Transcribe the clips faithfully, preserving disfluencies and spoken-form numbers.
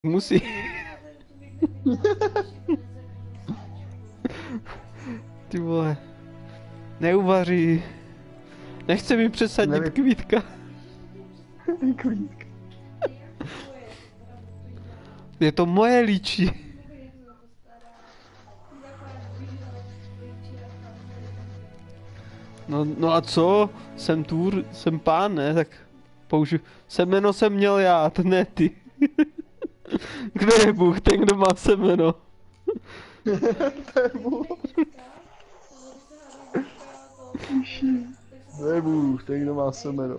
Musí. Ty vole. Neuvaří. Nechce mi přesadit Nevím. kvítka. Kvítka. Je to moje líčí. No, no a co? Jsem tur, jsem pán, ne? Tak použiju. Semeno jsem měl já, to ne ty. Kdo je Bůh? Ten, kdo má semeno. To je Bůh. To je Bůh, ten, kdo má semeno.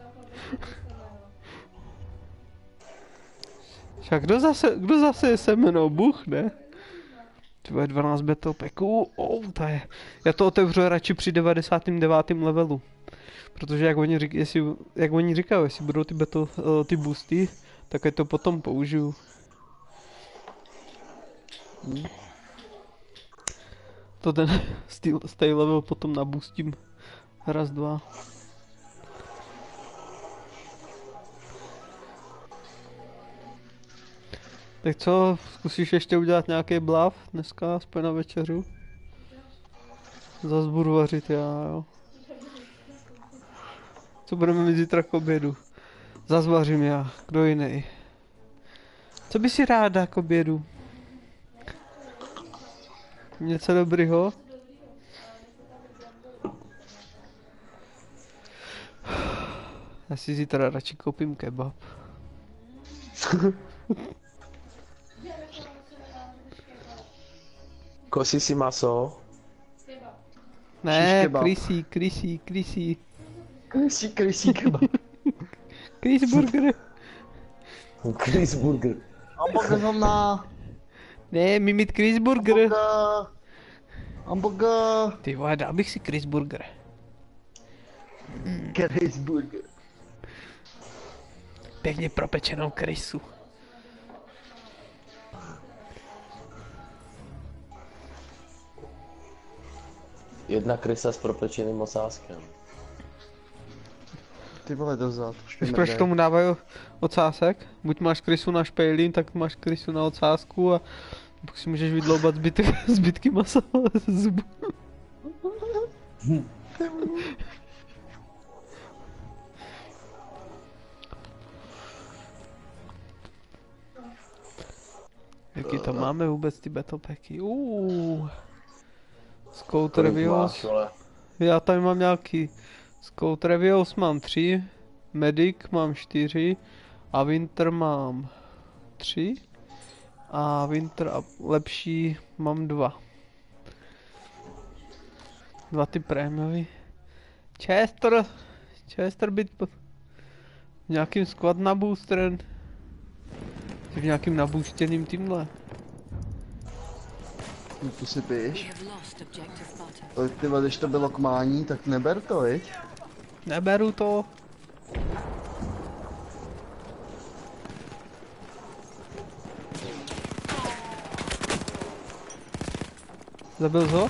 Však kdo zase, kdo zase je semeno? Bůh, ne? Tvoje dvanáct battle packů, oh, to je. Já to otevřu radši při devadesátém devátém levelu. Protože jak oni, řík, jestli, jak oni říkají, jestli budou ty battle, uh, ty boosty, tak je to potom použiju. Hm. To ten stay level potom nabustím. Raz, dva. Tak co, zkusíš ještě udělat nějaký bluff dneska, aspoň na večeřu? Zas budu vařit já, jo. Co budeme mít zítra k obědu? Zas vařím já, kdo jiný? Co by si ráda k obědu? Něco dobrýho? Já si zítra radši koupím kebab. Kosí si maso. Ne, kebab. krysí, krysí, krysí. Krysí, krysí kebab. Krysburger. Chris Burger. Hamburger jsem na... Ne, mi mít krysburger. Hamburger. Hamburger. Ty vole, dal bych si krysburger. Chris Burger. Pěkně propečenou krysu. Jedna krysa s propečeným ocáskem. Ty vole dozad. Víš, proč k tomu dávají ocásek? Buď máš krysu na špejlín, tak máš krysu na ocásku a pak si můžeš vydloubat zbytek, zbytky masa z zubu. Jaký tam máme vůbec ty battle packy? Uuuu. Scout Revios. Já tady mám nějaký. Scout Revios mám tři. Medic mám čtyři. A Winter mám tři. A Winter a lepší mám dva. Dva ty prémiový. Chester. Chester být nějakým squad naboosterem. V nějakým nabooštěným tímhle. No to si píš. Ale ty vole, když to bylo k mání, tak neber to, viď? Neberu to. Zabil ho?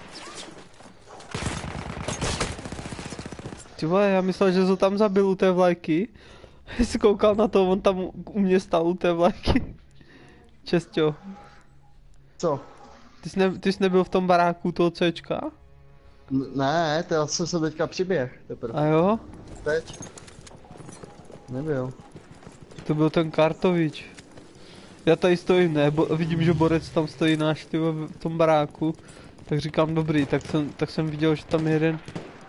Ty vole, já myslel, že to tam zabil u té vlajky. Jsi koukal na to, on tam u mě stál u té vlajky. Česťo. Co? Ty jsi, ne, ty jsi nebyl v tom baráku toho Cčka? N ne, to já jsem se teďka přiběh, teprve. A jo? Teď. Nebyl. To byl ten Kartovič. Já tady stojím, ne, bo, vidím, že Borec tam stojí náš ty v tom baráku. Tak říkám dobrý, tak jsem, tak jsem viděl, že tam je jeden.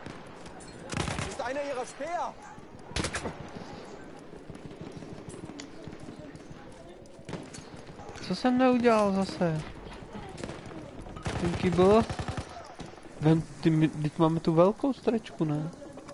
Co jsem neudělal zase? Ten kýbl? Vem, ty, teď máme tu velkou strečku, ne?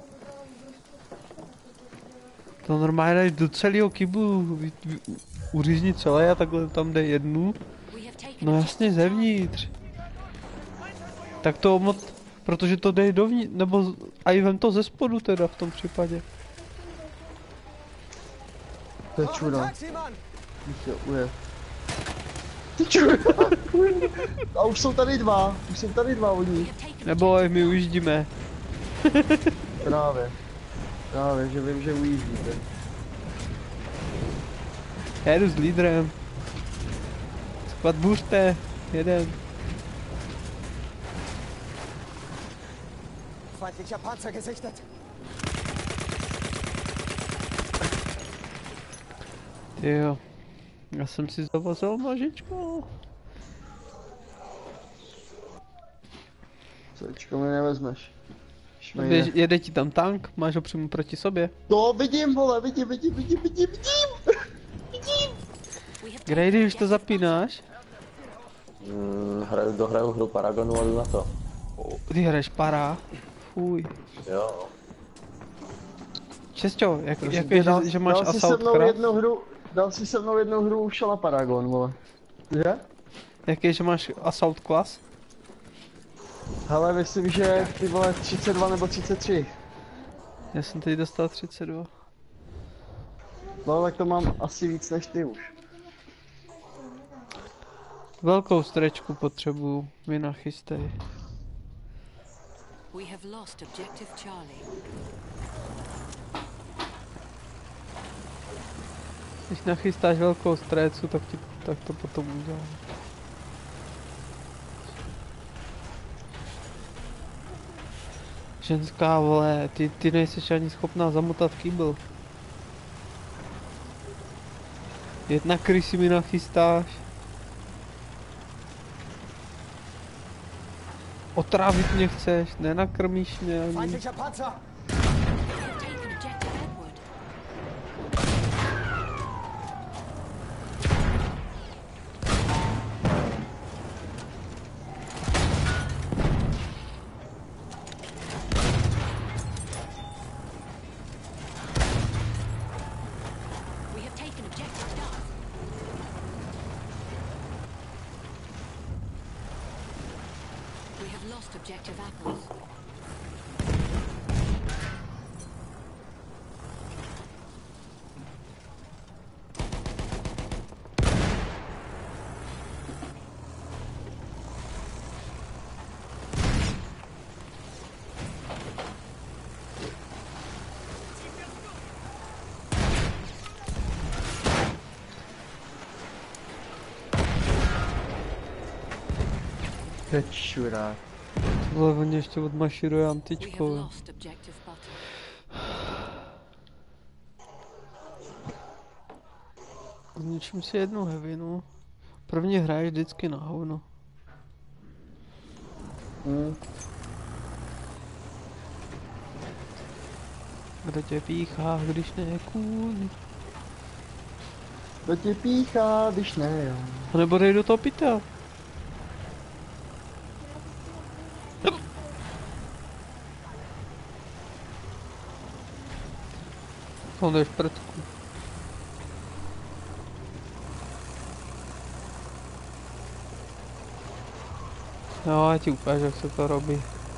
To normálně jdeš do celého kýblu, uřízni celé a takhle tam jde jednu. No jasně zevnitř. Tak to moc, protože to jde dovnitř, nebo a i vem to ze spodu teda v tom případě. To je čuda. Už je ujet. Ty čuda. A už jsou tady dva, už jsou tady dva oni. Neboj, my ujíždíme. Právě. Právě, že vím, že ujíždíte. Já jdu s lídrem. Vad buřte, jeden. Feindlicher Panzer gesichtet. Jo, já jsem si zavazal nožičko. Sečko mi nevezmeš. Šmejde. Běž, jede ti tam tank, máš ho přímo proti sobě. To vidím, vole, vidím, vidím, vidím, vidím, vidím. Grady, už to zapínáš? Mm, hraju, dohraju hru Paragonu a jdu na to. Ty hraješ para. Fuj. Jo. Česťo, jak, Prosím jak tě, je, dal, že, že máš dal si se Assault mnou Craft? jednu hru, dal si se mnou jednu hru Šala Paragon, vole. Že? Jak je, že máš Assault Class? Hele, myslím, že ty vole třicet dva nebo třicet tři. Já jsem teď dostal třicet dva. No tak to mám asi víc než ty už. Velkou strečku potřebuju, mi nachystej. We have lost objective Charlie. Když nachystáš velkou strécu, tak, ti, tak to potom udělám. Ženská, vole, ty, ty nejsi ani schopná zamotat kýbl. Jedna krysy mi nachystáš. Otrávit mě chceš, nenakrmíš mě ani. Feindlicher Panzer! We have taken objective Edward. We have taken objective Duff. We have lost objective Apples. Teď šurák. Tohle oni ještě odmaširuje We have antičko. lost objective Button. Zničím si jednu heavy, no. První hraješ vždycky na hovno. Hm. Kdo tě píchá, když ne kůň. To tě píchá, když ne, jo. A nebo dej do toho pytel. On jdeš prdku. No, já ti ukážu, jak se to robí.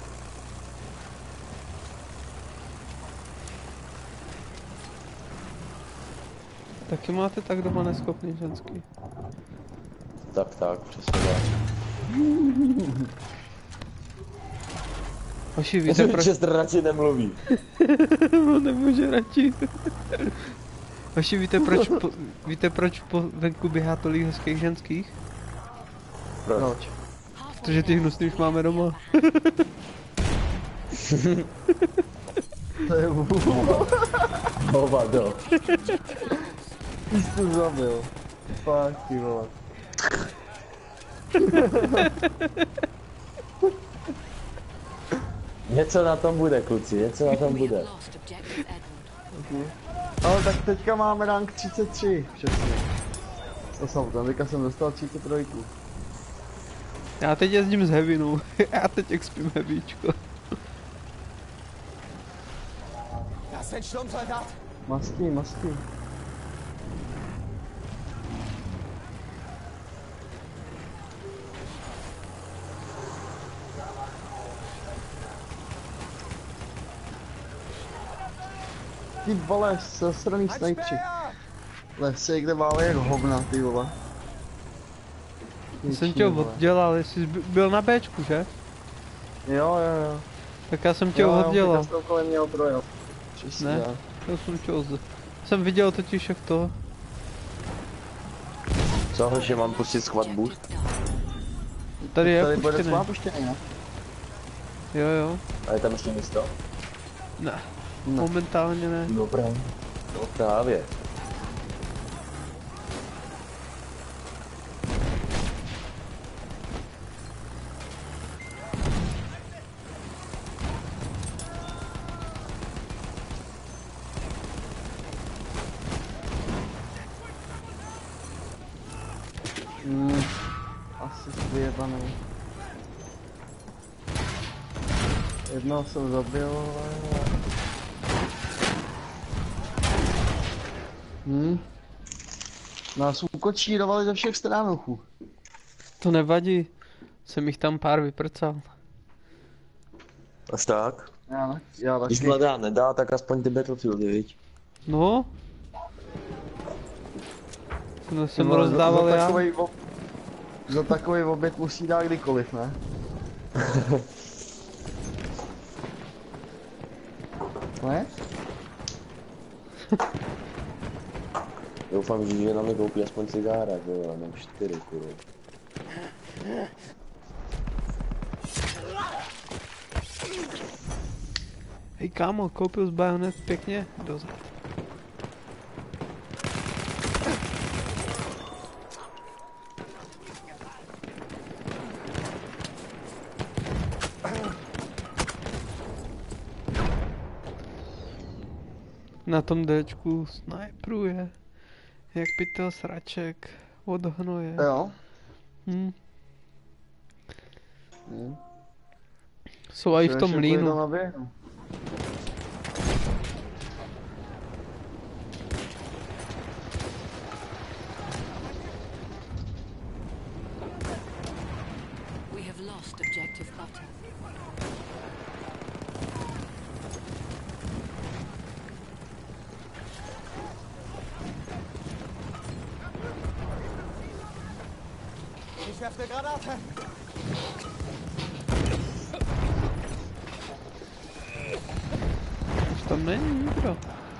Taky máte tak doma neschopný ženský. Tak, tak, přesně tak. Hoši, víte proč... Čestr radši nemluví. On nemůže radši. Hoši, víte proč, po... víte proč po venku běhá tolik hezkých ženských? Proč? Proč? Protože ty hnusný už máme doma. To je Hovado. Ty jsi to zabil. Fakt, ty vole. Něco na tom bude, kluci, něco na tom We have bude. lost objective Edward. Ale tak teďka máme rank třicet tři, přesně. To jsem, tam teďka jsem dostal třicet tři. Já teď jezdím s heavinou. Já teď expím heavíčko. Das sind Sturmsoldat! Mastí, mastí. Ty vole, sesraný Ein snajpři. Speer! Lesy, kde válej jak hovna, ty vole. Jsem tě oddělal, jestli jsi by- byl na Bčku, že? Jo, jo, jo. Tak já jsem tě Jo, jo, oddělal. Já jsem kolem něho projel. Přesně. Ne? Ne? Já jsem tě od... Jsem viděl totiž jak to. Co, hoši, mám pustit squad boost? Tady je Tady bude puštěný. svá puštěný, ne? Jo, jo. A je tam ještě místo? Ne. Momentálně ne. Dobré. No právě. Hmm. Asi vyjebaný. Jednoho jsem zabil, ale... Hmm. Nás ukočírovali ze všech stran, uchu. To nevadí. Jsem jich tam pár vyprcal. Až tak? Já, ne? Já Když taky. mladá nedá, tak aspoň ty Battlefieldy, viď? No. To jsem No, rozdával za, za já. takovej ob... Za takový oběd musí dát kdykoliv, ne? Ne? Doufám, že žena mi koupí aspoň cigára, jo, mám čtyři, kurva. Hej kámo, koupil z Bayonet pěkně dozad. Na tom Dčku sniperuje. Jak pytel sraček od hnoje. Jo. Hm. Hmm. Jsou i v tom Ještě mlýnu. půjdu na běhu. We have lost objective butter. Ich werfe eine Granate. Už tam není nikdo.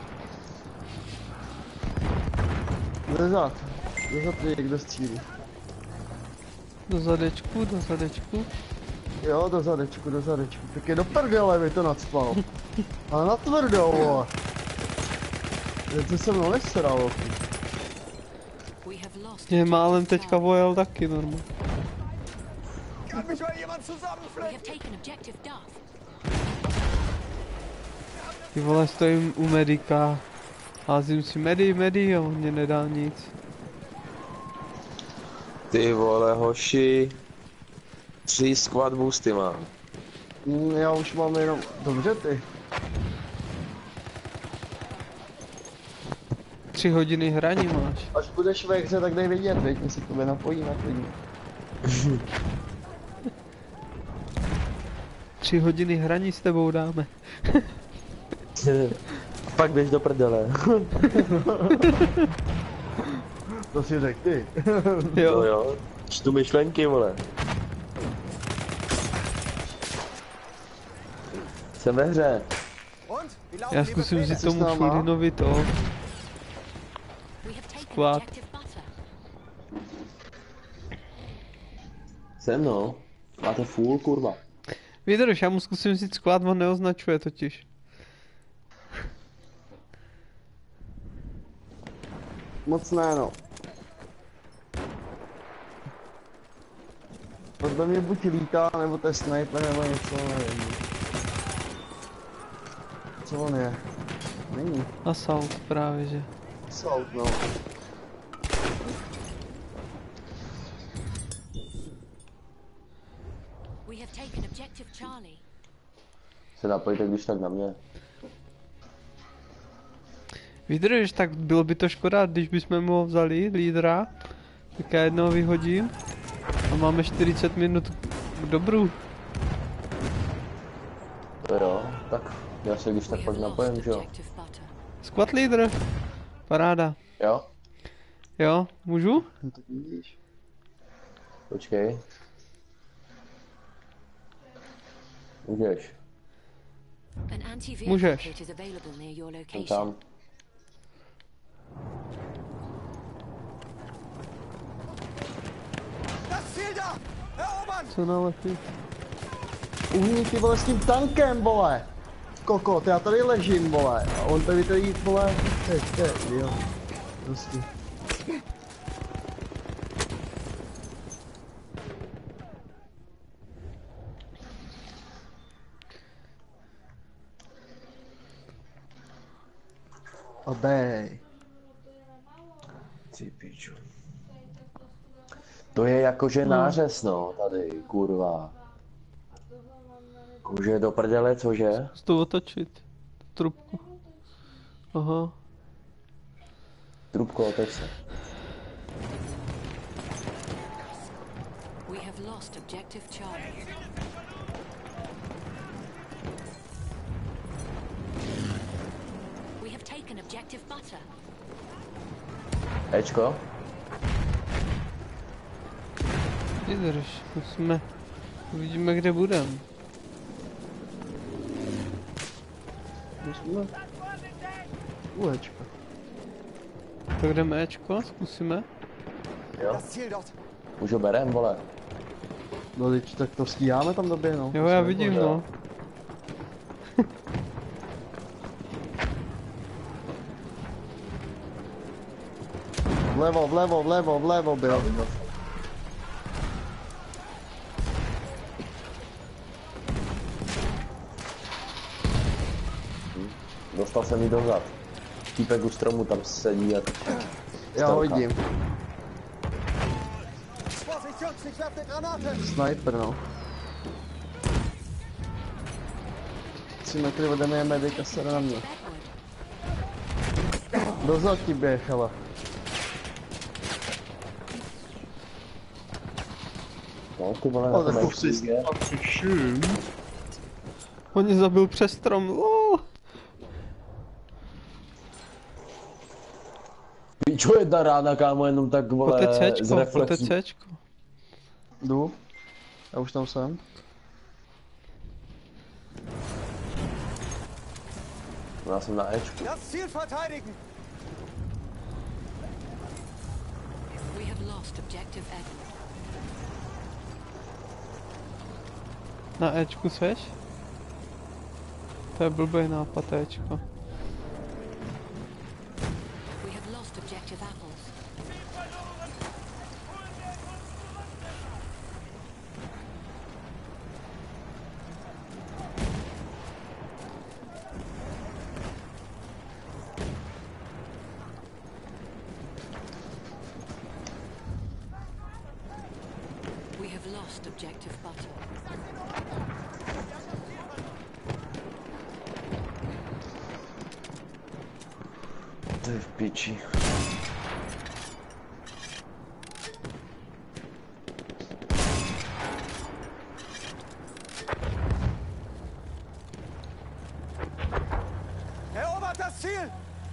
Dozad. Dozad je někdo střílí. Do zadečku, do zadečku. Jo, do zadečku, do zadečku. Tak je do prdele, mi to nacpal. Ale na tvrdo, vole. To se mnou nesralo. We have lost Mě málem objective teďka Charlie. vojel taky normálně. Kann mich mal jemand We zusammenflicken? have taken objective Duff. Ty vole, stojím u medika. Házím si medi, medi a on mě nedá nic. Ty vole, hoši. Tři squad boosty mám. Mm, já už mám jenom... Dobře ty. Tři hodiny hraní máš. Až budeš ve hře, tak dej vědět, veď, my se k tobě napojíme klidně. Tři hodiny hraní s tebou dáme. A pak běž do prdele. To si řek ty. Jo Jo. jo. Čtu myšlenky, vole. Jsem ve hře. Und? Wie laufen Já die zkusím Befehle? si tomu Systém má? Fulinovi to. We have taken Squad. objective butter. Se mnou. Máte full, kurva. Vydrž, já mu zkusím říct squad, on neoznačuje totiž. Moc ne, no. Podle mě buď lítá, nebo to je sniper, nebo něco, nevím. Co on je? Není. Assault právě, že. Assault, no. We have taken objective Charlie. Se napojte když tak na mě. Vydrž, tak bylo by to škoda, když bychom mu vzali lídra. Tak já jednoho vyhodím. A máme čtyřicet minut k dobru. Jo, tak já se když We tak have pak lost napojím, že jo. objective butter. Squad lídr. Paráda. Jo? Jo, můžu? No to vidíš. Počkej. Můžeš. An anti-vehicle Můžeš. kit is available near your Jsem location. tam. Da! Erobern! Co nalepí? Uhni ty vole s tím tankem, vole. Kokot, já tady ležím, vole. A on tady tady, vole, teď, teď, jo. Prostě. Obej. Ty piču. To je jakože nářez, no, tady, kurva. Kůže do prdele, cože? Zkus to otočit. Trubku. Aha. Trubko, otoč se. We have lost objective Charlie. We have taken objective Butter. Ečko? Vydrž, musíme. Uvidíme, kde budem. Musíme. Ulečka. Tak jdeme Ečko, zkusíme. Jo? Das Ziel dort! Už ho berem, vole. No teď, tak to stíháme tam době, no. Jo, já vidím, no. Vlevo, vlevo, vlevo, vlevo byl. Dostal jsem jí dozad. Týpek u stromu tam sedí a... Já ho vidím. Vorsicht, Jungs, ich werfe eine Granate! Sniper, no. Tři metry ode mě je medic a se na mě. Dozad ti běh, ale. No, ty vole, Ale na tom tak si je. přiším. On mě zabil přes strom. Oh! Pičo, jedna rána, kámo, jenom tak, vole, Pojďte z Cčko, pojďte reflexu. Cčko. Jdu. Já už tam jsem. Já jsem na Ečku. Das Ziel verteidigen! We have lost objective Edward. Na Ečku seš? To je blbý nápad, Ečko. We have lost objective apples. We have lost objective Butter. To je v piči. Erobert das Ziel!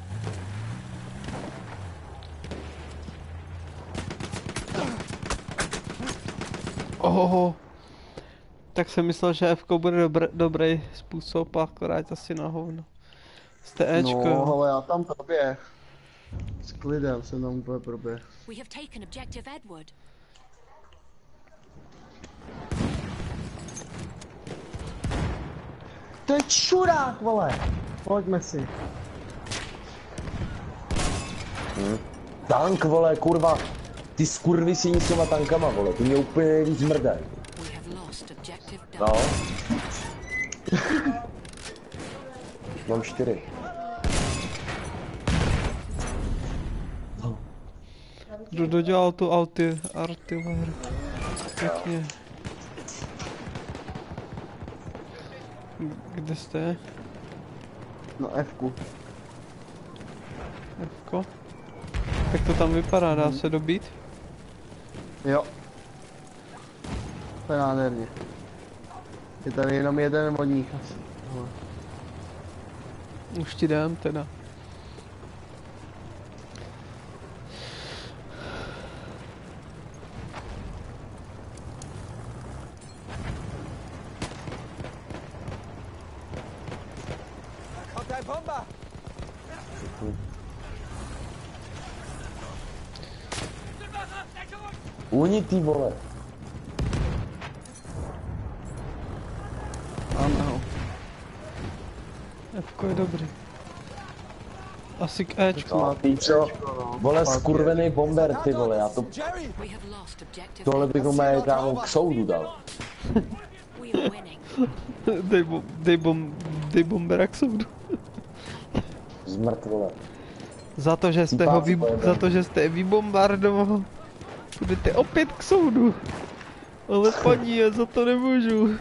Ohoho. Tak jsem myslel, že F bude dobr, dobrý způsob, a akorát asi na hovno. Jste Ečko, No, jo. ale já tam proběh. S klidem jsem tam úplně proběh. We have taken objective Edward. To je čurák, vole! Pojďme si. Hm. Tank, vole, kurva. Ty skurvisíni s těma tankama, vole, ty mě úplně nejvíc mrdají. We have lost objective No. Delta. Mám čtyři. Kdo dodělal tu auty, artilér. Pěkně. Kde jste? No F-ku. Fko? Jak to tam vypadá, dá se dobít? Jo. To je nádherně. Je tady jenom jeden vodník asi. No. Už ti dám teda. Da kommt ein Bomber! Uni, ty vole. Fko je dobrý. Asi k Ečku. Má Píčo, no. vole, skurvený bomber, ty vole, já to, Jerry! We have lost objective tohle Apples. bychom mají kámo k soudu dal. We are winning. Dej, bom, dej, bom, dej bombera k soudu. Zmrt, vole. Za to, že jste ho vy, Cipáci za to, že jste je vybombardoval. Budete opět k soudu. Ale paní, já za to nemůžu.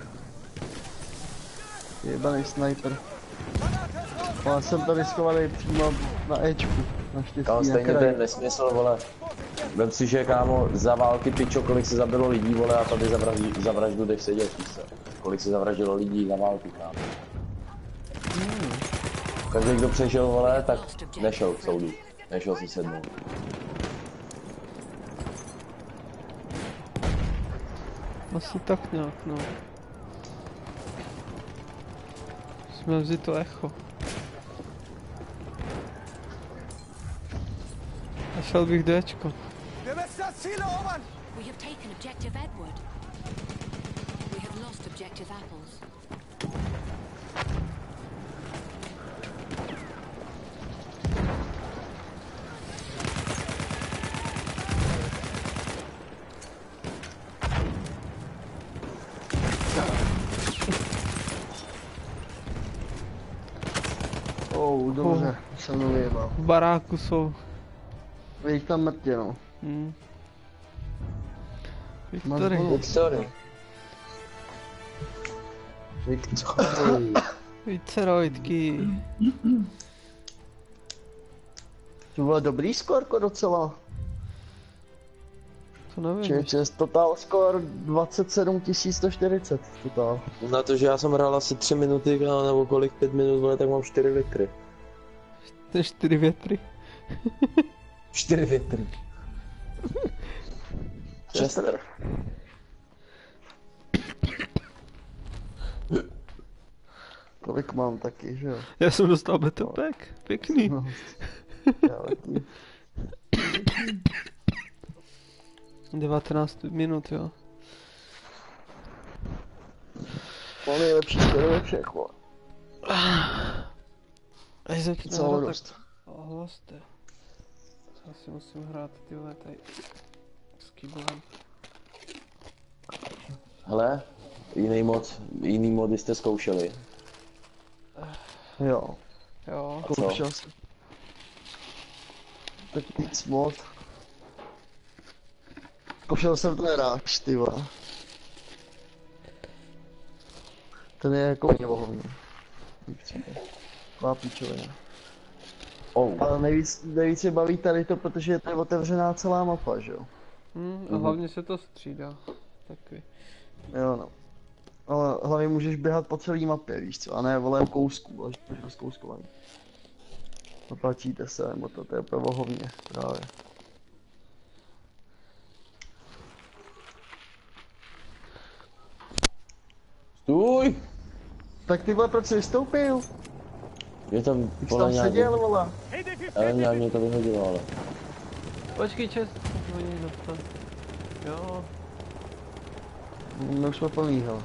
Jebaný sniper. Já jsem tady schovaný přímo na Ečku. Naštěstí Ale na stejně to je kraji. nesmysl, vole. Vem si, že kámo, za války pičo, kolik se zabilo lidí, vole, a tady za, vraždu, za vraždu jdeš sedět, víš co? Kolik se zavraždilo lidí za války, kámo. Hmm. Každý, kdo přežil, vole, tak nešel k soudu. Nešel si sednout. Asi tak nějak, no. Jsme vzít to echo. A šel bych do Ečko. Wir müssen das Ziel erobern! We have taken objective Edward. We have lost objective Apples. Oh, dobře, jsem to vyjebal. V baráku jsou. Vidíš tam mrtě, no. Hm. Máš Viktory. bolu? Sorry. Viktory. Vícerojtky. To bylo dobrý skorko docela. To nevím. Čeče, total score dvacet sedm tisíc sto čtyřicet total. Na to, že já jsem hrál asi tři minuty, kámo, nebo kolik, pět minut, vole, tak mám čtyři litry. To je čtyři větry. čtyři litry. Chester. Kolik mám taky, že jo? Já jsem dostal battle pack. Pěkný. No. Já taky. devatenáct minut, jo. Mám nejlepší skoro ve všech, vole. Až začne Celou hrát, dost. tak hlaste. Já si musím hrát tyhle tady s kýblem. Hele, jiný mod, jiný mody jste zkoušeli. Jo, Jo. co? zkoušel jsem. Tak víc mod. Zkoušel jsem ten ráč, ty vole. Ten je jako hodně vohovný. Má píčovina. Oh. Ale nejvíc, nejvíc je baví tady to, protože je tady otevřená celá mapa, že jo? Hm, a hlavně se to střídá. Takový. Jo no. Ale hlavně můžeš běhat po celé mapě, víš co, a ne vole kousku, ale že rozkouskovaný. Zaplatíte se, nebo to, to je úplně vohovně, právě. Stůj! Tak ty vole, proč jsi vystoupil? Je tam, Ty jsi vole, tam nějaký, seděl, vole. ale nějak mě to vyhodilo, ale. Počkej, čest. Oni dostat. Jo. My už jsme plný, hele.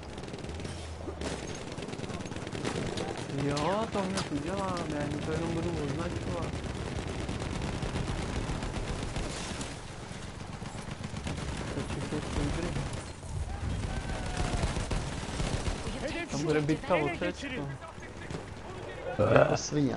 Jo, to hned udělám. Já jim to jenom budu označovat. Počkej, jsou tam bude bitka o Cčko. Jako svině.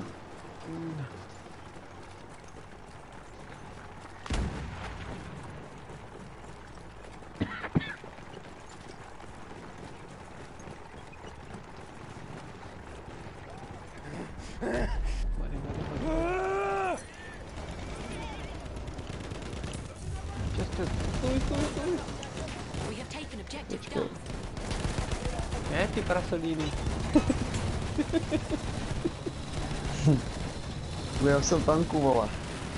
Česte, stůj, stůj, stůj. We have taken objective Duff. Ne, ty prasolíny. Já jsem tanku, vole.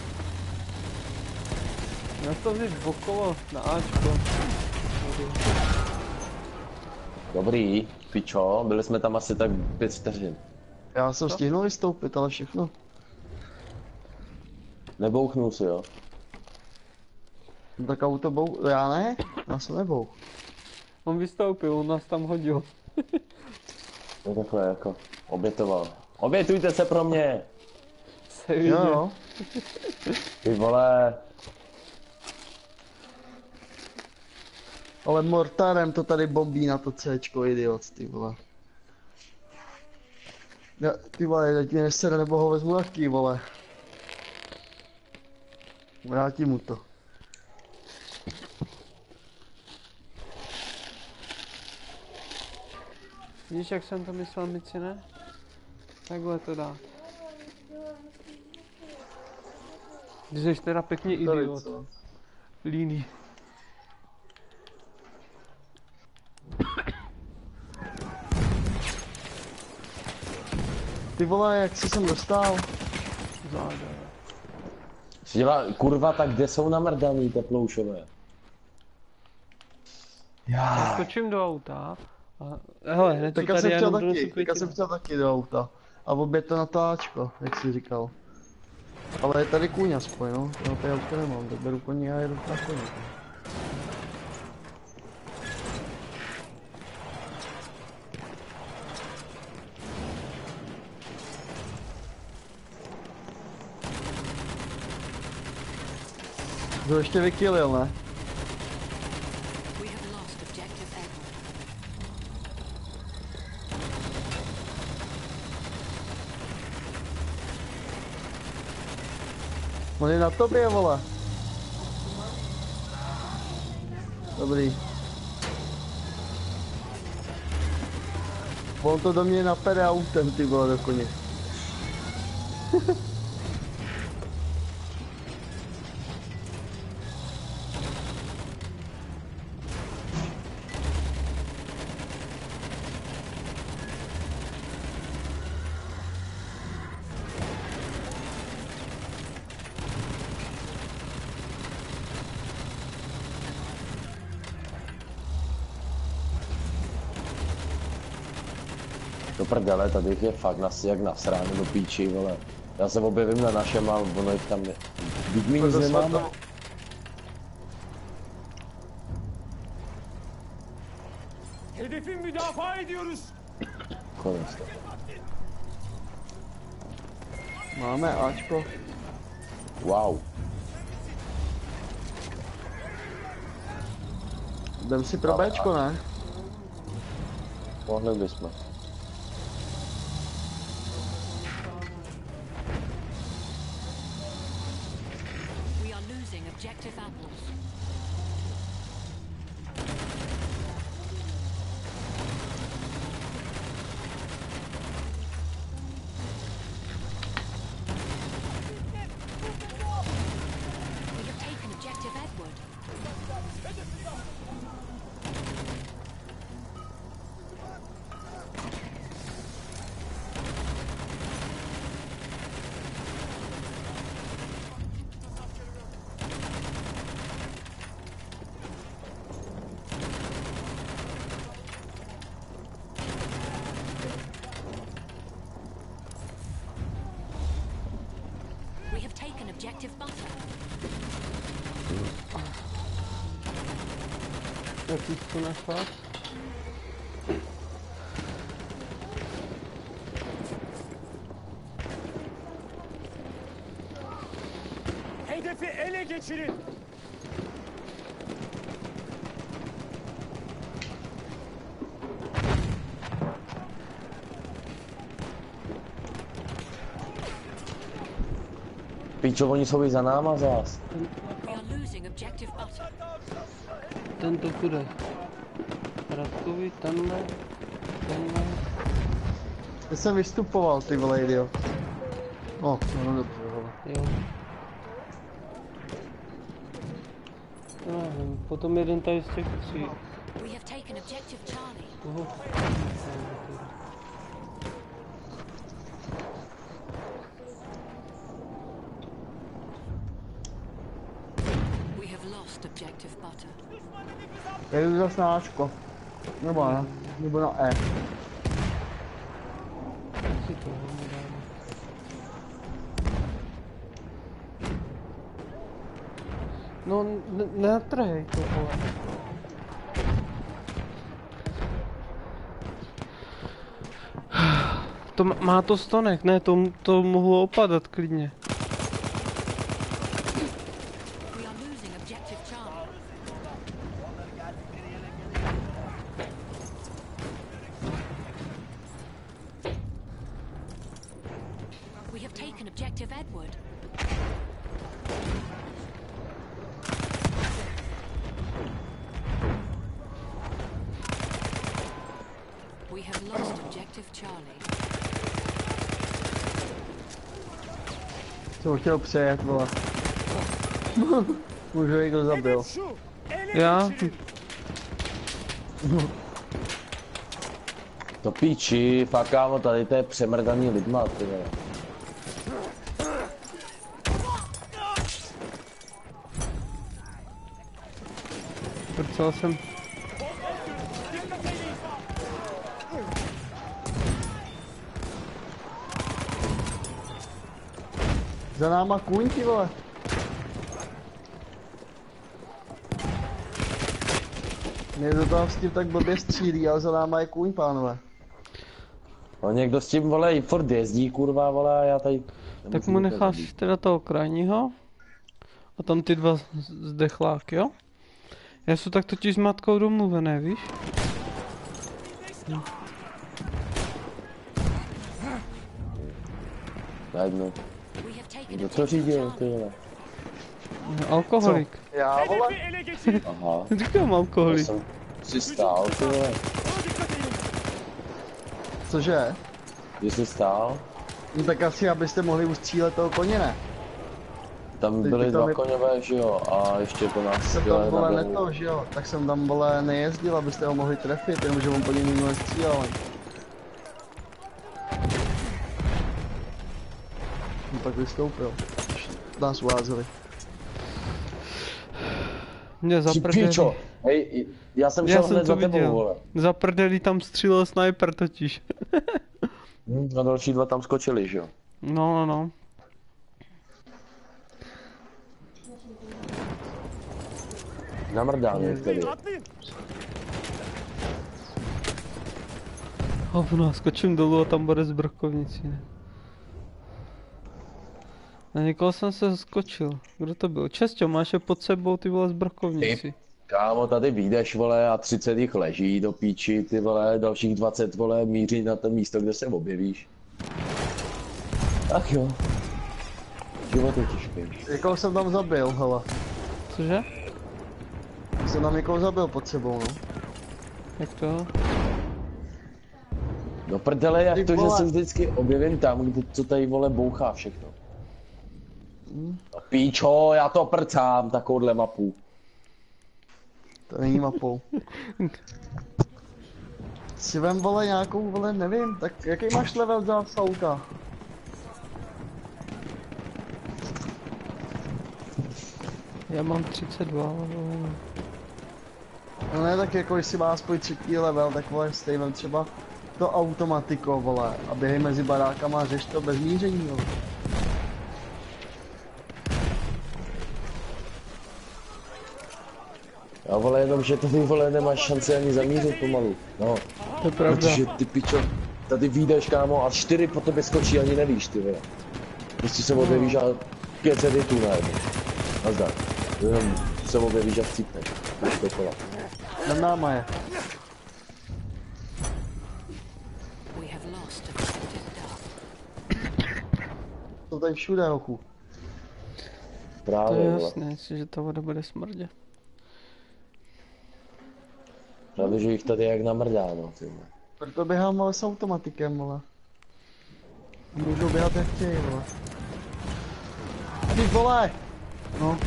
Já to vzít okolo na Ačko. Dobrý, pičo, byli jsme tam asi tak pět vteřin. Já jsem stihnul vystoupit, ale všechno. Nebouchnul si, jo? No tak auto bou... Já ne? Já jsem nebou. On vystoupil, on nás tam hodil. To takhle jako obětoval. Obětujte se pro mě! Jo, jo. Ty vole. Ale mortárem to tady bombí na to Cčko, idiot, ty vole. Ja, ty vole, teď mě nesere, nebo ho vezmu taky, vole. Vrátím mu to. Víš, jak jsem to myslel, Mici, ne? Takhle to dát. Ty jsi teda pěkně idiot. Líný. Ty vole, jak jsi sem dostal? Záda. Dělá, kurva, tak kde jsou namrdaný teploušové? Já. Skočím do auta. A, hele, hned Tak tu já tady jsem chtěl jenom donesu taky, tak já jsem květinu. chtěl taky do auta. A obět to na to Ačko, jak jsi říkal. Ale je tady kůň aspoň, no. Já tady auto nemám, tak beru koní a jedu na koně. To ještě vykylil, ne? We have lost objective Edward. On je na tobě, vole. Dobrý. On to do mě napere autem, ty vole, do koně. Do prdele, tady jich je fakt nasi jak nasráno do píči, vole. Já se objevím na našem a ono jich tam ne... Vždyť my nic Proto jsme nemáme. to- Hedefi müdafaa ediyoruz. Konec. Máme Ačko. Wow. Jdem si pro Bčko, ne? Mohli bychom. We are losing objective apples. We have taken objective Edward. We have taken objective butter. Jak jsi to našla? Hedefi ele geçirin. Pičo, oni jsou i za náma zás. We are losing objective butter. Tento půjde. Radkovi, tenhle, tenhle. Já jsem vystupoval, ty vole, idiot. No, no dobře, vole. Jo. Já nevím, potom jeden tady z těch tří. We have taken objective Charlie. Toho. We have lost objective butter. Já jdu zase na Ačko. Nebo ne, nebo na E. Si to dáme. No, n- netrhej to, vole. To má- má to stonek, ne, to, to mohlo opadat klidně. We are losing objective Charlie. We have taken objective Edward. We have lost objective Charlie. Jsem ho chtěl přejet, vole. Už ho někdo zabil. Hedef şu. Ele Já? geçirin. To píči, fakt kámo, tady to je přemrdaný lidma, ty vole. Docela jsem... Za náma kůň, ty vole. Mě do toho s tím tak blbě střílí, ale za náma je kůň, pánové. No někdo s tím, vole, i furt jezdí, kurva, vole, a já tady... Tak mu necháš teda toho krajního. A tam ty dva z- zdechláky, jo? Já jsem tak totiž s matkou domluvené, víš? Najednou. We have taken Kdo to objective řídil, ty Charlie. vole? Alkoholik. Já, vole? Hedefi ele geçirin. Aha. Říkám Já alkoholik. jsem si stál, ty vole. Ona dikkat edin. Cože? Že jsi stál? No tak asi, abyste mohli ustřílet toho koně, ne? Tam Teď byly by tam dva je- koněvé, že jo, a ještě po nás Jsem jel tam, vole, na ne dohu. to, že jo? Tak jsem tam, vole, nejezdil, abyste ho mohli trefit, jenomže on po něm nikdo nestřílel. No tak vystoupil. Když nás uházeli. Mě Ty zaprdeli. píčo, hej, já jsem Já šel jsem hned to za tebou, viděl. vole. Zaprdeli tam střílel sniper totiž. Hm, a další dva tam skočili, že jo. No, no, no. Namrdám některý. Atlayın. Hovno, skočím dolů a tam bude zbrkovnicí, ne? Na někoho jsem se skočil. Kdo to byl? Česťo, máš je pod sebou ty vole zbrkovnici. Kámo, tady vyjdeš, vole, a třicet jich leží do píči, ty vole, dalších dvacet, vole, míří na to místo, kde se objevíš. Ach jo. Život je těžký. Někoho jsem tam zabil, hele. Cože? Jsem tam někoho zabil pod sebou, no. Jak to? Do prdele, jak Ty to, že vole. se vždycky objevím tam, kde co tady, vole, bouchá všechno. No píčo, já to prcám, takovouhle mapu. To není mapou. Si vem, vole, nějakou, vole, nevím, tak jaký máš level za sauka? Já mám třicet dva, ale... No ne, tak jako jestli má aspoň třetí level, tak vole, stej vem třeba to automatiko, vole, a běhej mezi barákama a řeš to bez míření, vole. Já vole, jenom, že tady, vole, nemáš šanci ani zamířit pomalu. No, To je pravda. protože ty pičo, tady vyjdeš, kámo, a čtyři po tobě skočí, ani nevíš, ty vole. Prostě se objevíš a pět set hitů najednou. Nazdar. Jenom se objevíš a chcípneš. Jdeš dokola. Nad náma je. We have lost objective Duff. Jsou tady všude, hochu. To Právě, je vole. jasné, že ta voda bude smrdět. Právě, že jich tady jak namrdáno, ty vole. Proto běhám, ale s automatikem, vole. Můžou běhat jak chtějí, vole. Ty vole! No.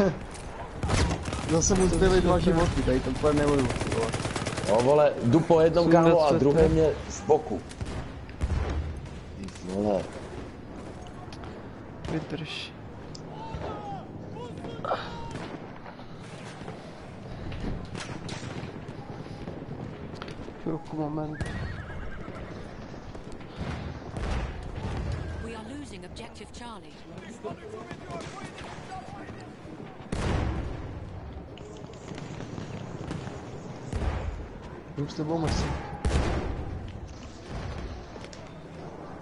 Zase mu zbyly dva životy, tady to úplně nebudu, ty vole. No vole, jdu po jednom, kámo, a Sundat se druhé to. mě z boku. Ty vole. Vydrž. Chvilku, moment. We are losing objective Charlie. Jdu s tebou, Messi.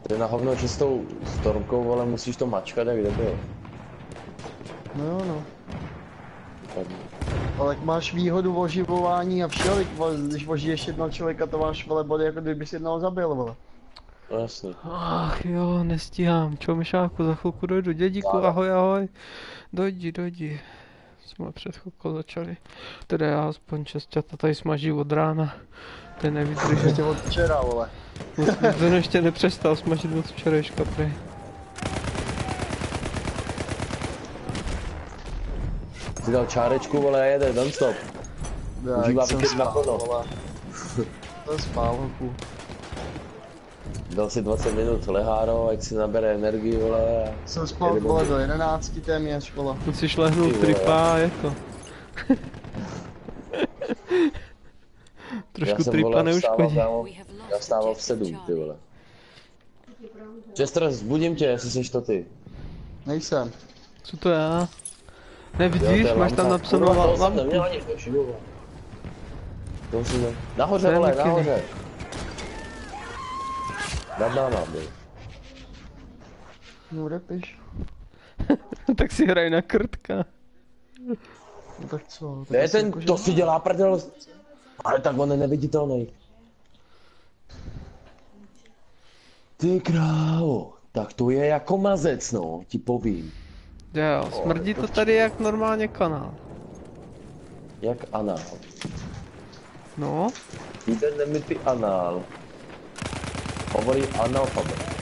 Ty na hovno, že s tou stormkou, vole, musíš to mačkat, jak debil. No jo, no. Tak, Ale jak máš výhodu oživování a všeho, když ožiješ jednoho člověka, to máš, vole, body, jako kdybys jednoho zabil, vole. no jasný. Ach jo, nestíhám. Čau Myšáku, za chvilku dojdu. Dědíku, Dále. ahoj, ahoj. Dojdi, dojdi. Jsme před chvilkou začali. Teda já aspoň česťata tady smaží od rána. To je nevydrží. Ještě od včera, vole. Ten ještě nepřestal smažit od včerejška, prej. Ty dal čárečku, vole, jede, non-stop. Já, Užívá jak jsem víkend spál, naplno. vole. To spál, hoku. Dal si dvacet minut leháro, ať si nabere energii, vole. a- Jsem spal, Jede vole, bomby. do jedenácti téměř, vole. Musíš lehnout Ty vole. tripa, jako. Trošku jsem, tripa vole, neuškodí. vstával, kámo, We have lost Já vstával v objective sedm, ty Charlie. vole. Chester, zbudím tě, jestli jsi to ty. Nejsem. Co to já? Jo, Nevidíš, to je máš tam lampa. napsanou Kurva, la- toho jsem lampu. neměl ani všimnout, vole. To musíme... To Nahoře, je vole, mikiny. nahoře. Nad náma byl. No, repiš. Tak si hraj na krtka. No tak co? Tak To je asi ten, jako, že- to si dělá prdel. Ale tak on je neviditelný. Ty krávo, tak to je jako mazec, no, ti povím. Jo, smrdí to tady jak normálně kanál. Jak anál. No, Jeden nemytý anál. Hovorí analfabet.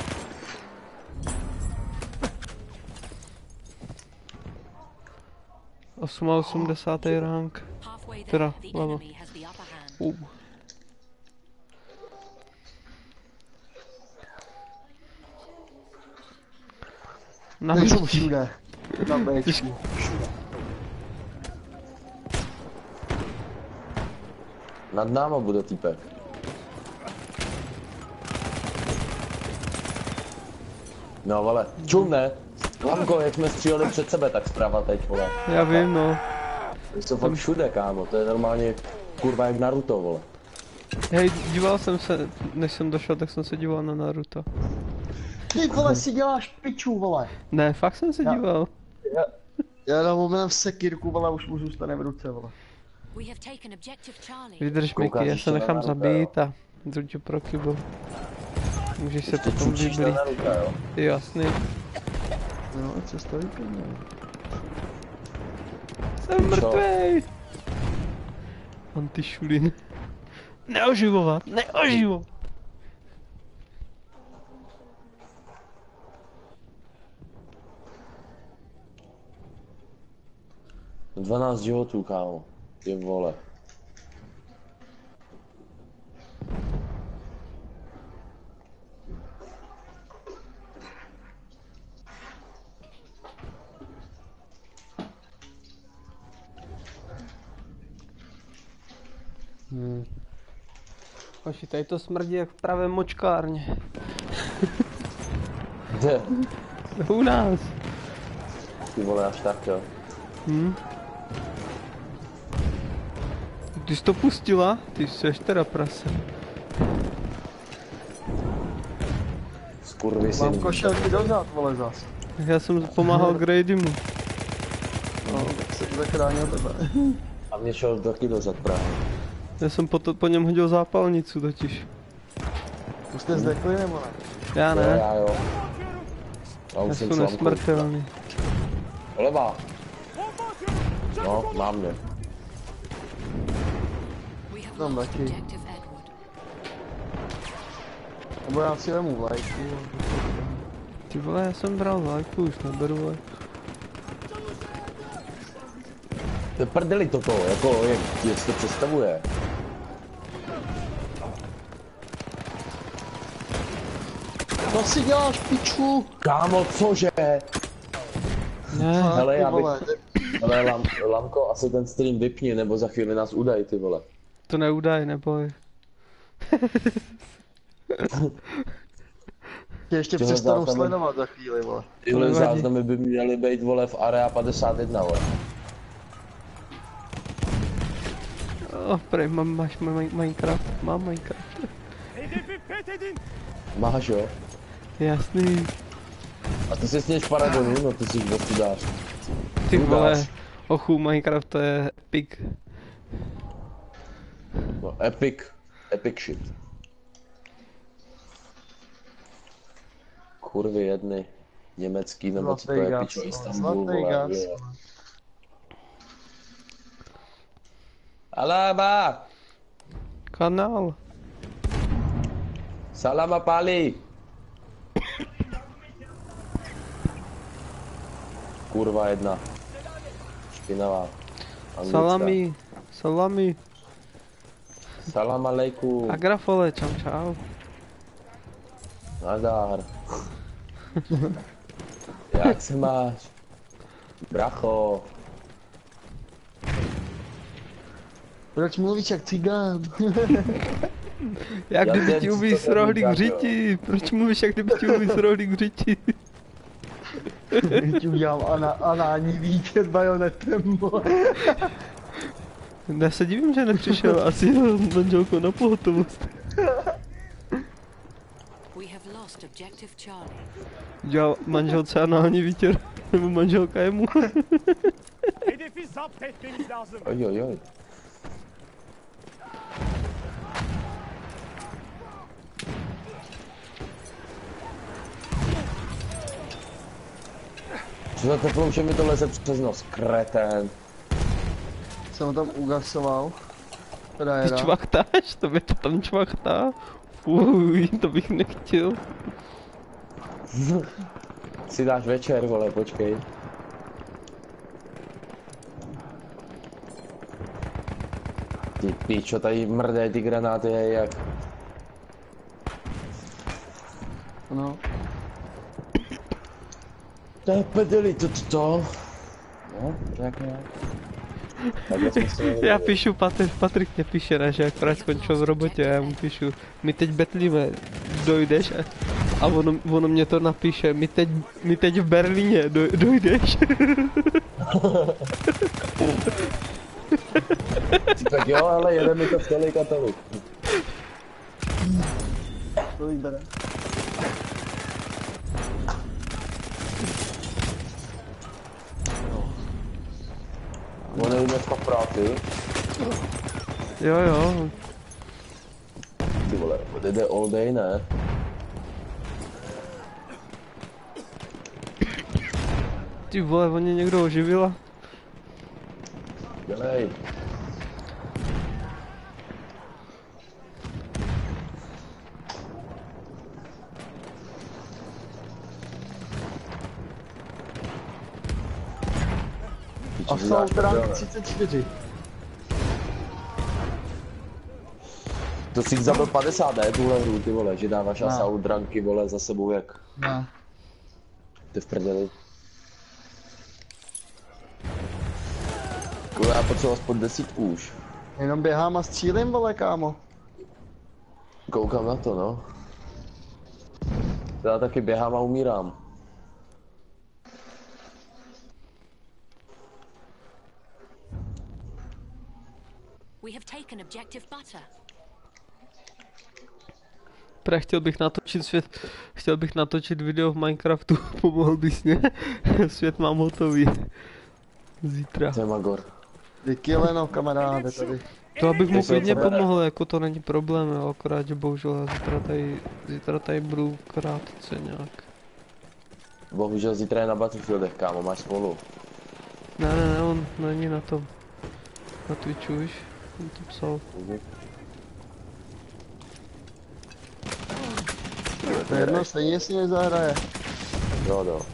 osmdesát osm rank. Halfway there, Teda, the level. enemy has the upper hand. Uh. Na Nejsou hnutí. všude. Na Bčku. Nad náma bude týpek. No vole, čum ne? Lamko, jak jsme stříleli před sebe, tak zprava teď, vole. Já vím, no. Jsou fakt všude, kámo, to je normálně kurva jak Naruto, vole. Hej, díval jsem se, než jsem došel, tak jsem se díval na Naruto. Ty vole, si děláš piču, vole. Ne, fakt jsem se Já- díval. Já, já na moment v sekírku, vole, už mu zůstane v ruce, vole. We have taken objective Charlie. Vydrž, Koukáš Miky, já ještě se na nechám Naruto, zabít a jdu ti pro kybu. Můžeš se Ještě potom čučíš na vyblít. Naruto, jo? Jasný. No, co stojí klidně. Jsem mrtvej. Antišulin. Neoživovat, neoživovat. dvanáct životů, kámo. Ty vole. Hmm. Hoši, tady to smrdí jak v pravém močkárně. Kde? U nás. Ty vole, až tak, jo. Hm? Ty jsi to pustila? Ty jsi teda prase. Skurvysyn. Mám šel ti dozad, vole, zas. Já jsem pomáhal Gradymu. No, tak se zachránil tebe. A mě šel taky dozad právě. Já jsem po, to, po něm hodil zápalnicu totiž. Už jste zdechli, nebo ne? Já Jo, ne, já jo. Já já už jsem jsem slamkou. nesmrtelný. Levá. No, mám mě. We have Tam lost taky. objective Edward. Nebo já si vemu vlajku. Ty vole, já jsem bral lajku, už neberu lajku. To je prdeli toto, jako, jak, jak se to představuje. Co si děláš, piču? Kámo, cože? Ne, Hele, já Ty bych- vole, ty- Ale lam, Lamko, asi ten stream vypni, nebo za chvíli nás udaj, ty vole. to neudaj, neboj. tě ještě Tyhle přestanou záznamy- sledovat za chvíli, vole. Tyhle nevadí. záznamy by měly být, vole, v Area padesát jedna, vole. Oh, prej, mám, máš ma- ma- Minecraft, mám Minecraft. Hedefi fethedin. Máš, jo? Jasný. A ty jsi sněž Paragonu, no ty jsi hospodář. Ty vole, Udáš. ochu, Minecraft to je epic. No epic. Epic shit. Kurvy jedny. Německý nebo co to je, Zlatý pičo, gas, Istanbul, zlatý vole, gas. jo. Alaba! Kanál. Salama pali! Kurva jedna. Špinavá. Anglická. Salami. Salami. Salam aleikum. Agrafole, čau čau. Nadár. Jak se máš? Bracho. Proč mluvíš jak cigán? Jak Já kdyby ten, ti co umíš to s rohlík neví, v řiti? Proč mluvíš, jak kdyby ti umíš s rohlík v řiti? Ti udělám ana, anální výtět bajonetem, vole. Já se divím, že nepřišel asi jeho manželkou na pohotovost. We have lost objective Charlie. Dělal manželce anální výtěr, nebo manželka jemu. Hedefi zapt etmemiz lazım. Oj, oj, oj. Co za teplou, že mi to leze přes nos, kretén. Jsem ho tam ugasoval. Teda Ty jeda. čvachtáš? To mě to tam čvachtá? Fuj, to bych nechtěl. Si dáš večer, vole, počkej. Ty pičo, tady mrdé ty granáty, hej, jak... No. To je pedeli, to, to, to. No, tak ne. Takhle jsme se Já píšu, Patr, Patrik mě píše, ne, že akorát skončil v robotě, já mu píšu, my teď betlíme, dojdeš? A ono, ono mě to napíše, my teď, my teď v Berlíně, doj, dojdeš? Tak jo, ale jede mi to v tolika tolik. Tolik bere. On je dneska v práci. Jo, jo, Ty vole, jde all day, ne? ty vole, on je někdo oživila? Dělej. A jsou rank třicet čtyři. To si zabil padesát, ne, tuhle hru, ty vole, že dáváš No. assault dranky, vole, za sebou jak... Ne. Ty v prdeli. Kurva, já potřeboval aspoň desítku už. Jenom běhám a střílím, vole, kámo. Koukám na to, no. Já taky běhám a umírám. We have taken objective butter. Pre, chtěl bych natočit svět, chtěl bych natočit video v Minecraftu, pomohl bys mě? Svět mám hotový. Zítra. To je Magor. Vykyleno, kamaráde, tady. To abych mu Ty se klidně co bere? pomohl, jako to není problém, jo, akorát, že bohužel já zítra tady, zítra tady budu krátce nějak. Bohužel zítra je na Battlefieldech, kámo, máš spolu. Ne, ne, ne, on není na tom, na Twitchu už, on to psal. To je jedno, stejně si nezahraje. Jo, jo.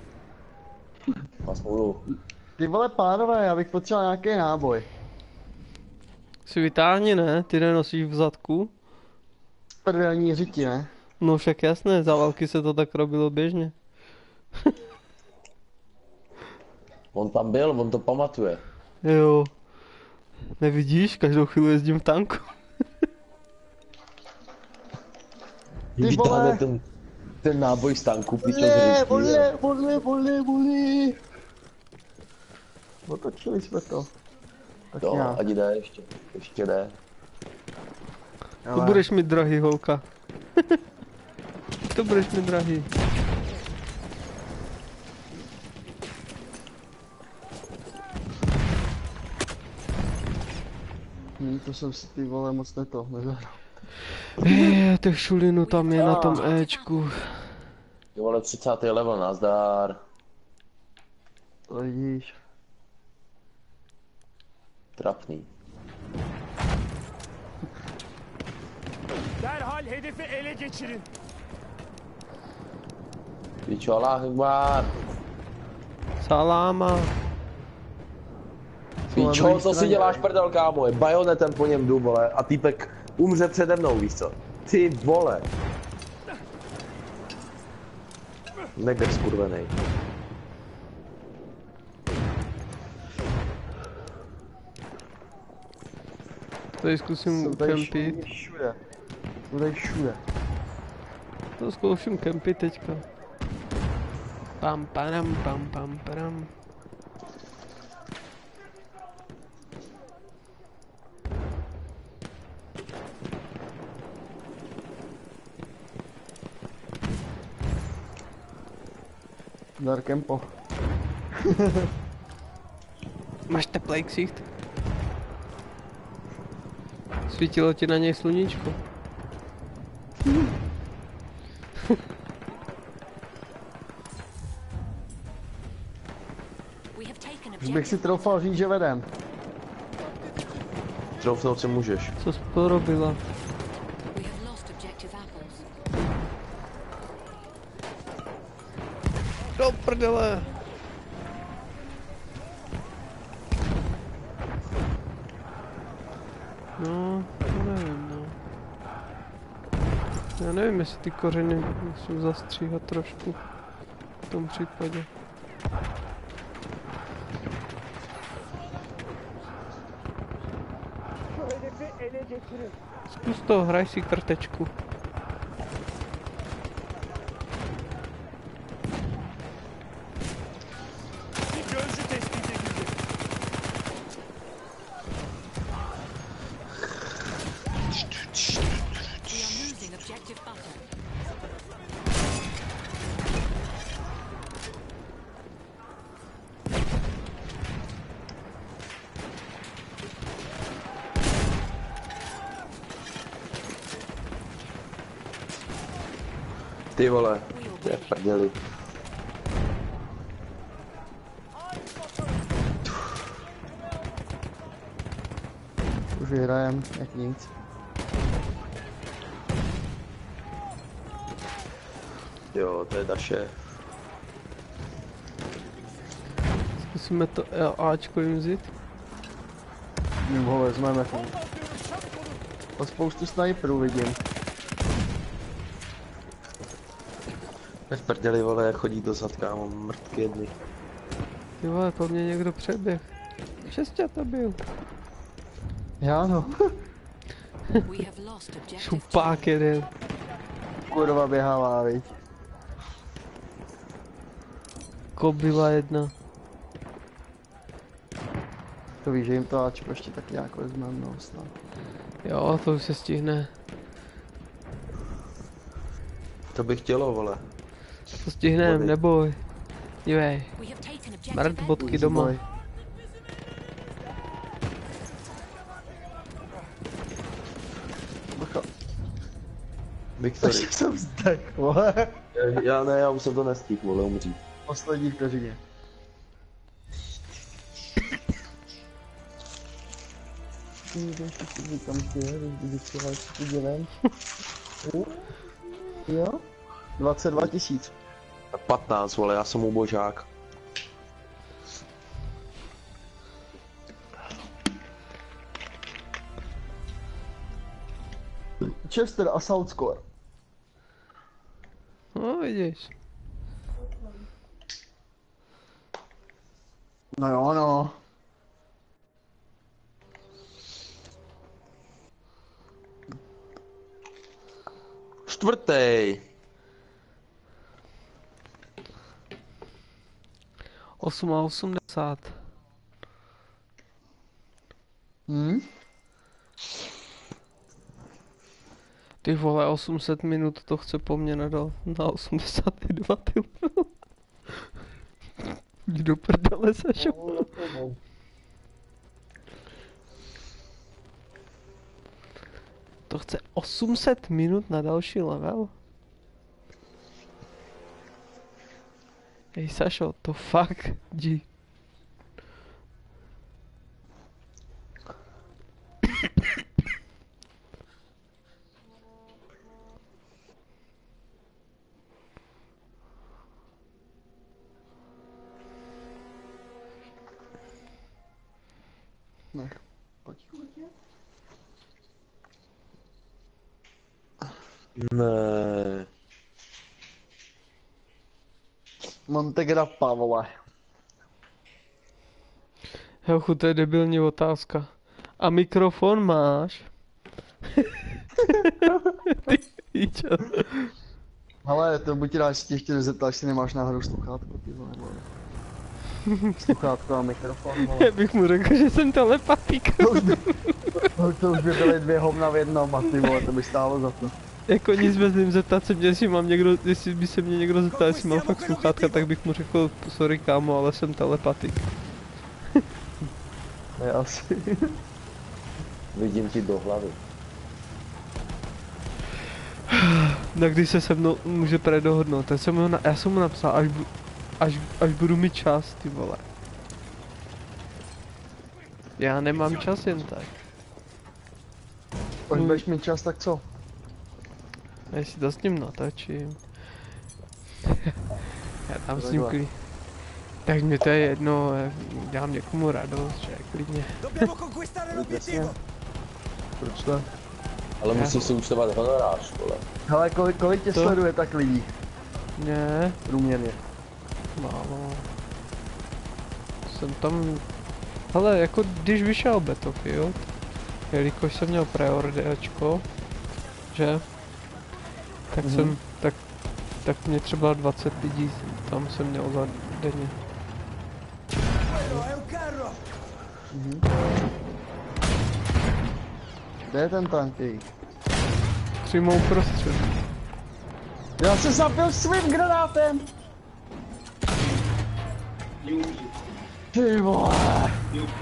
Má spolu. Ty vole, pánové, já bych potřeboval nějaký náboj. Si vytáhni, ne? Ty nenosíš v zadku? Prdelní řiti, ne? No však jasné, za války se to tak robilo běžně. On tam byl, on to pamatuje. Jo. Nevidíš? Každou chvíli jezdím v tanku. Ty Vytáhne vole. ten, ten náboj z tanku, pičo z Vole, rytí, vole, vole, vole, vole. Otočili jsme to. Tak Jo, nějak. ať jde ještě, ještě jde. To budeš mít drahý, holka. to budeš mi drahý. Hm, to jsem si ty vole moc neto, nezahrál. Je, těch šulinu tam je na tom Ečku. Ty vole, třicátý level, nazdar. To vidíš. Trapný. Derhal hedefi ele geçirin. Pičo, Allah Akbar. Saláma. Pičo, co si děláš prdel, kámo, je bajonetem po něm jdu, vole, a týpek umře přede mnou, víš co? Ty vole. Negev skurvenej. Tady zkusím Jsou tady kempit. všude. Jsou tady všude. To zkouším kempit teďka. Pam param pam pam param. Dar kempo. Máš teplej ksicht? Svítilo ti na něj sluníčko. We have taken Už bych si objective. troufal říct, že vedem. Troufnout si můžeš. Co jsi porobila? We have lost objective apples. Do prdele! No, to nevím, no. Já nevím, jestli ty kořeny musím zastříhat trošku v tom případě. Hedefi ele geçirin. Zkus to, hraj si kartečku. Bir gözcü tespit edildi. We are losing objective butter. Ty vole, to je v prdeli. Už vyhrajem, jak nic. Jo, to je daše. Zkusíme to Ačko jim vzít. Jim ho vezmeme. Bomba atıyoruz, çabuk olun. A spoustu sniperů vidím. To je v prdeli, vole, jak chodí do zad, kámo, mrtky jedny. Ty vole, po mně někdo předběh. Šestě to byl. Já no. We have lost objective. Šupák jeden. Kurva běhává, viď. Kobila jedna. To víš, že jim to Ačko ještě tak nějak vezmeme, no snad. Jo, to už se stihne. To bych chtělo, vole. To stihnem, Body. neboj. Dívej, We have taken objective. mrt Edward. bodky Easy doma. boy. Bacha, Victory. takže jsem zdech, vole. Já ne, já už jsem to nestihl, vole, umřít. Poslední vteřině. Někdo si říkám, ty je, vždycky vás to dělám. Jo? dvacet dva tisíc. patnáct, vole, já jsem ubožák. Chester Assault Score. No vidíš. No jo, no. Čtvrtý. osm a osmdesát. Hm? Ty vole, osm set minut to chce po mně nadal na osmdesát dva, ty vole. Jdi do prdele, Sašo. To chce osm set minut na další level? Hej Sašo, to fakt jdi. Ne, pojď. Ne. Montegrappa, vole. Helchu, to je debilní otázka. A mikrofon máš? Ty píčo. Ale to buď rád, že tě ještě zeptal, jestli nemáš náhodou sluchátko, ty vole, vole. Sluchátko a mikrofon, vole. Já bych mu řekl, že jsem telepatik. To už by, to, to už by byly dvě hovna v jednom a ty vole, to by stálo za to. Jako nic bez ním zeptat se mě, jestli mám někdo, jestli by se mě někdo zeptal, jestli mám fakt sluchátka, tak bych mu řekl, sorry kámo, ale jsem telepatik. To je asi. Vidím ti do hlavy. Na kdy se se mnou může predohodnout, ten jsem mu na, já jsem mu napsal, až, bu, až, až budu mít čas, ty vole. Já nemám čas jen tak. Až budeš mít čas, tak co? Já si to s ním natočím. Já tam s ním klid. Tak mě to je jedno, já dělám někomu radost, že klidně. Dobbiamo conquistare l'obiettivo. Proč to? Ale Já- musíš si účtovat honorář, vole. Hele, kolik, kolik tě To? sleduje tak lidí? Ne, Průměrně. málo. Jsem tam... Hele, jako když vyšel Battlefield, jelikož jsem měl preorderčko, že? Tak Mhm. jsem, tak, tak mě třeba dvacet lidí tam jsem měl za denně. Quello è un carro. Kde je ten tank jejich? Přímo uprostřed. Já se zabil svým granátem! Ty vole!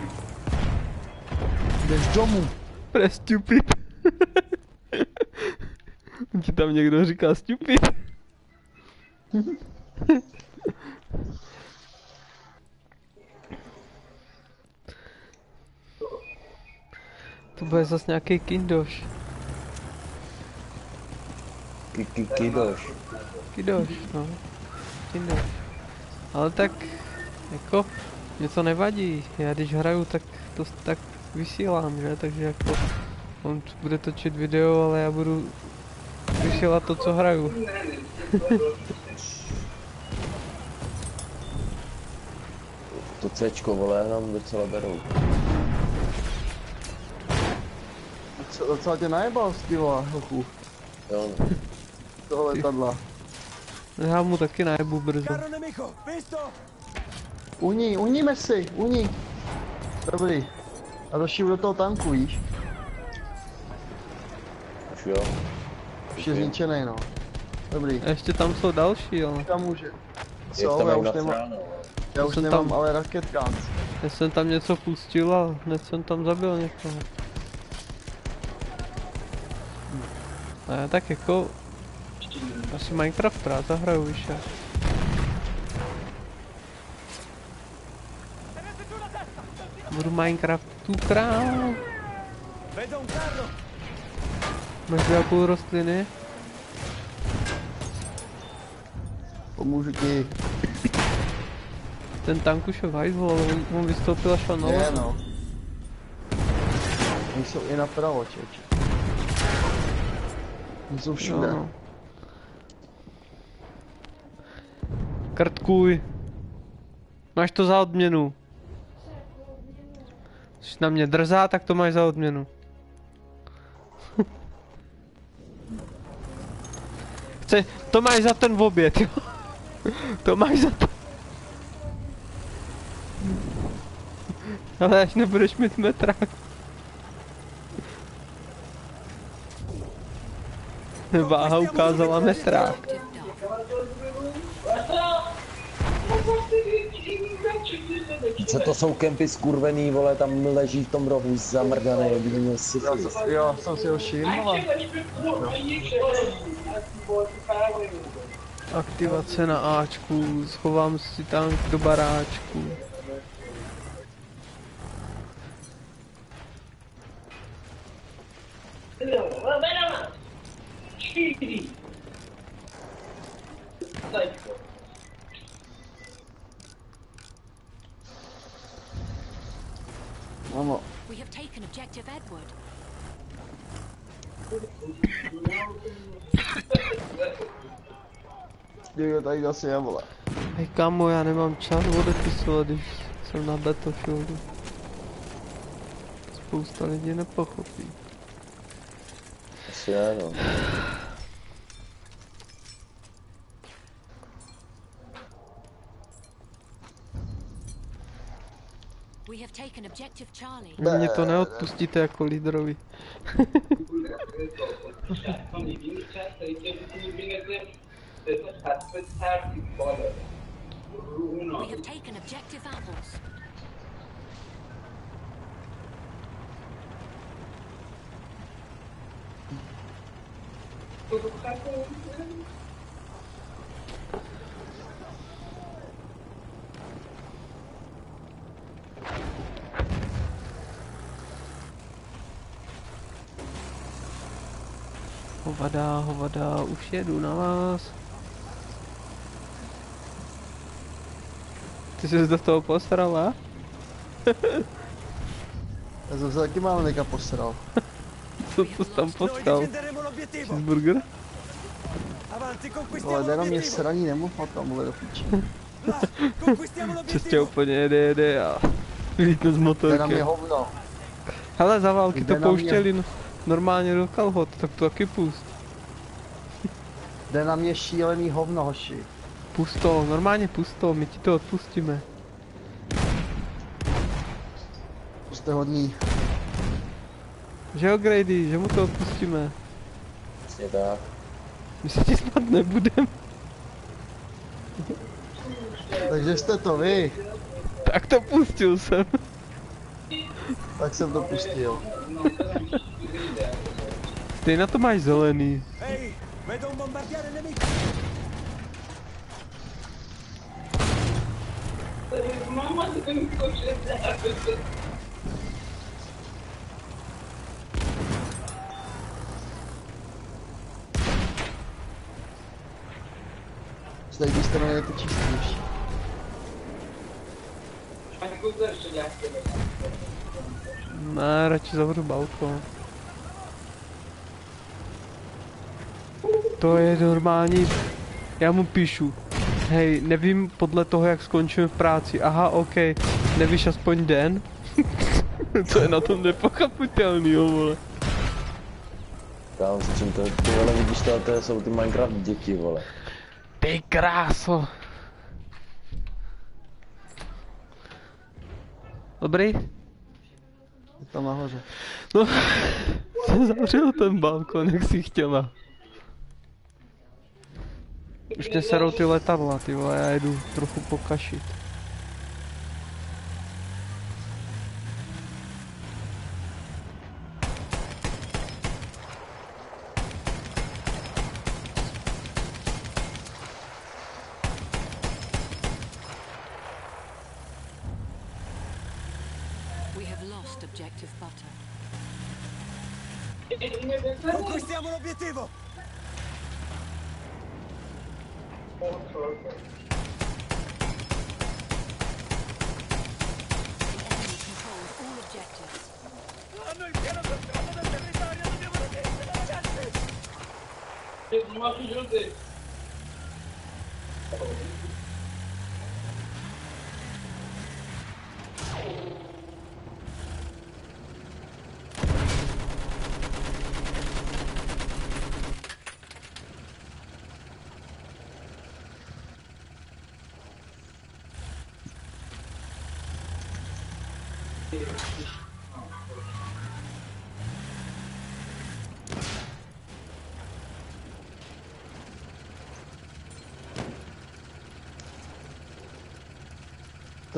Jdeš domů! Pre stupid. Ti tam někdo říká stupid. To bude zas nějaký kindoš. Kidoš. Kindoš, no. Kindoš. Ale tak, jako, mě to nevadí. Já když hraju, tak to tak vysílám, že? Takže jako, on bude točit video, ale já budu vysílat to, co hraju. To Cčko, vole, nám docela berou. Co, docela tě najebal z ty vole, hochu. Jo, no. Toho letadla. Já mu taky najebu brzo. Carro nemico, visto? Uní, uní Messi, uní. Dobrý. A došel do toho tanku, víš? Už jo. Už je zničený, no. Dobrý. A ještě tam jsou další, ale Tam může. Je Co, tam já jak už nemám, nasráno. já už jsem nemám tam- ale raketkánc. já jsem tam něco pustil a hned jsem tam zabil někoho. A já tak jako... Asi Minecraft rád zahraju, víš jak. Budu Minecraftu král. Vedo un carro. Máš dvě a půl rostliny? Pomůžu ti. Ten tank už je vajzl, ale on, on vystoupil a šel na Je, levo. no. Oni jsou i napravo, čeče. Oni jsou všude. Jo, no. Krtkuj. Máš to za odměnu. Jsi na mě drzá, tak to máš za odměnu. Chce, to máš za ten oběd, jo? To máš za to. Ale až nebudeš mít metrák. Váha ukázala metrák. Objective Duff. Co to jsou kempy skurvený, vole, tam leží v tom rohu zamrdaný, kdyby měl si. Jo, to- jo, jsem si ho všiml, ale Aktivace na Ačku, schovám si tank do baráčku. mamo, We have taken objective Edward. jo, tady zase je, vole. Hej kamo, já nemám čas odepisovat, když jsem na Battlefieldu. Spousta lidí nepochopí. Asi je, no. We have taken objective Charlie. Mně to neodpustíte jako lídrovi. We have taken objective Apples. Hovada, hovada, už jedu na vás. Ty jsi do toho posrala? Já jsem se taky mám někam posral. Co to jsi tam Noi potkal? difenderemo l'obiettivo. Cheeseburger? Avanti, Ale conquistiamo jde na mě l'obiettivo. sraní, nemůžu tam, vole, do píči. Là, conquistiamo Čistě l'obiettivo. úplně jede, jede a vylítne z Jde na mě motorky. hovno. Hele, za války to Jde na mě. pouštěli no, normálně do kalhot, tak to taky pust. Jde na mě šílený hovno, hoši. Pust to, normálně pust to, my ti to odpustíme. Jste hodný. Že jo Grady, že mu to odpustíme. Přesně tak. My se ti snad nebudem. Takže jste to vy. Tak to pustil jsem. Tak jsem to pustil. Ty na to máš zelený. Ehi, vedo un bombardiere nemico. Z té strany je to čistější. Ne, radši zavřu balkon. To je normální. Já mu píšu. Hej, nevím podle toho, jak skončím v práci. Aha, ok. Nevíš aspoň den? To je na tom nepochopitelný, jo, vole. Kámo, s čím to, ty vole, vidíš to, to jsou ty Minecraft děti, vole. Ty kráso. Dobrý? Je tam nahoře. No, jsem zavřel ten balkon, jak jsi chtěla. Už mě serou ty letadla, ty vole, já jdu trochu pokašit. We have lost objective Butter. Conquistiamo l'obiettivo. The enemy controls all objectives. Hanno il piano controllo del territorio, dobbiamo resistere, ragazzi.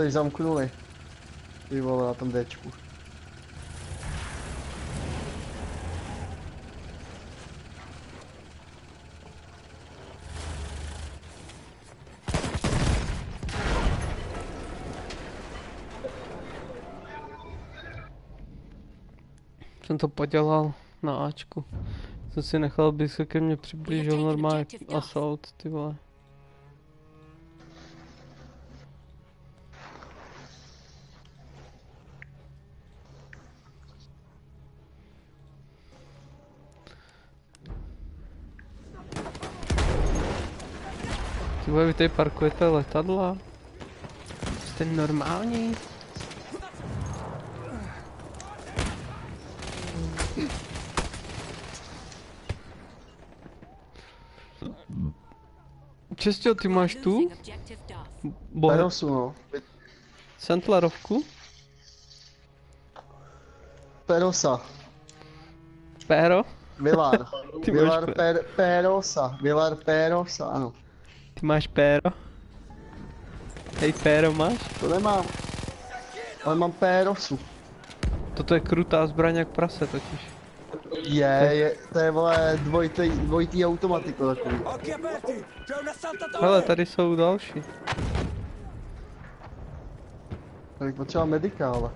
tady zamknuli. Ty vole, na tom Dčku. Jsem to podělal na Ačku. Jsem si nechal, aby se ke mně přiblížil normálně assault, ty vole. Ty vole, vy tady parkujete letadla? Jste normální? Čestě, ty máš tu? Bohe... Perosu, no. Sentlerovku? Perosa. Péro? Vilar. Ty máš Vilar pe- per, Perosa. Vilar Perosa, ano. Ty máš péro? Hej, péro máš? To nemám. Ale mám Perosu. Toto je krutá zbraň jak prase totiž. Je, je, to je vole dvojitý, dvojitý automatiko takový. Occhi aperti! C'è un assaltatore! Hele, tady jsou další. Tak potřeba medika, ale.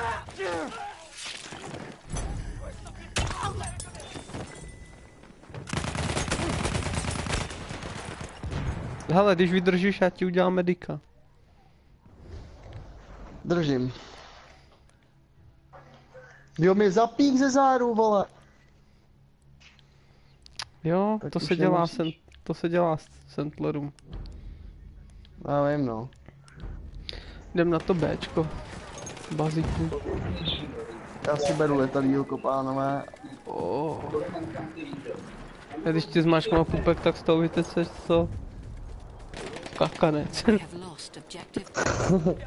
Hele, když vydržíš, já ti udělám medika. Držím. Jo, mi zapík ze záru, vole. Jo, Tak to už se dělá nemusíš. sen, to se dělá s Sentlerům. Já vím, no. Jdem na to Bčko. Bazíku. Já si beru letadílko, pánové. Oh. A když ti zmáčknu pupek, tak z toho vyteceš co? Kakanec. We have lost objective.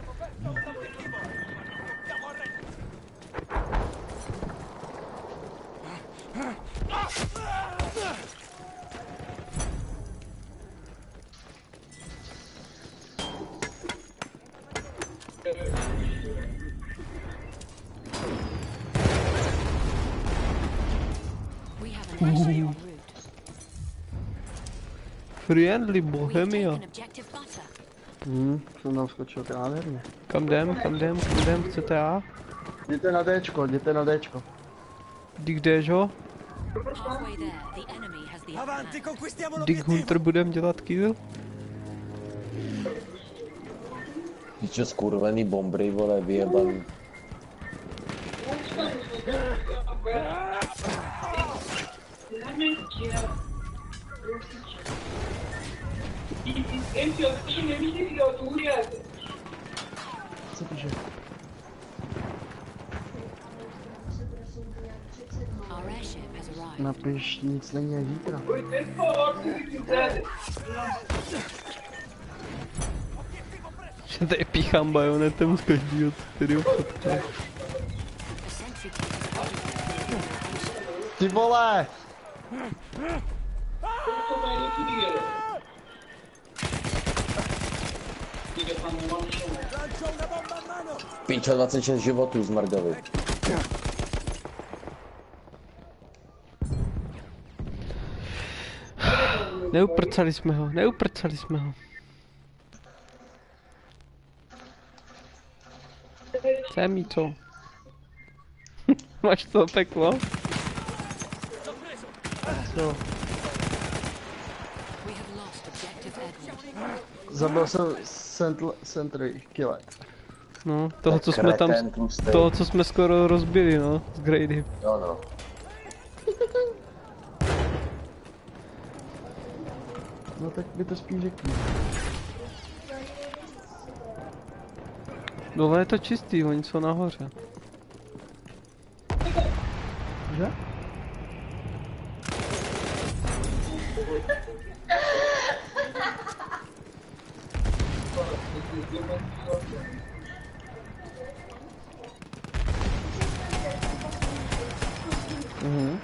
We have an enemy en route. Friendly We have Bohemia. taken objective butter. Hm, jsem tam skočil nádherně. Kam jdem, kam jdem, kam jdem, chcete já? Jděte na Dčko, jděte na Dčko. Dig jdeš ho? Halfway there, the enemy has the upper Avanti, hand. conquistiamo Dig l'obiettivo! Hunter budem dělat kill? Ty čo skurvený bombry, vole, vyjebaný. Co píše? Our airship has arrived. Napiš, nic není jak zítra. Že tady píchám bajonetem z každýho, který ho potká. The sentry kit is Ty vole! Lancio una bomba a mano! Pičo, dvacet šest životů z Mardovi. Neuprcali jsme ho, neuprcali jsme ho. Semi co? Máš to peklo? Co? We have lost objective Edward. Zabil jsem centl, centry killer. No, toho co jsme tam, Kreten tlustej. toho co jsme skoro rozbili, no, z Grady. Jo no. No tak by to spíš řekni. Dole je to čistý, oni jsou nahoře. Že? Mhm.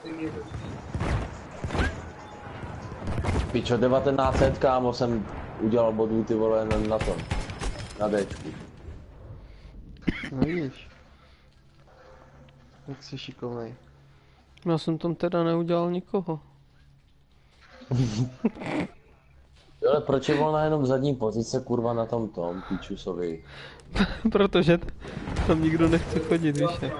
Pičo, devatenáct set, kámo, jsem udělal bodů ty vole na, na tom. Na Dčku. No vidíš. Jak jsi šikovnej. Já jsem tam teda neudělal nikoho. Jo, ale proč je volná jenom zadní pozice, kurva, na tom tom, pičusovi? Protože tam nikdo nechce chodit, víš jak.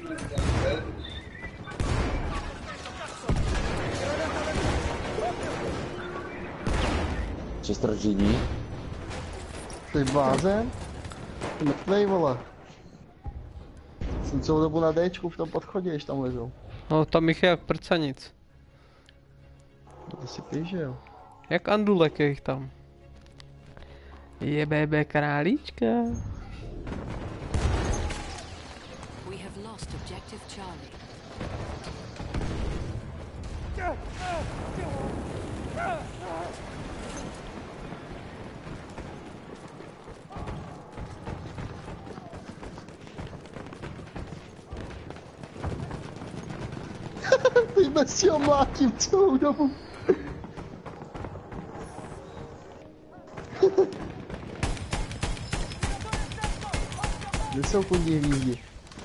Chester řídí? Jsi blázen? Jsi mrtvej, vole. Jsem celou dobu na Dčku v tom podchodě, když tam lezou. No tam jich je jak prcanic. To si píš, že jo? Jak andulek je jich tam. Je bébé králíčka. We have lost objective Charlie. Ty bez si ho mlátím celou dobu. Kde jsou kundí hvízdi?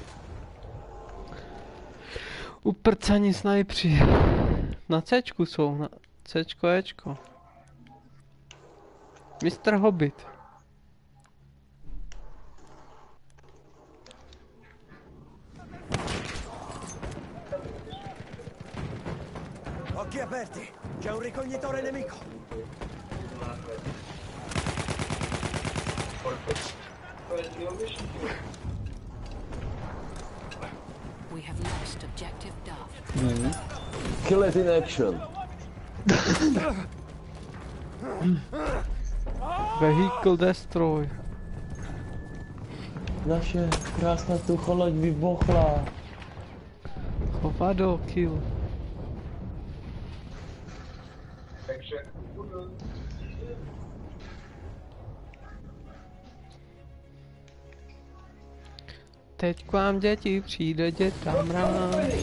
Uprcaní snajpři. Na Cčku jsou, na Cčko, Ečko. mister Hobbit. Occhi aperti! C'è un ricognitore nemico! We have lost objective Duff. Kill it in action. Vehicle destroy. Naše krásná tucholoď vybuchla. Hovado kill. Teď k vám děti přijde děta mráz.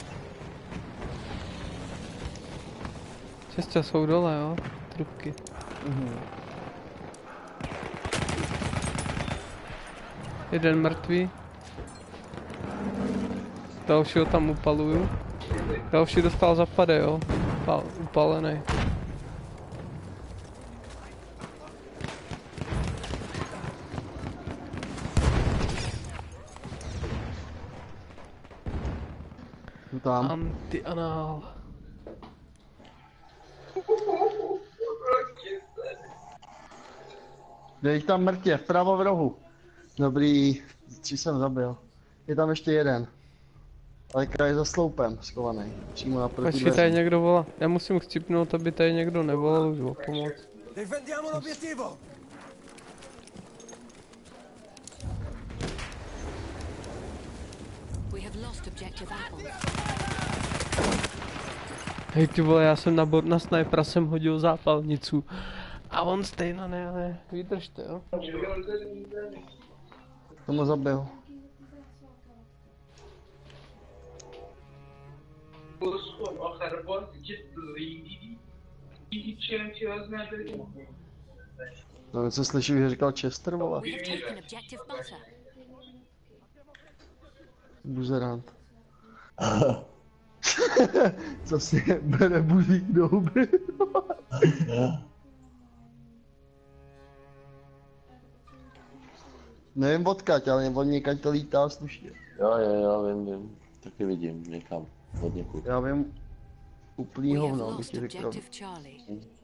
Čestě jsou dole, jo? Trubky. Mhm. Jeden mrtvý. Dalšího tam upaluju. Další dostal zapade, jo? Upal, upalený. Tam. Anti-anál. Kde jich tam mrtě, vpravo v rohu. Dobrý, tři jsem zabil. Je tam ještě jeden. Ale kraj za sloupem schovaný. Přímo naproti Počkej, tady dveřím. někdo volá. Já musím chcipnout, aby tady někdo nevolal už o pomoc. Difendiamo l'obiettivo! We have lost objective Apple. Hej ty vole, já jsem na, bor- na snajpera jsem hodil zápalnicu. A on stejno ne, ne, vydržte jo. Tomu zabil. No něco slyším, že říkal Chester, vole. We have taken objective Butter. Buzerant. Co si bere buzík do huby? Nevím odkaď, ale od někať to lítá slušně. Jo, jo, jo, vím, vím. Taky vidím někam. Od někud. Já vím úplný We have hovno, bych lost ti řekl. objective Charlie.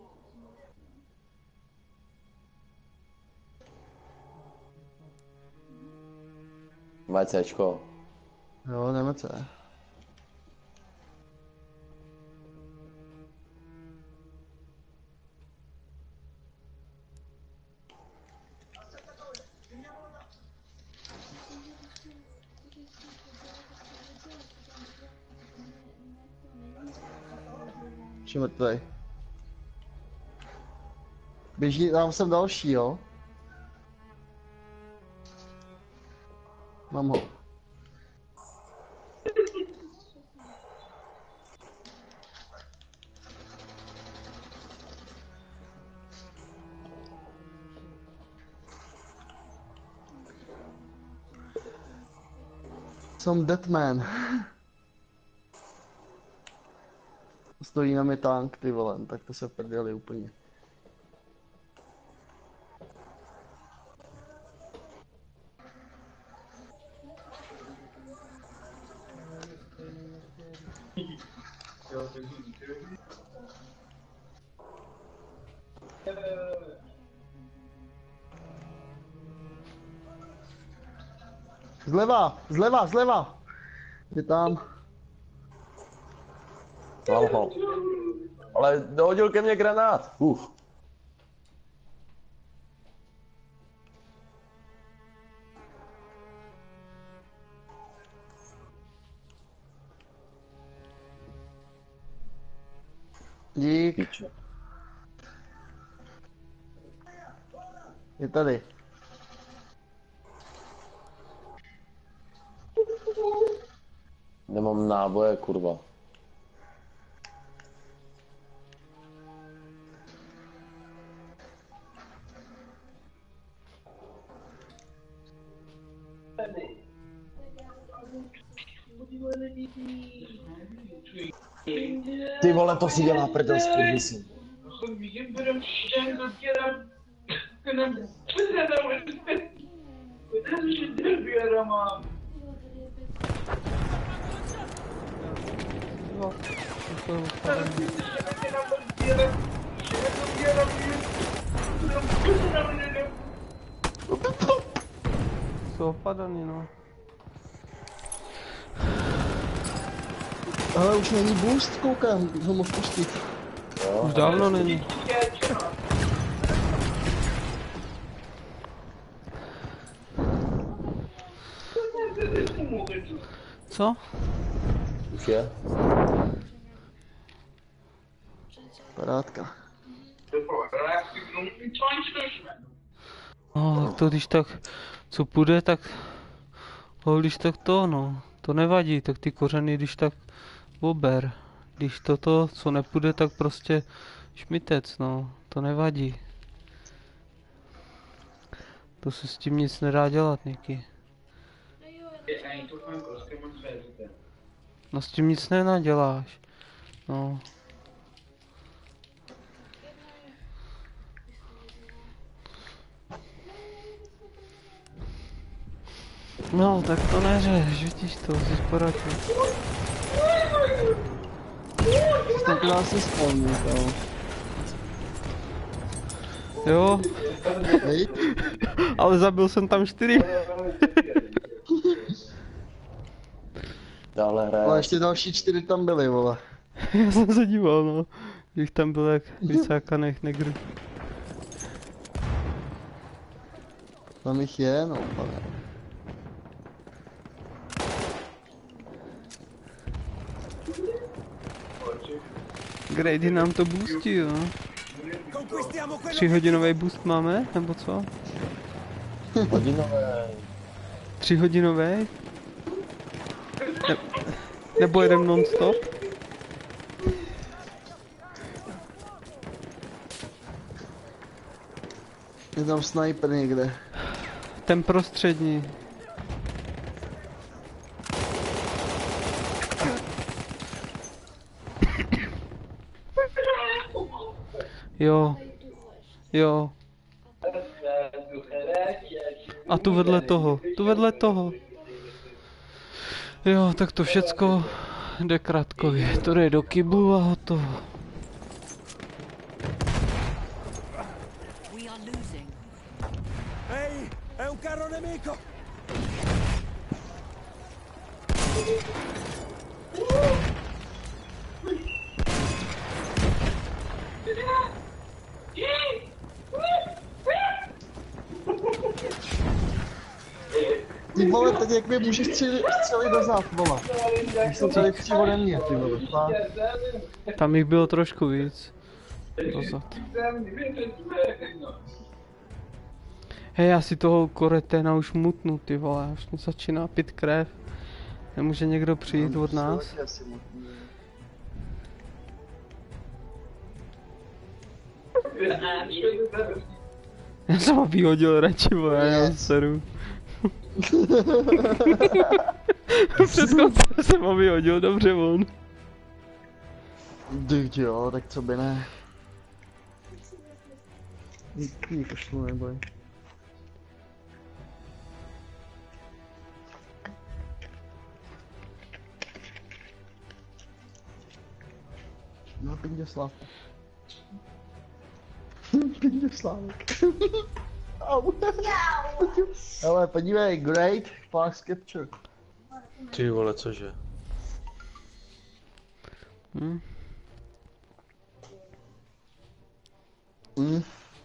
Máš Cčko. Jo, jdeme C. Či mrtvej. Běží, tam jsem další, jo? Mám ho. Jsem Deadman. Stojí na mě tank, ty vole, tak to se prdeli úplně. Zleva, zleva, zleva. Je tam. Mám ho. Ale dohodil ke mně granát. Uf. Dík. Píče. Je tady. Nemám náboje, kurva. Ty vole, to si dělá prdel s kurvisem. No, to je ustavený. Jsou opadaný, no. Ale už není boost, koukám, ho mohl pustit. Už dávno není. Co? Už je? Parádka. No, tak to když tak, co půjde, tak, ho, když tak to, no, to nevadí, tak ty kořeny, když tak ober. Když toto, co nepůjde, tak prostě šmitec, no, to nevadí. To se s tím nic nedá dělat, Niky. No s tím nic nenaděláš, no. No, tak to neřeš, vidíš to, jsi poradil. Tak nás si spomněl, jo. Jo, Hej, ale zabil jsem tam čtyři. Dále hraje. ale ještě další čtyři tam byly, vole. Já jsem se díval, no. Když tam byl jak vysákaných negrů. Tam jich je, no, pane. Grady nám to boostí, jo. Conquistiamo quello Tři hodinový boost máme, nebo co? Hodinové. Tři hodinový? Ne, nebo jeden non-stop? Je tam sniper někde. Ten prostřední. Jo. Jo. A tu vedle toho, tu vedle toho. Jo, tak to všecko jde krátkově. To jde do kyblu a hotovo. We are losing. Ehi, è un carro nemico! Ty vole, teď jak mi můžeš střelit, střelit do zad, vole. Když jsou tady tři ode mě, ty vole, fakt. Tam jich bylo trošku víc. Dozad. Hej, já si toho koreténa už mutnu, ty vole, už mi začíná pít krev. Nemůže někdo přijít od nás? Já jsem ho vyhodil radši, vole, já seru. Přeskočil jsem ho vyhodil, dobře on. Dyť jo, tak co by ne. Nikdy kašlu neboj. No, pindě slav. Pindě slávek. Au. Ale podívej, great fast capture. Ty vole, cože? Hm. Hm.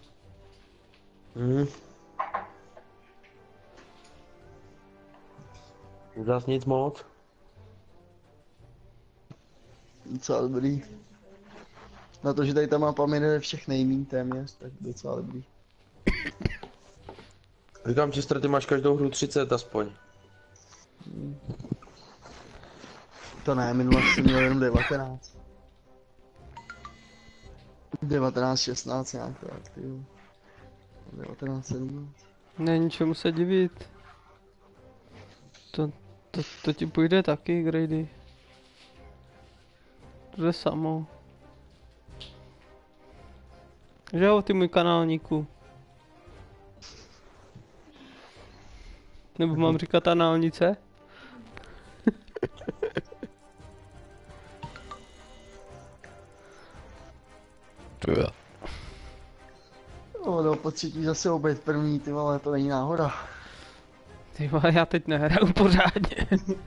Hm. Zas nic moc. Docela dobrý. Na to, že tady ta mapa mi jde všech nejmín téměř, tak docela dobrý. Říkám ti, ty máš každou hru třicet aspoň. To ne, minule jsem měl jenom devatenáct. devatenáct, šestnáct nějak tak, tyjo. devatenáct, sedmnáct. Není čemu se divit. To, to, to ti půjde taky, Grady. To je samo. Že jo, ty můj kanálníku. Nebo mám říkat análnice? No, no, po třetí zase obět první, ty vole, to není náhoda. Ty vole, já teď nehraju pořádně.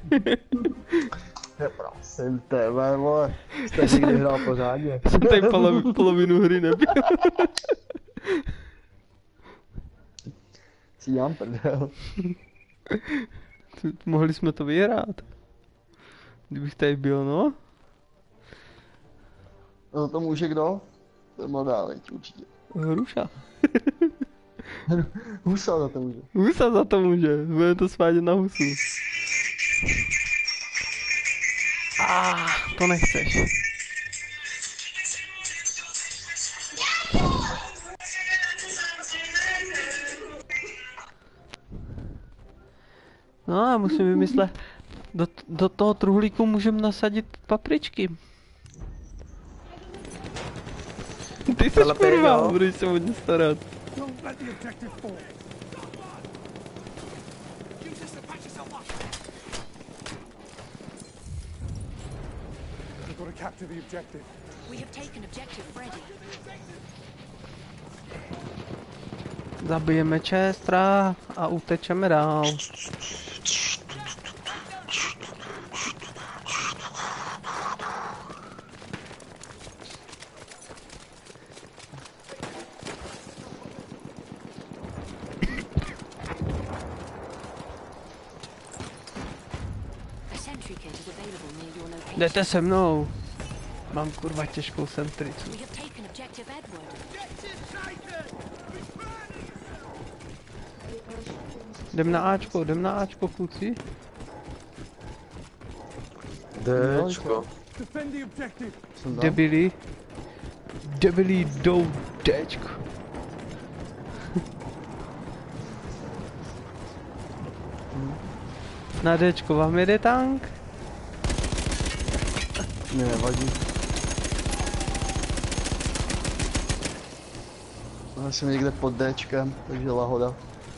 Je prosím tebe, vole, jste někdy hrál pořádně. Jsem tady polo, polovinu hry nebyl. Si dělám prdel. Mohli jsme to vyhrát. Kdybych tady byl, no. No to může kdo? To má dále, určitě. Hruša. Husa za to může. Husa za to může. Budeme to svádět na husu. Ah, to nechceš. No a musím vymyslet. Do, do toho truhlíku můžeme nasadit papričky. Ty jsi kurva, budeš se o ně starat. Don't let the objective fall. Use this to patch yourself up. We've got to capture the objective. We have taken objective Freddy. Zabijeme Chestra a utečeme dál. A sentry kit is available near your location. Jdete se mnou. Mám kurva těžkou sentricu. We have taken objective Edward. Jdem na Ačko, jdem na Ačko, kluci. Dčko. Defend the objective. Jsem tam. Debili. Debili jdou Dčko. Na Dčko vám jede tank? Mě nevadí. Já jsem někde pod Dčkem, takže lahoda.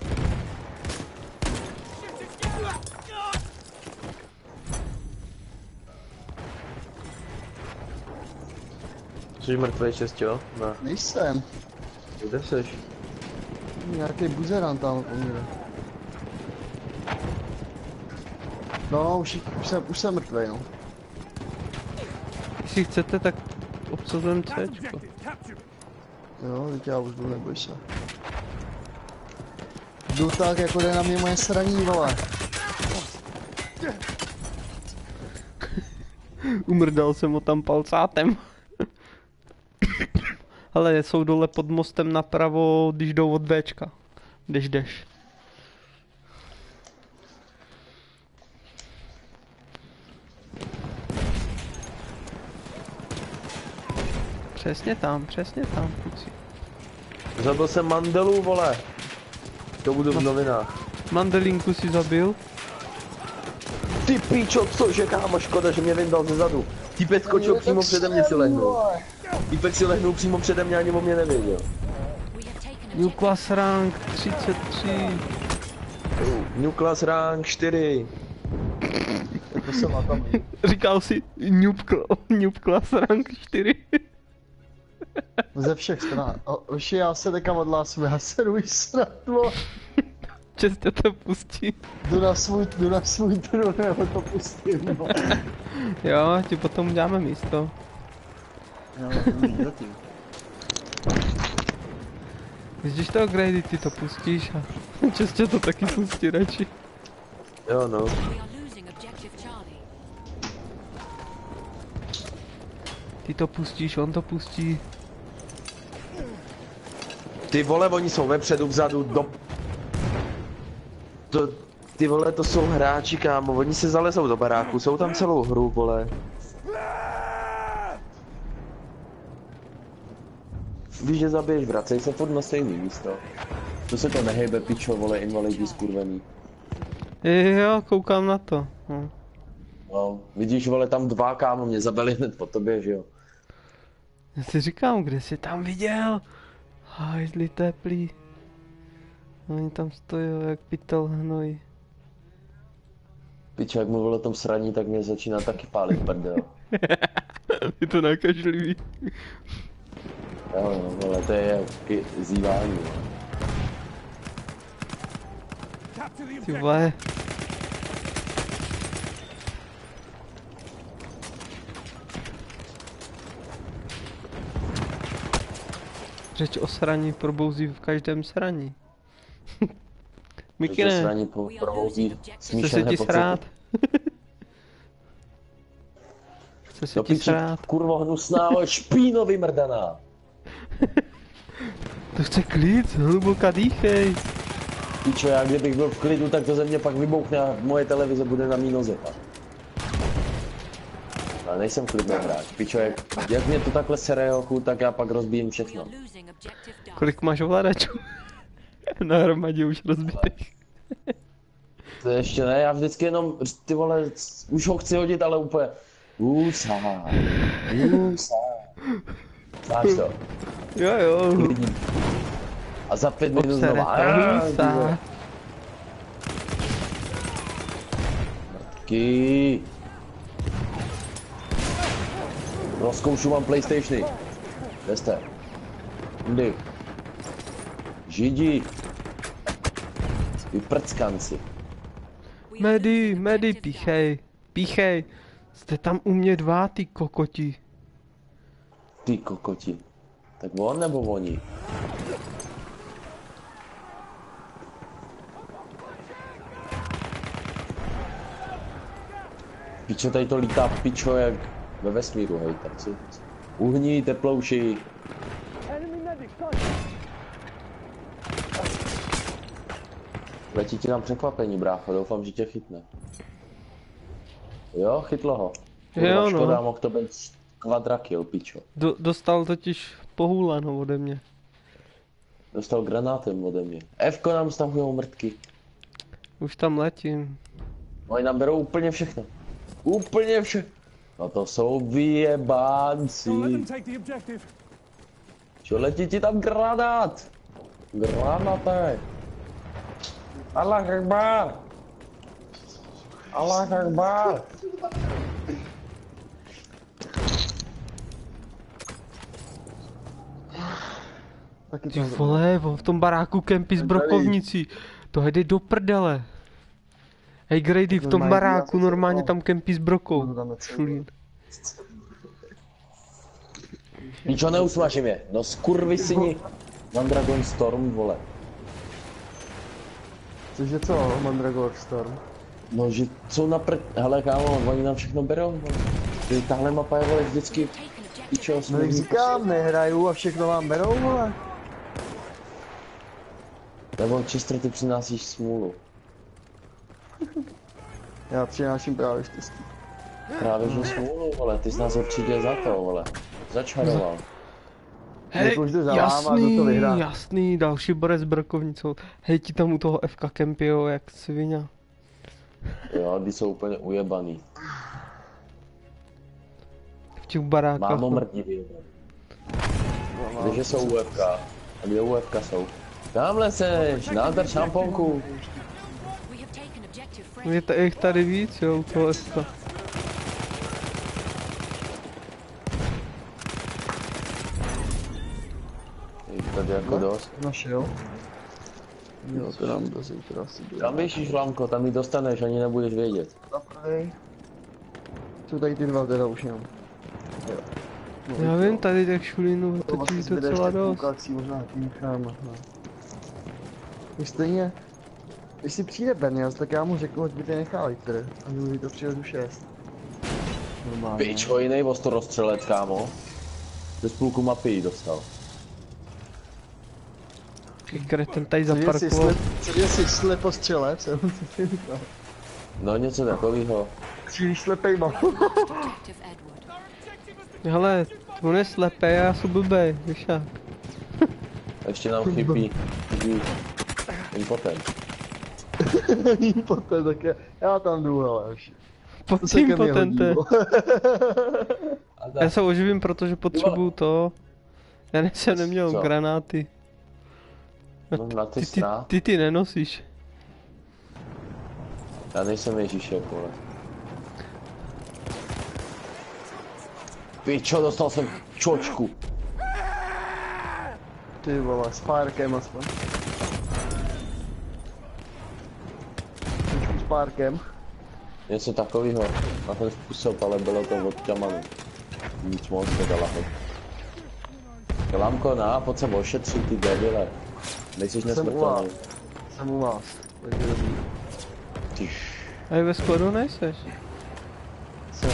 Jsi mrtvej čestě, ne? Nejsem. Kde seš? Nějaký buzerant tam po mě. No, už, už, jsem, už jsem mrtvej, no. Jestli chcete, tak obsazujeme That Cčko. objective, capture it. Jo, teď já už jdu, neboj se. Jdu tak, jako jde na mě moje sraní, vole. Umrdal jsem ho tam palcátem. Ale jsou dole pod mostem napravo, když jdou od Bčka. Když jdeš. Přesně tam, přesně tam, kluci. Zabil jsem Mandelu, vole. To budu v novinách. Mandelinku si zabil. Ty píčo, cože kámo, škoda, že mě vyndal ze zadu. Týpek skočil přímo přede mě si lehnul. Týpek si lehnul přímo přede mě, ani o mě nevěděl. We have taken New objective. class rank třicet tři. New class rank čtyři. To jsem na tam. Říkal si Noob, cl- noob class rank čtyři. Ze všech stran. Už já se teďka odhlásím, já se jdu srat, vole. Čestě to pustí. Jdu na svůj, jdu na svůj trůn, nebo to pustím, no. Jo, ti potom uděláme místo. Jo, to zatím. Když to Grady, ty to pustíš a čestě to taky pustí radši. Jo no. We are losing objective Charlie. Ty to pustíš, on to pustí. Ty vole, oni jsou vepředu, vzadu, do... To, ty vole, to jsou hráči, kámo, oni se zalezou do baráku, jsou tam celou hru, vole. Víš, že zabiješ, vracej se furt na stejný místo. To se to nehejbe, pičo, vole, invalidi skurvený. Jo, koukám na to. No. No, vidíš, vole, tam dva, kámo, mě zabili hned po tobě, že jo? Já si říkám, kde jsi tam viděl? Hajzli teplý. Oni tam stojí jak pytel hnoj. Pičo, jak mluvil o tom sraní, tak mě začíná taky pálit prdel. Je to nakažlivý. Jo, no, vole, to je jak zývání. Capture the Ty objective. vole. Řeč o sraní probouzí v každém sraní. Protože Mikine, sraní po- provouzí chce se smíšené ti pocity. srát? Chce se Do ti piči, srát? kurvo hnusná, ale špíno vymrdaná. To chce klid, hluboka dýchej. Pičo, já kdybych byl v klidu, tak to ze mě pak vybouchne a moje televize bude na mý noze pak. Ale nejsem klidný hráč. Pičo, jak, jak mě to takhle sere ochu, tak já pak rozbijím We všechno. are losing objective Dark. Kolik máš ovladačů? Na hromadě už rozbitých. To ještě ne, já vždycky jenom, ty vole, už ho chci hodit, ale úplně... Úsá, úsá. Znáš to? Jo jo. A za pět minut Obsere znova. to "Aaa, ty husa. vole." Mrtky. Rozkoušu mám PlayStationy. Kde jste? Kdy? Židi. Vy prckanci. We are Medy, losing medy, objective Dark. píchej. Píchej. Jste tam u mě dva, ty kokoti. Ty kokoti. Tak on nebo oni? Pičo, tady to lítá pičo jak ve vesmíru, hej, tak si. Uhní, teplouši. Letí ti tam překvapení, brácho, doufám, že tě chytne. Jo, chytlo ho. Kurva, Jo, no. škoda, mohl to být kvadrakill, pičo. Do, dostal totiž pohůlano ode mě. Dostal granátem ode mě. Fko nám stahujou mrtky. Už tam letím. Oni nám berou úplně všechno. Úplně všechno. No to jsou vyjebánci. Don't let them take the objective. Čo letí ti tam granát? Granáte. Allah Akbar. Allah Akbar. Taky Ty to vole, v tom baráku kempy s brokovnicí. To jde do prdele. Hej Grady, v tom Normálně baráku já jsem normálně se tam kempy s brokou. Budu tam necít. Šulín. Ničo neusmažím je. No skurvisyni. Mandragon Storm, vole. Cože co, Mandragore Storm? No že co na prd... Hele kámo, oni nám všechno berou, vole. Ty, tahle mapa je, vole, vždycky... Taken objective Pičo, No jak smluvní říkám, nehraju a všechno vám berou, vole. Nebo Chester, ty přinášíš smůlu. Já přináším právě štěstí. Právě že smůlu, vole, ty jsi nás určitě za to, vole. Začaroval. Hej, Jako vždy za váma, kdo to jasný, vyhrá. jasný, další borec s brokovnicou. Hej, ti tam u toho F K kempio jak svině. Jo, ty jsou úplně ujebaný. V těch barákách. Mámo no. mrdí vyjebaný. Kde jsou U F K? A kde U F K jsou? Tamhle seš, nádrž šamponku. We have taken objective Freddy. Je ta- jich tady víc, jo, u toho Eska. Je tady jako dost. Našel. Jo, to nám do zítra asi bude. Tam běžíš, Lamko, tam ji dostaneš, ani nebudeš vědět. Zapravej. Jsou tady ty dva teda už jenom. Jo. No, Já vím, tady těch šulínů to vlastně točí zbyde docela ještě dost. půlka akcí, možná tímkám. Už stejně, když si přijde Benias, tak já mu řeknu, ať by ty nechal liter. A mi to přijedu šest. Normálně. Pičo, jiný voz to rozstřelet, kámo. Ze půlku mapy jí dostal. Kreten tady Co jestli zaparkoval. slep, co jestli slepostřelec, co ty říkal? No něco takového. Příliš slepej mám. Objective Edward. Hele, on je slepý a já jsem blbej, víš jak. Ještě nám chybí, chybí impotent. Poté také, já tam jdu, ale už. Pod To se tím ke mně hodí, potente. bo. A Já tak, se oživím, protože potřebuju to. Já nejsem neměl Co? granáty. no, na ty Ty ty, strá. ty ty nenosíš. Já nejsem Ježíšek, vole. Pičo, dostal jsem čočku. Ty vole, s párkem aspoň. Trošku s párkem. Něco takového. Na ten způsob, ale bylo to od Jamanu. Nic moc nedala ho. Klamko, na, pojď se ošetřit, ty debile. Nejsiš Jsem u vás. nesmrtelný. Jsem u vás. Takže dobrý. Ty. A i ve skladu nejseš. Co?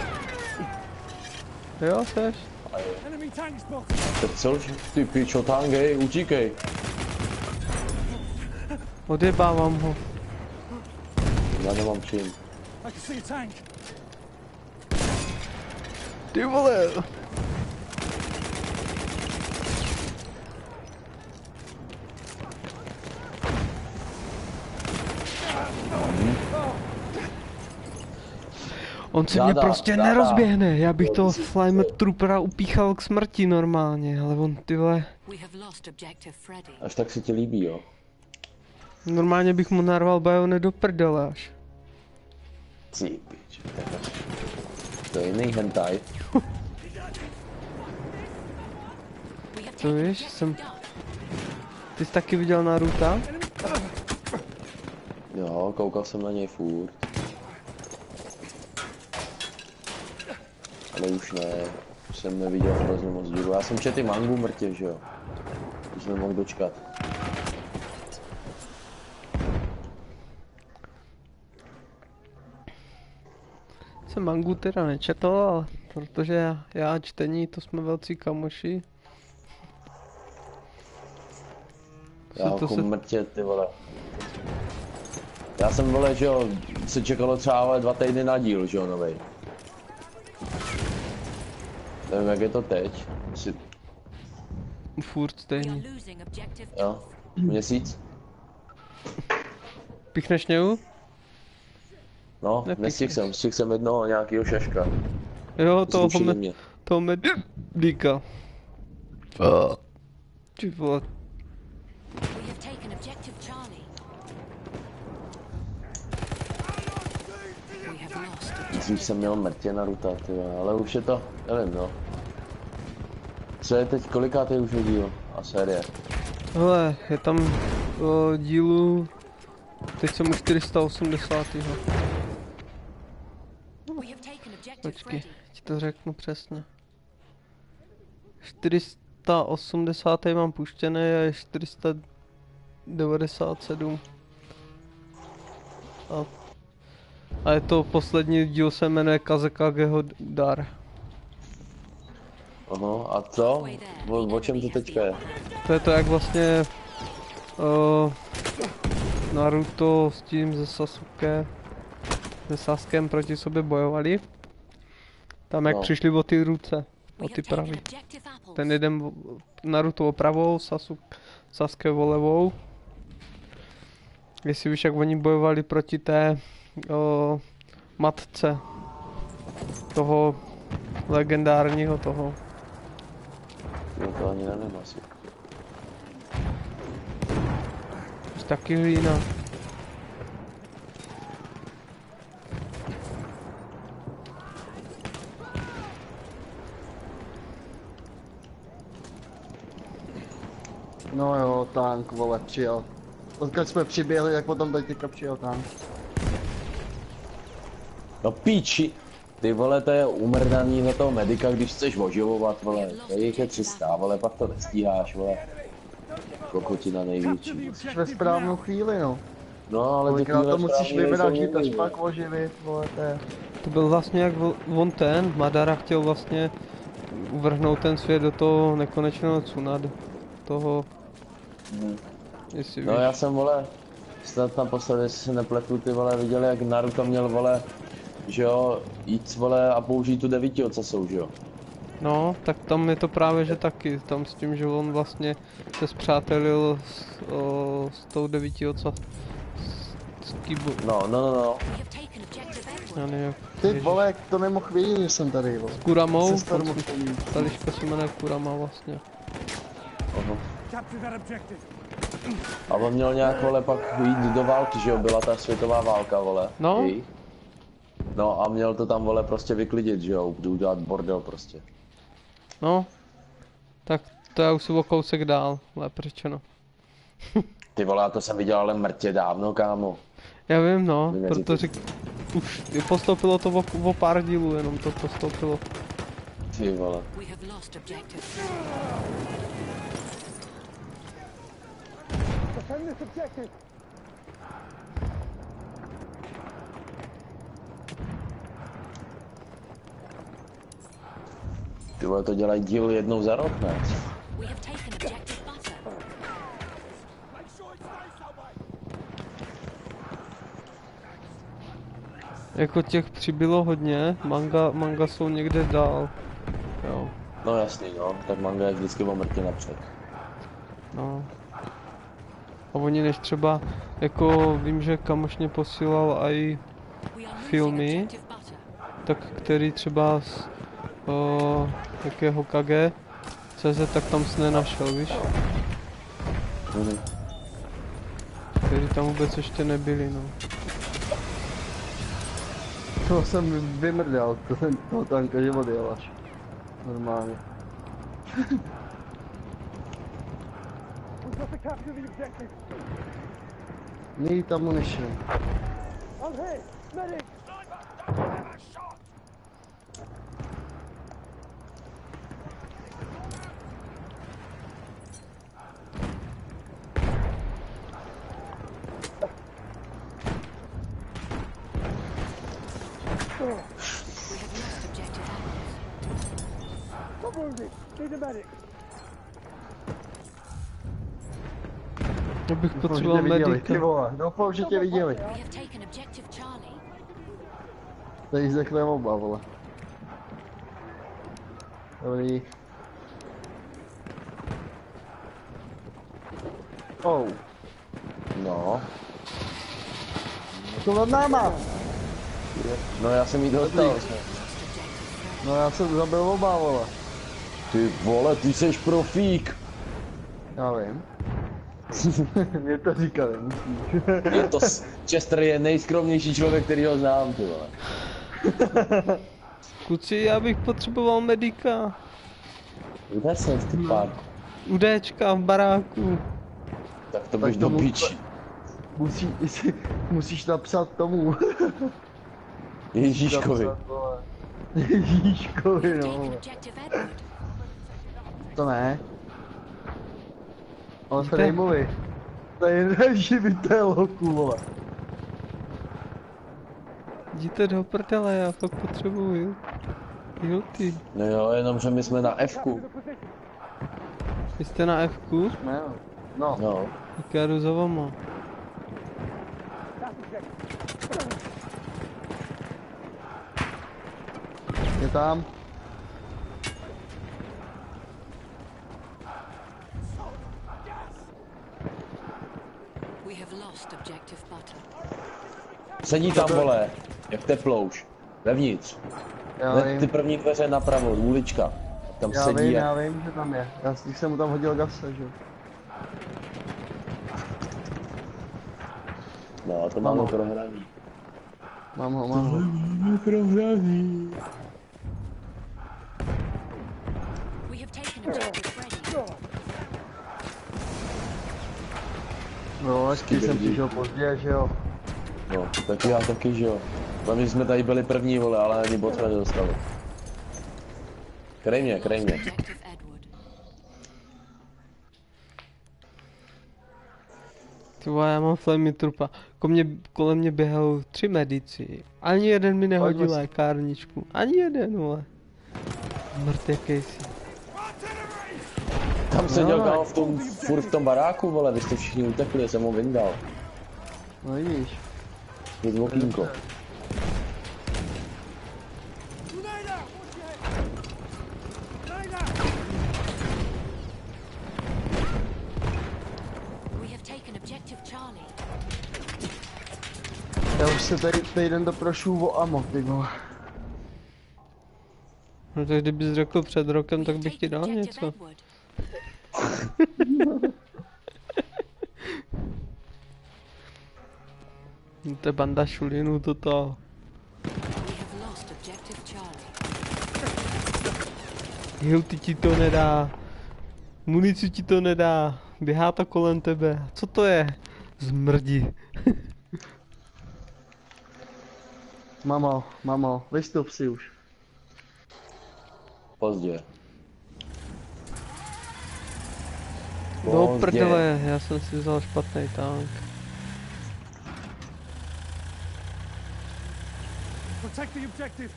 Jo, seš. Enemy tank spotted. Teď co už? Ty pičo, tangej, utíkej. Odjebávám ho. Já nemám čím. I can see a tank. Ty vole. On se mě Dáda, prostě dáda. nerozběhne, já bych toho Flamer Troopera upíchal k smrti normálně, ale on ty vole, We have lost objective Freddy. Až tak se ti líbí, jo? normálně bych mu narval bajony do prdele až. Ty pič, to je jiný hentai. We have To taken víš, objective jsem, Duck. ty jsi taky viděl Naruta? Jo, koukal jsem na něj furt. Ale už ne, už jsem neviděl hrozně moc dílu. Já jsem četl i mangu mrtě, že jo? Už nemohl dočkat. Jsem mangu teda nečetl, ale protože já, já a čtení, to jsme velcí kamoši. Já Co to ho se- mrtě, ty vole. Já jsem, vole, že jo, se čekalo třeba ale dva týdny na díl, že jo, novej. Nevím, jak je to teď. Asi, Furt We are stejný. losing objective jo, měsíc? Pichneš něju? No, Nepíchneš. nestihl jsem, stihl jsem jednoho nějakýho šaška. Jo, toho, Zrušili med, mě. toho medíka. Ty vole, We have taken objective Charlie. We have lost objective. Dřív jsem měl mrtě Naruta, ty vole, ale už je to, nevím, no. Co je teď, kolikátý už je díl a série? hele, je tam o, dílu, teď jsem u čtyři sta osmdesát. We have taken objective Počkej, Freddy. ti to řeknu přesně. čtyři sta osmdesát mám puštěný a je čtyři sta devadesát sedm. A, a je to poslední díl, se jmenuje Kazekageho Dar. Aha, a co? O, o čem to teďka je? To je to, jak vlastně uh, Naruto s tím ze Sasuke, se Saskem proti sobě bojovali. Tam jak No. přišli o ty ruce, We o have ty taken pravý. objective apples. Ten jeden o- Naruto o pravou, Sasuke, Sasuke o levou. Jestli víš, jak oni bojovali proti té o matce toho legendárního toho. Jo, to ani nevím asi. Taky hlína. No jo, tank, vole, přijel. Odkud jsme přiběhli, jak potom tady teďka přijel tank. No píči! Ty vole, to je umrdaný na toho medika, když chceš oživovat, vole. To jich je tři sta, vole, pak to nestíháš, vole. Kokotina největší. Jsi ve správnou chvíli, no. No, ale ty Kolikrát to chvíle musíš správně vymražit nejsou až někdy, pak vole. oživit, vole, to je. To byl vlastně jak v- on ten, Madara chtěl vlastně uvrhnout ten svět do toho nekonečného tsunade. Toho, Mhm. jestli No víš. já jsem, vole, snad naposledy, jestli se nepletu, ty vole, viděli, jak Naruto měl, vole, že jo, jít, vole, a použít tu devíti ocasou, že jo. No, tak tam je to právě, že taky, tam s tím, že on vlastně se spřátelil s, o, s tou devíti oca, s, s Kibu, No, no, no, no. We have taken objective Edward. já nevím jak, Ty ježiš. vole, to nemohl vědět, že jsem tady, vole. Kuramou, Jsem se tady mohl pomít. ta liška se jmenuje Kurama vlastně. Aha. Capture that objective. A on měl nějak, vole, pak jít do války, že jo, byla ta světová válka, vole. No. Jejich. No a měl to tam, vole, prostě vyklidit, že jo, udělat bordel prostě. No, tak to já už jsem o kousek dál, lépe řečeno. Ty vole, já to jsem viděl ale mrtě dávno, kámo. Já vím, no, Vy proto neříkej. řík, už postoupilo to o, o pár dílů, jenom to postoupilo. Ty vole. We have lost objective. Defend this objective. Ty vole, to dělají díl jednou za rok, ne? We have taken objective butter. Make sure it stays that way. Jako těch přibylo hodně, manga, manga jsou někde dál. Jo, No jasný, no, tak manga je vždycky o mrtě napřed. no. A oni než třeba, jako vím, že kamoš mě posílal i We are losing filmy, objective butter. tak který třeba z o, jakého Kage C Z, tak tam jsi nenašel, víš? Mhm. Který tam vůbec ještě nebyli, no. To jsem vymrdal, to jsem toho tanka, že odjel až. Normálně. We've got to capture the objective. Need ammunition. I'm here. Medic. Shot. We have lost objective apples. I'm wounded. Need a medic. Já bych Doufám, že potřeboval tě viděli, ty medika. vole. Doufám, že tě viděli. We have taken objective Charlie. Tady zdechne oba, vole. Dobrý. Oh, No. to nad náma! No já jsem jí dostal. No já jsem zabil oba, vole. Ty vole, ty seš profík. Já vím. Mě to říkali, musíš. Je to, s- Chester je nejskromnější člověk, který ho znám, ty vole. Kluci, já bych potřeboval medika. Kde jsem ty pár? U Dčka v baráku. Tak to Tak běž do tomu- píči. Musí, musíš napsat tomu. Ježíškovi. Napsat, vole. Ježíškovi, no. Taken vole. objective Edward. To ne. Ale Víte? Frejmovi. To je neživitel hoku, vole. Jděte do prdele, já fakt potřebuju. Jo ty, No jo, jenom že my jsme na F-ku. vy jste na F-ku? Ne, no. No. Tak já jdu za vama. Je tam. We have lost objective butter. Sedí tam, vole, jak teplouš. Vevnitř. Já Hned ty vím, první dveře napravo, ulička. Tam já sedí vím, jak... já vím, že tam je. Já když jsem mu tam hodil gase, že? No, to Mám máme ho. prohraný. Mám ho, mám ho. Máme prohraný. We have taken objective Freddy. No, hezky jsem přišel pozdě, že jo. No, taky já taky, že jo. Hlavně jsme tady byli první, vole, ale ani bod jsme nedostali. Krej mě, krej mě. Objective Edward. Ty vole, já mám flamy trupa. Ko mě, kolem mě běhal tři medici. Ani jeden mi nehodil Pojď, lékárničku. Ani jeden, vole. Mrt jaký jsi. Tam seděl No, kámo v tom, furt v tom baráku, vole, vy jste všichni utekli, jsem ho vyndal. No vidíš. Jít v okýnko. Grenada! Watch your head! Grenada! We have taken objective Charlie. Já už se tady týden doprošu o amo, ty vole. No tak kdybys řekl před rokem, We tak have bych ti taken dal objective něco. Edward. To je banda šulinů toto. We have lost objective Charlie. Hilty ti to nedá. Munici ti to nedá. Běhá to kolem tebe. Co to je? Zmrdi. Mamo, mamo, vystup si už. Pozdě. Do Pozdě. prdele, já jsem si vzal špatný tank. Protect the objective!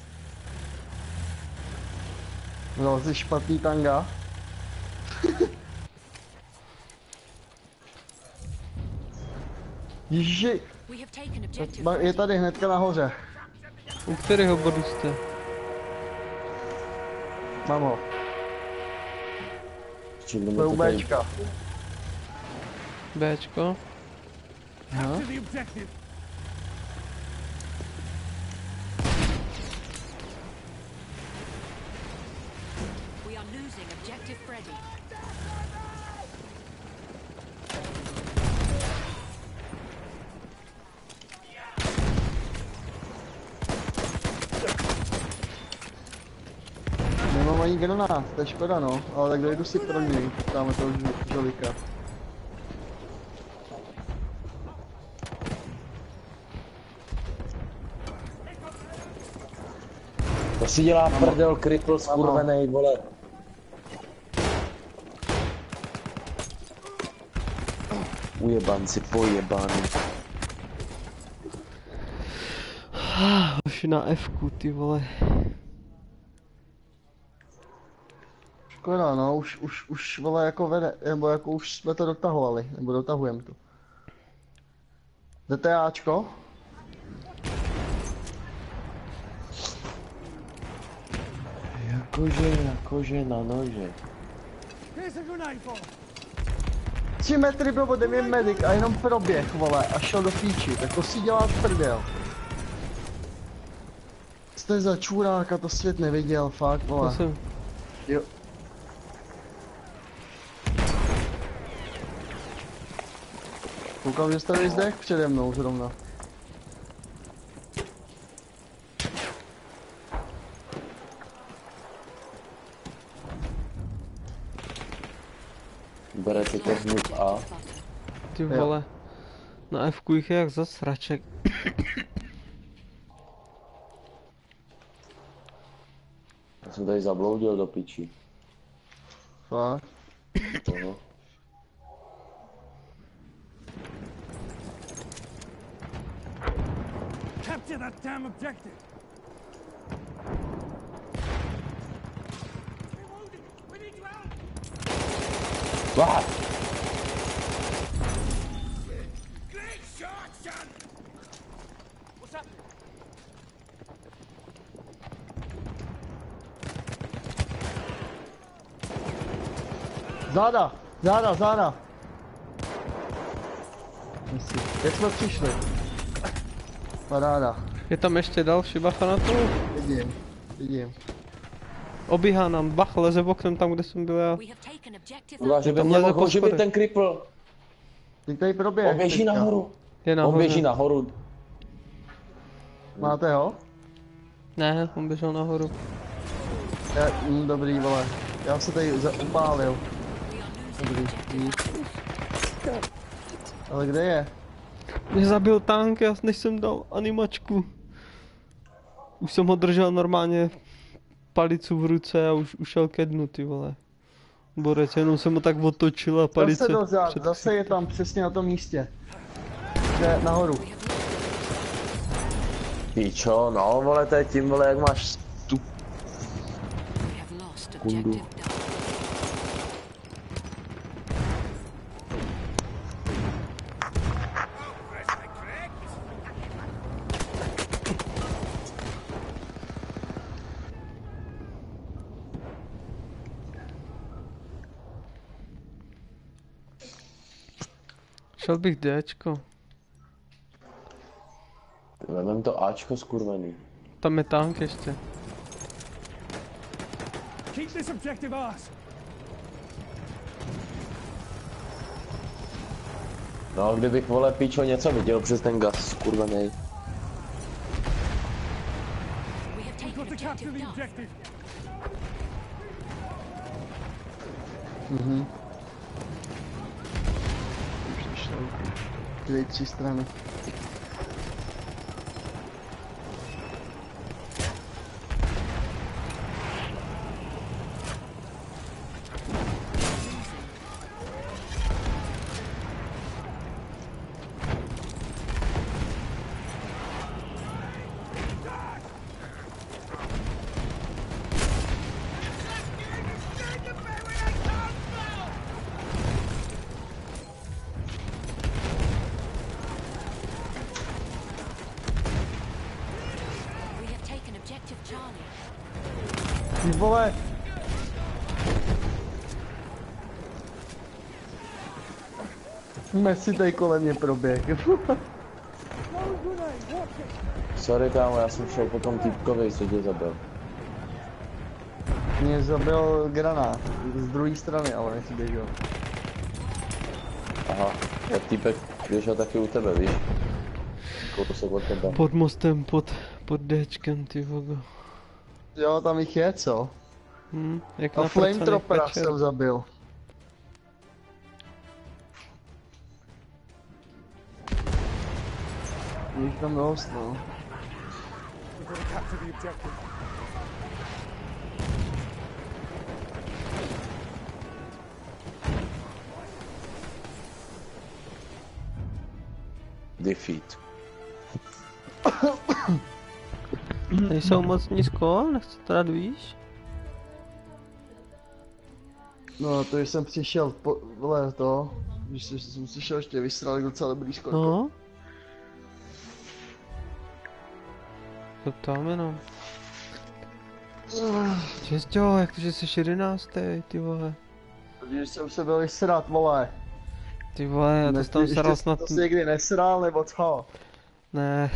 Vzal jsi špatný tanga. Ježiši, We have taken objective ba- je Freddy. tady hnedka nahoře. U kterého bodu jste? Mám ho, Čím to je to u tady... Bčka. Bčko? Aha. To the objective! We are losing objective Freddy. Nemám ani granát, to je škoda no, ale tak dojdu si pro něj, dáme toho žu- žolika. To si dělá prdel, kripl, skurvenej, vole. Ujebanci, pojebány. Hoši na F-ku, ty vole. Škoda no, už, už, už vole jako vede, nebo jako už jsme to dotahovali, nebo dotahujeme to. DTAčko? Jakože, jakože na nože. Here's a grenade bomb! Tři metry byl ode mě medic a jenom proběh, vole, a šel do píči, tak to si dělá prdel. Jste za čuráka, to svět neviděl, fakt, To vole. jsem... Jo. Koukám, že jste vyzdech přede mnou zrovna. Berete technik A. Ty Jo. vole. Na F-ku jich je jak za sraček. Já jsem tady zabloudil do piči. Fakt. Toho. Capture that damn objective! We're wounded! We need to help! Ah! Great shot, son! What's happening? Záda, záda, záda. Myslím, jak jsme přišli? Paráda. Je tam ještě další, bacha na to. Vidím. Vidím. Obíhá nám, bach, leze v oknem tam, kde jsem byl já. We have taken objective Kurva, že by Tam mě leze mohl po oživit schodech. ten cripple. Ty tady proběh. On běží teďka. nahoru. Je On nahoře. běží nahoru. Máte ho? Ne, on běžel nahoru. Já, mm, dobrý, vole. Já se tady za- upálil. Dobrý. Dík. Ale kde je? Mě zabil tank, já než jsem dal animačku. Už jsem ho držel normálně palicu v ruce a už ušel ke dnu, ty vole. Borec, jenom jsem ho tak otočil a palice... Zase dozad, před- zase je tam přesně na tom místě. Jde nahoru. Píčo, no vole, to je tím, vole, jak máš tu... We have lost Kundu. objective Duff. Šel bych Dčko. Vemem to Ačko skurvený. Tam je tank ještě. Keep this objective ours. No, kdybych, vole, píčo, něco viděl přes ten gas, skurvený. We have taken Got to capture objective the Duff. objective. Dvě, tři strany. We have taken objective Charlie. Ty vole! Messi tady kolem mě proběh. Sorry, kámo, já jsem šel po tom týpkovi, co tě zabil. Mě zabil granát. Z druhé strany, ale nechci běžel. Aha, jak týpek běžel taky u tebe, víš? Kousek od tebe. Pod mostem, pod, pod Dčkem, ty vogo. Jo, tam jich je, co? Hm, jak A na Flametropera večer. jsem zabil. Je jich tam dost, no. We've got to capture the objective. Defeat. Nejsou moc nízko, nechci to dát víš? No, to jsem přišel, po, vole, to, když jsem, jsem přišel ještě vystřelit docela dobrý skok. No. To tam jenom. Česťo, jak to, že jsi jedenáctý, ty vole. Když jsem se byl vysrat, vole. Ty vole, já to Nechci- tam ještě sral jsi snad... to si někdy nesral, nebo co? Ne.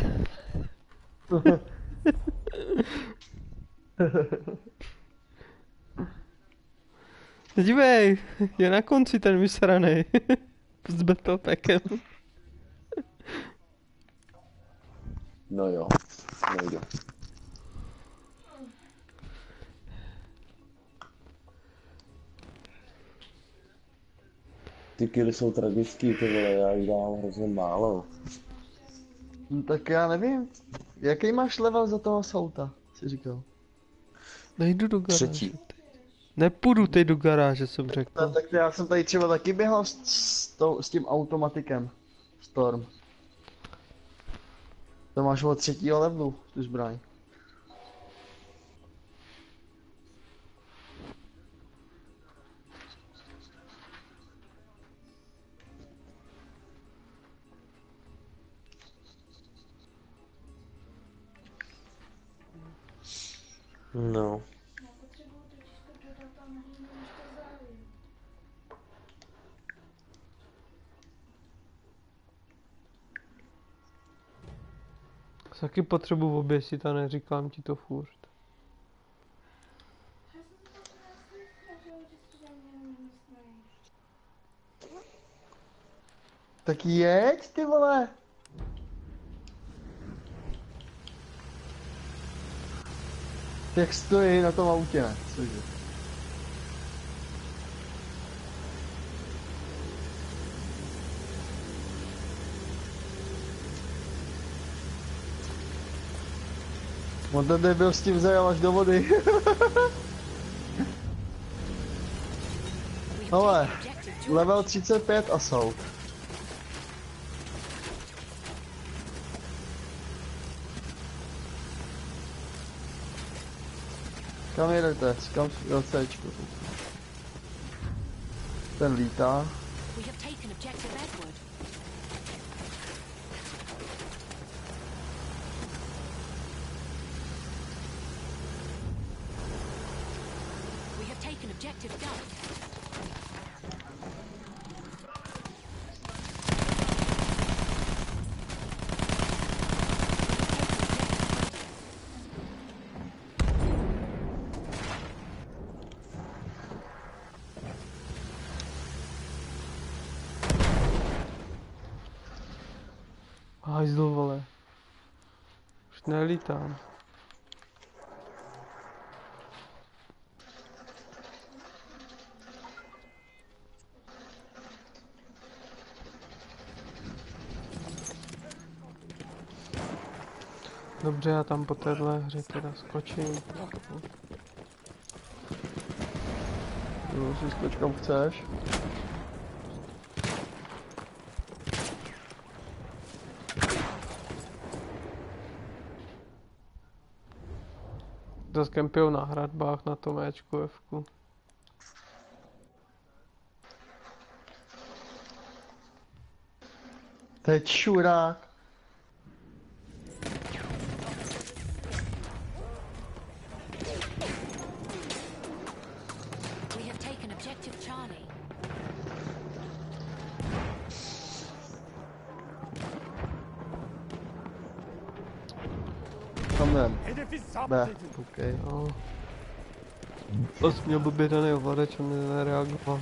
Dívej, je na konci ten vysranej. S Battlepackem. No jo, nejde. Ty killy jsou tragický, ty vole, já jich dávám hrozně málo. No, tak já nevím. Jaký máš level za toho Sauta, jsi říkal? Nejdu do garáže. Třetí. Nepůjdu teď do garáže, jsem No, řekl. tak já jsem tady třeba taky běhal s, s, tou, s tím automatikem. Storm. To máš od třetího levelu, tu zbraň. No. Taky potřebuji oběsit a neříkám ti to furt. Tak jeď, ty vole. Jak stojí na tom autě, ne? Cože? On ten debil s tím zajel až do vody. Ale, level třicet pět assault. Kam jedete? Kam do Cčku? Ten lítá. We have taken objective Edward. We have taken objective Duff. Hajzl, vole. Už nelítám. Dobře, já tam po téhle hře teda skočím. Jo, si skoč kam chceš. Zase kempijou na hradbách na tom Ečku, Fku. Teď šurák. We have taken objective Charlie. Tam jdem. Hedefi zapt B. edin. OK. No. Zase měl blbě daný ovladač a mě nereagoval.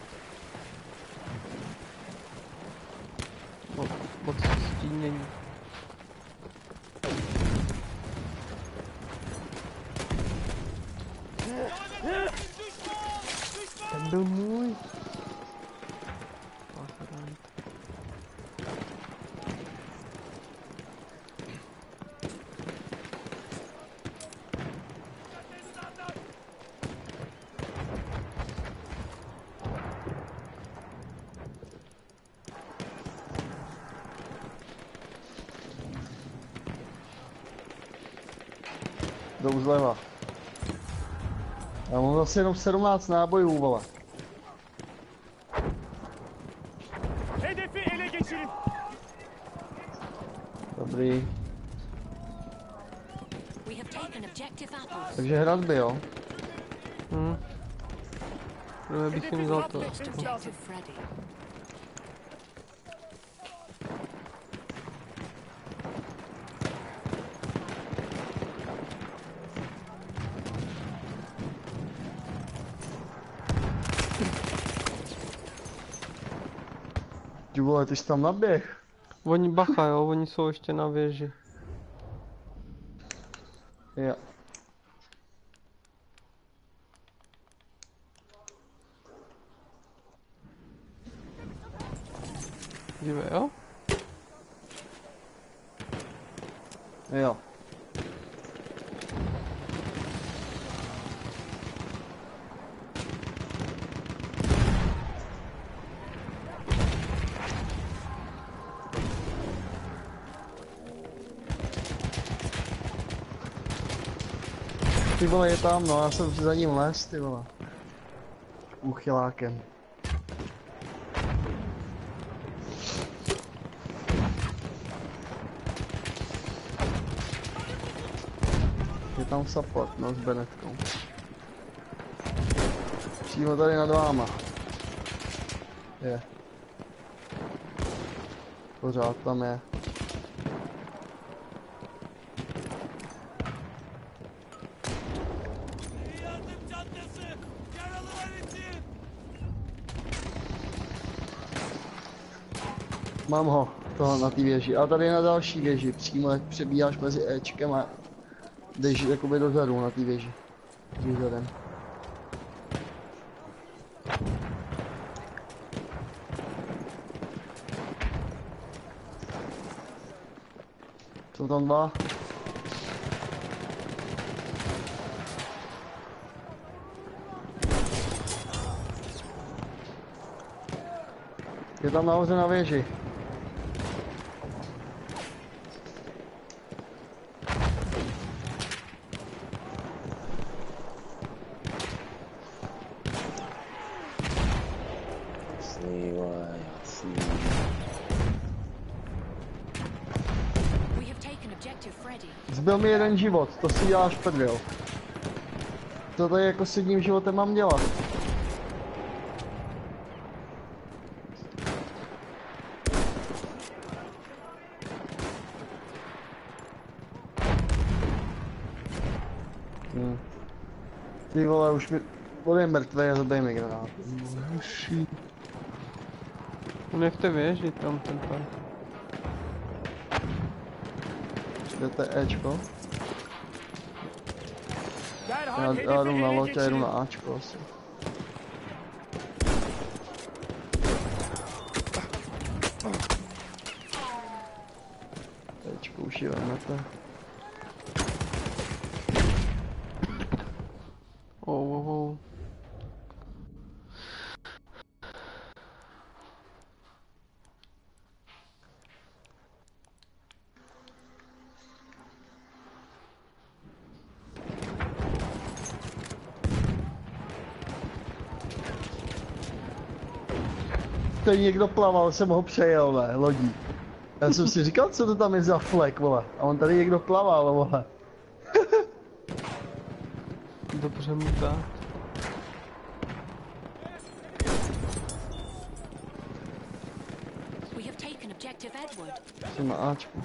Mo moc stínění. Ten byl můj. Pahrant. Jdou zleva. Já mám zase jenom sedmnáct nábojů, vole. Hedefi ele geçirin. Dobrý. We have taken objective Apples. Takže hradby, jo. Hm. Prvé bych jim vzal to. Objective Freddy. Ty vole, ty jsi tam naběh. Oni bacha, jo, oni jsou ještě na věži. Jo. Dívej, jo? Jo. Ty vole, je tam, no, já jsem za ním les, ty vole. Uchylákem. Je tam support, no, s Benetkou. Přímo tady nad váma. Je. Pořád tam je. Mám ho, toho na té věži. A tady je na další věži, přímo jak přebíháš mezi Ečkem a jdeš jakoby dozadu na té věži. Výzadem. Jsou tam dva. Je tam nahoře na věži. Jasný, vole, jasný. We have taken objective Freddy. Zbyl mi jeden život, to si děláš prdel. Co tady jako s jedním životem mám dělat? Hmm. Ty vole, už mi... On je mrtvý a zabij mi granát. Nechte věžit tam ten pan. Jdete Ečko? Derhal Já, hedefi já jdu na ele loď a jdu geçirin. na Ačko asi. Ečko už je vemete. Oh, oh, oh. Tady někdo plaval, jsem ho přejel, ne, lodí. Já jsem si říkal, co to tam je za flek, vole. A on tady někdo plaval, vole. Dobře mu dát. We have taken objective Edward. Jsem na Ačku.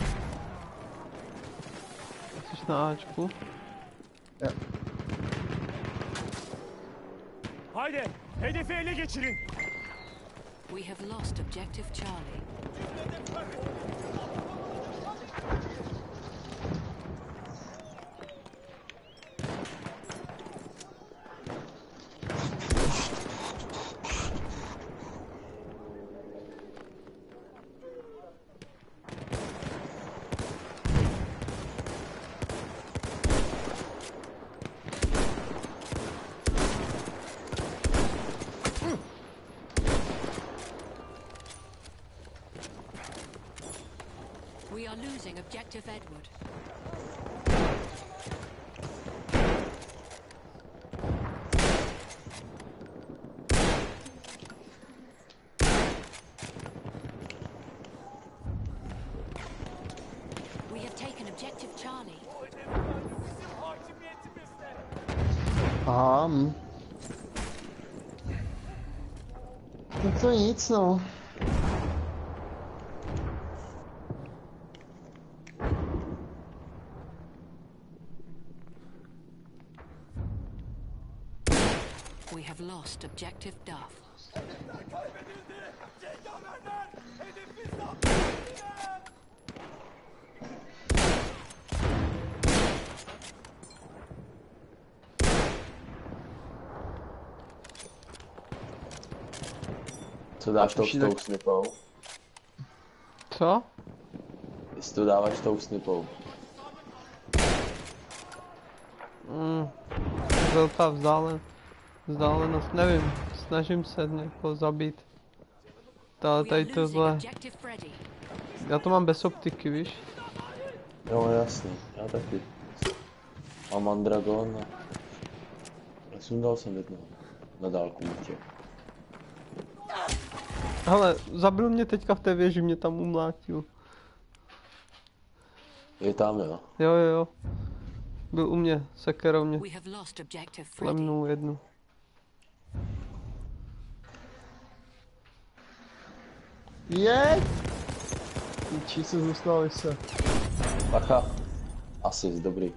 Jsi na Ačku? Jo. Haydi hedefi ele geçirin. We have lost objective Charlie. We are losing objective Edward. We have taken objective Charlie. Bizim hakimiyetimizde. Aha, hm. No to nic, no. We have lost objective Duff. Kaybedildi. Cengaverler hedefi zapt ettiler. Co dáš tou, už s jde- tou snipou? Co? Jestli to dáváš tou snipou. Mm. Velká vzdálen, vzdálenost, nevím. Snažím se někoho zabít. Ta, We are tady losing tohle, objective Freddy. já to mám bez optiky, víš? Jo, jasný, já taky. Mám Mandragon a... Ale sundal jsem jednoho. Na dálku určitě. Hele, zabil mě teďka v té věži, mě tam umlátil. Je tam, jo. Jo, jo, jo. Byl u mě, sekerou mě. We have lost objective Freddy. Lemnul jednu. Je! Či se zůstali se. Bacha. Asi, dobrý.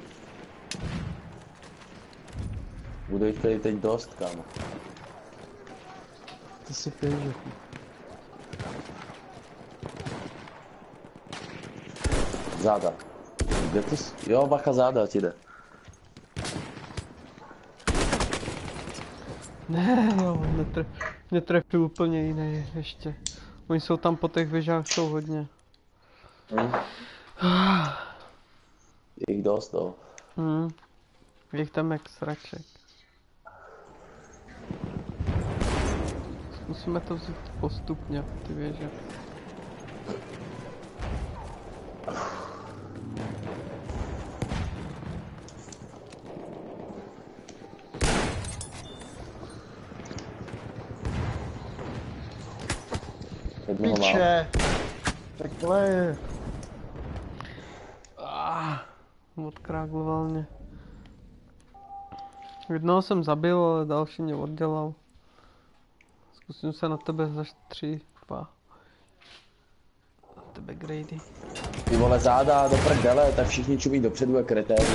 Bude jich tady teď dost, kámo. To se pěže. Záda. Kde ty jsi? Jo, bacha, záda ti jde. Ne, jo, mě, tre, mě trefil úplně jiný ještě. Oni jsou tam po těch věžách, jsou hodně. Hm. Je jich dost, no. Hm. Je tam jak sraček. Zkusíme to vzít postupně, ty věže. Jednoho mám. Piče! Takhle je. Ah, odkrágloval mě. Jednoho jsem zabil, ale další mě oddělal. Zkusím se na tebe za tři, dva. Na tebe Grady. Ty vole, záda do prdele, tak všichni čumí dopředu jak kreténi.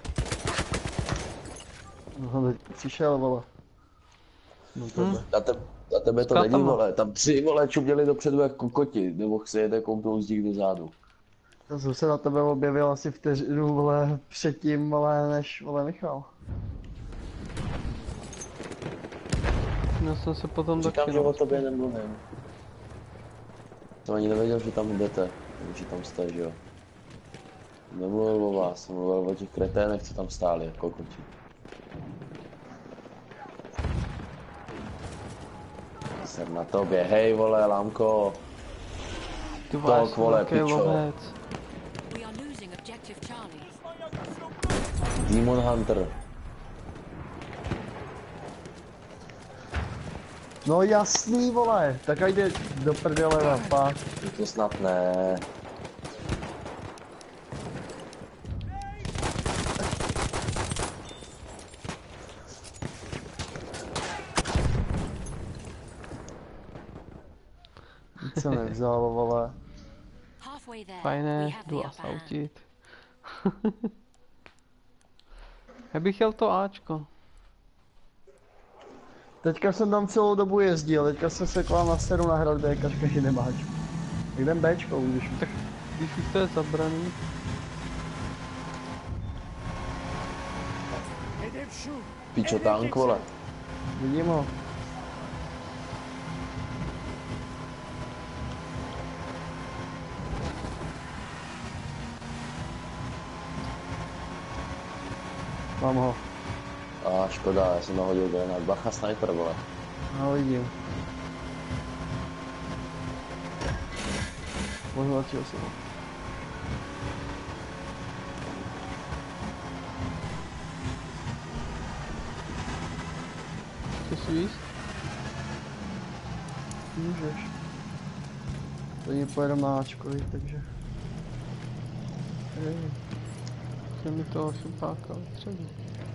No, teď přišel, vole. No Hm. tohle. Na, te, na tebe to S není, katama. vole. Tam tři, vole, čuměli dopředu jak kokoti. Nebo se jede kouknout z nich do zádu. Já jsem se na tebe objevil asi vteřinu, vole, předtím, vole, než, vole, Michal. Já jsem se potom Říkám, taky že o rozpěl. tobě nemluvím. Jsem ani nevěděl, že tam jdete. Že tam jste, že jo. Nemluvil o vás, jsem mluvil o těch kreténech, co tam stáli, jako kokoti. Jsem na tobě, hej vole, lámko. Ty vole, Tak, jsem vole, velký pičo. lovec. We are losing objective Charlie. Demon Hunter. No jasný, vole, tak a jde do prdele, vapa. To snad ne. Nic se nevzalo, vole. Halfway there, we Fajné, have the jdu upper hand. asautit. Já bych chtěl to Ačko. Teďka jsem tam celou dobu jezdil, teďka jsem se klál na seru na hrad B, každý že nemáč. Jdem Bčkou, když už. Tak když už to je zabraný. Hedef şu. Pičo tank, vole. Vidím ho. Mám ho. A škoda, já jsem nahodil granát. Bacha, sniper, vole. No vidím. Pozvačil jsem ho. Chci si jíst? Můžeš. Tady pojedem na Ačkovi, takže. Hej. Chce mi toho šupáka odstředit.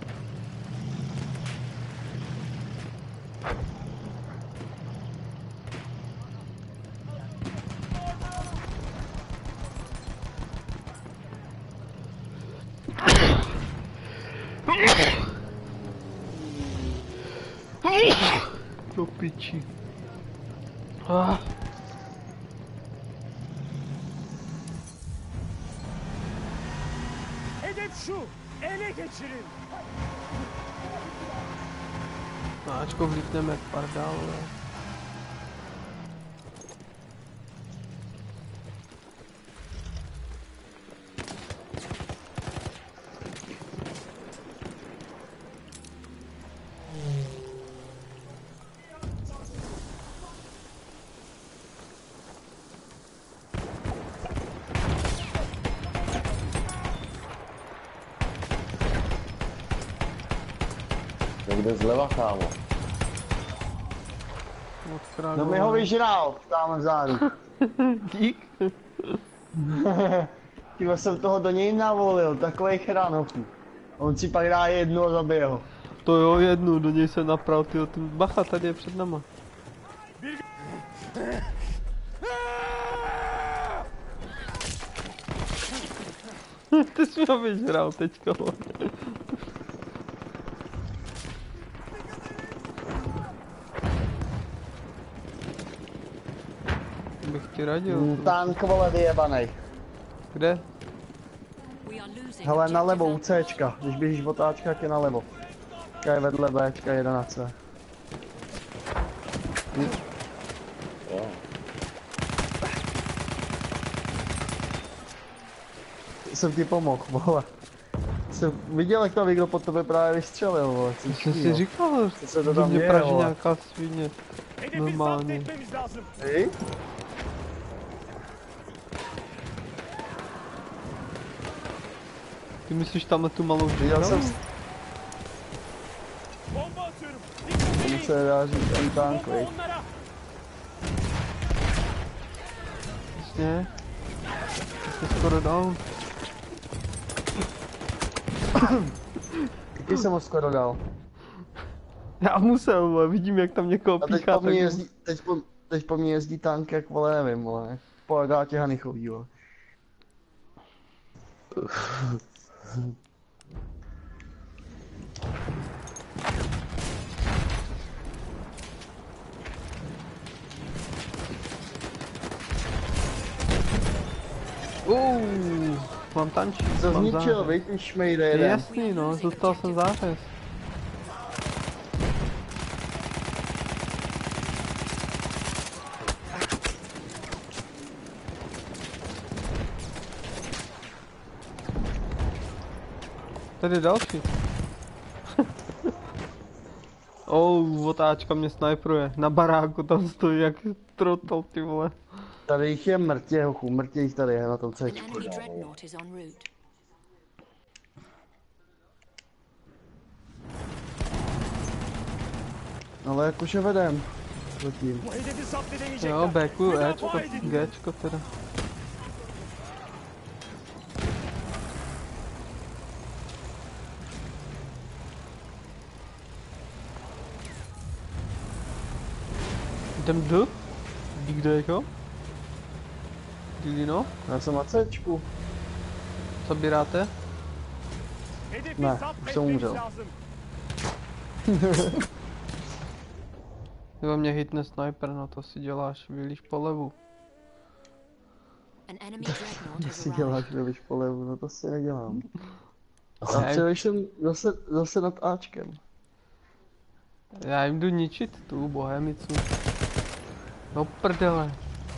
Do piči. Ah. Hedef şu. Ele geçirin. Na Ačko vlítneme jak pardál, ale... Někde zleva, kámo. No mi ho vyžral, tam vzadu. Dík. Tyhle jsem toho do něj navolil, takovej chránochu. On si pak dá jednu a zabije ho. To jo, jednu, do něj se naprav, tyjo, ten bacha tady je před náma. Ty jsi ho vyžral teďka, vole. Bych ti radil. Mm, tank, vole, vyjebanej. Kde? We are losing Hele, objective nalevo u Edward. Cčka, když běžíš v otáčka, tak je nalevo. Čka je vedle Bčka, jeden na C. Jo. Jsem ti pomohl, vole. Jsem viděl, jak tam někdo po tebe právě vystřelil, vole. Já jsem si říkal, Co se to že tam mě děje, praží vole? nějaká svině. Hedefi Normálně. zapt etmemiz lazım. Hej? Ty myslíš tamhle tu malou Viděl jsem, žížalu? Bomba atıyorum. Dikkat tomu edin. se dá říct ten tank, Bomba vej. onlara. Jasně. Jsi skoro down. Taky jsem ho skoro dal. Já musel, vole, vidím jak tam někoho A teď píchá, po mně tak jezdí, teď po, teď po mně jezdí tank jak, vole, nevím, vole. Po Agátě Hanichový, vole. Uuu, mám tančí, To mám zničil, zářez. vej, ten šmejde Je jeden. jasný, no, dostal jsem zářez. Tady další. Oh, otáčka mě sniperuje. Na baráku tam stojí jak trotl, ty vole. Tady jich je mrtě, hochu, mrtě jich tady je na tom An Cčku. enemy dreadnought is en route. Ale jak už je vedem. Zatím. Bu hedefi zapt edemeyecekler. Jo, backuju Müdafaa Ečko, edin. Gčko teda. Jdem do? Ví kdo je to? Dilino? Já jsem na Cčku. Co bíráte? Hedefi Ne, zapt už jsem etmemiz umřel. lazım. Jo, mě hitne sniper, no to si děláš, vylíš po levu. An enemy dreadnought Co has si arrived. děláš, vyliš po levu, no to si nedělám. Já A jim, přemýšlím zase, zase nad Ačkem. já jim jdu ničit tu bohemicu. No prdele.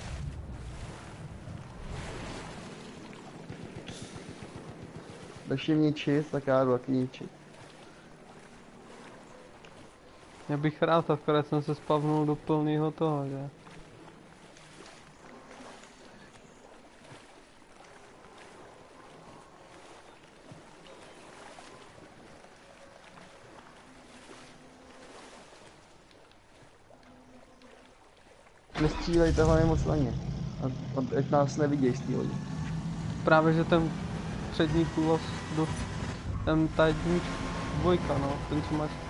Když jim ničit, tak já jdu taky ničit. Já bych rád, akorát jsem se spavnul do plného toho, že? Nestřílejte hlavně moc na ně. A, a ať nás nevidějí z té lodi. Právě, že ten přední půlos do... Ten ta jednič, dvojka, no, ten co máš.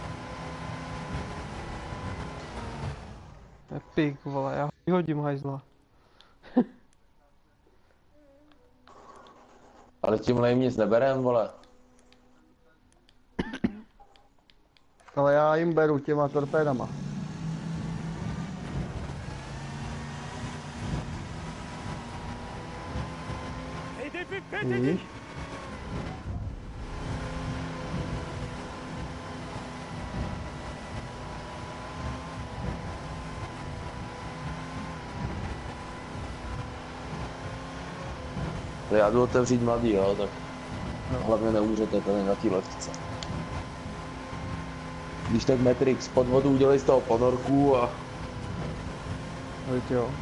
Epic, vole, já vyhodím hajzla. Ale tímhle jim nic neberem, vole. Ale já jim beru těma torpédama. Hedefi fethedin. Víš? Ale já jdu otevřít mladý, jo, tak hlavně neumřete tady na té levce. Když tak Matrix pod vodu udělej z toho ponorku a... Teď jo.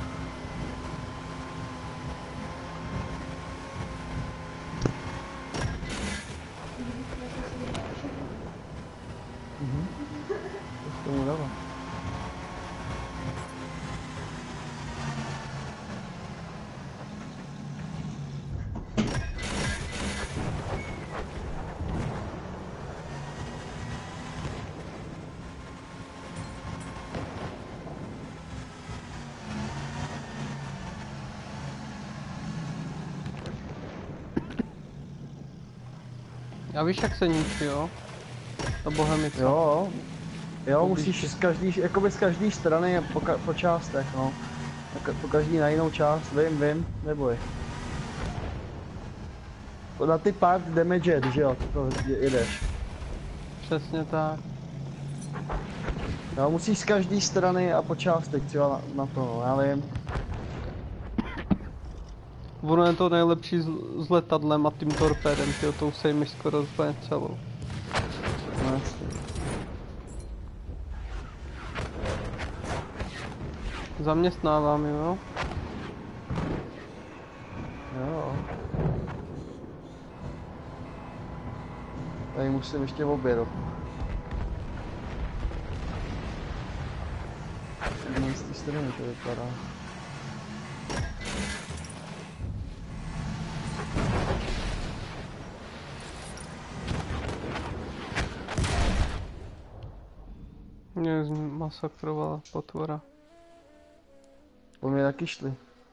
Mhm. To s tomu dává. Já víš, jak se ničí, jo? Ta bohemica. Jo, jo, To musíš víš. z každý, jakoby z každé strany po, ka, po částech, no. Tak po každý na jinou část, vím, vím, neboj. na ty part damage, že jo, to jedeš. Přesně tak. No, musíš z každé strany a po částech třeba na, na to, no, já vím. Ono je to nejlepší s, s letadlem a tím torpédem, tyjo, to už se jim skoro zbaně celou. No, jasně. Zaměstnávám, jo? Jo. Tady musím ještě obědat. No, z té strany to vypadá. Mě zmasakrovala potvora. Po mě taky šli.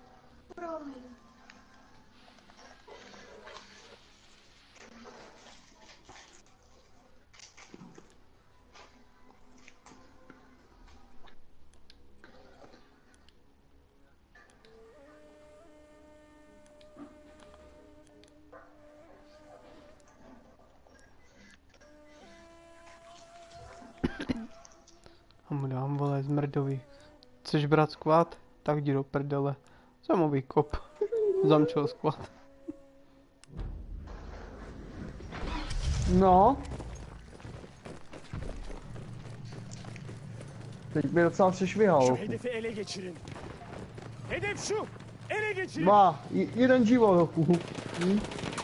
A mu dám, vole, zmrdový. Chceš brát skvát? Tak jdi do prdele. Zamový kop. Zamčil skvát. No. Teď mi docela přešvihal. Şu hedefi ele geçirin. Hedef şu. Ele geçirin. Má, j- jeden život, roku. Hm?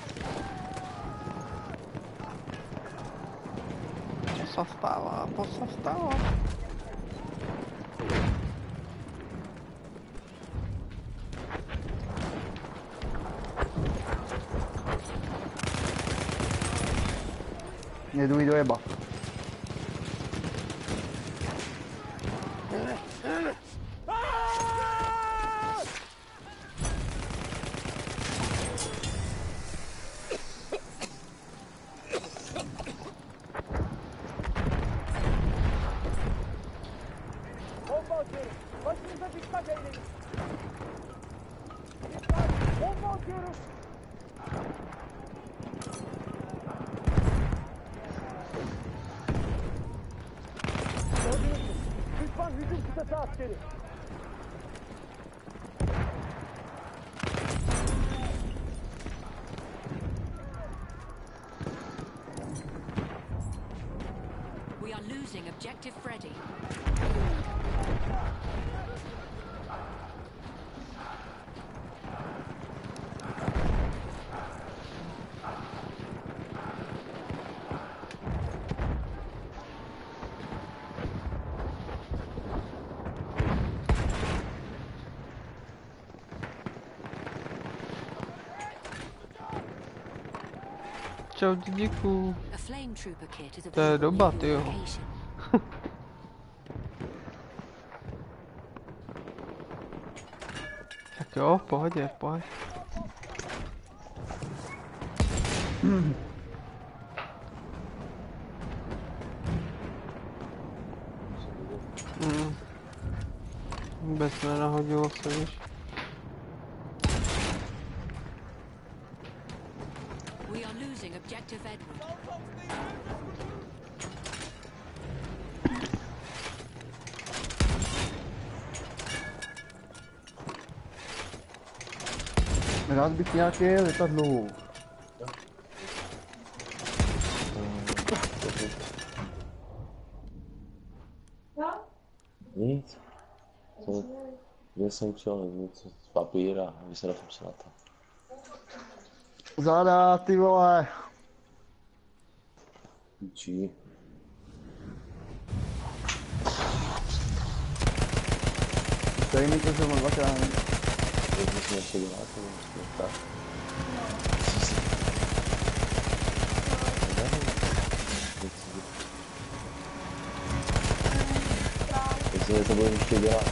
Co se stává? Co se stává? Jedu jí dojeba. Bomba atıyorum. Başınıza dikkat eyleyin. Dikkat. Bomba atıyorum. Gördünüz mü? Düşman hücum kıtası askeri. We are losing objective Freddy. Čau, díku. A flame trooper kit is To je available doba, in tyjo. your location. Tak jo, v pohodě, v pohodě. Mm. Vůbec nenahodilo se, víš. We are losing objective Edward. Rád bych nějaké letadlo. Nic. To, já jsem chtěl něco z papíra, vysadal jsem se na to. Záda, ty vole. Či? Tady mi to zrovna dvakrát. Jak bys měl se dělat, to je tak. Jestli to budeme ještě dělat.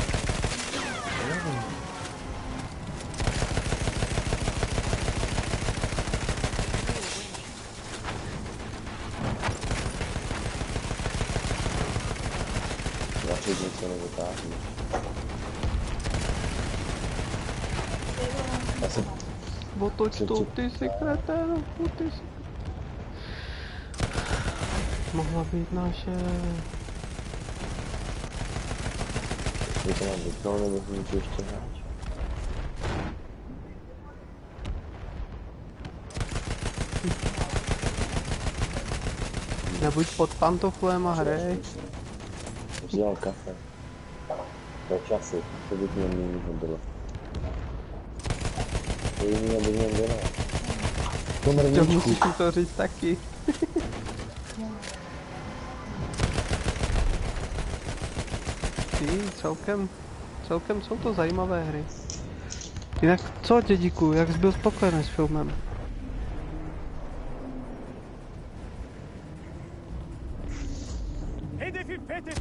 Radši něco nevytáhnu. Já jsem, Otoč Co to, ti- ty si kretén, ty si... Mohla být naše... Je to mám vypnout, nebo můžu ještě hrát? Nebuď pod pantoflem a hrej. Už dělal kafe. Do časy, to bych měl měnit nebylo. To jiný bych měl dělat. To To mrvíčku. musíš mi to říct taky. Ty, celkem, celkem jsou to zajímavé hry. Jinak co, dědíku, jak jsi byl spokojený s filmem? Hedefi fethet.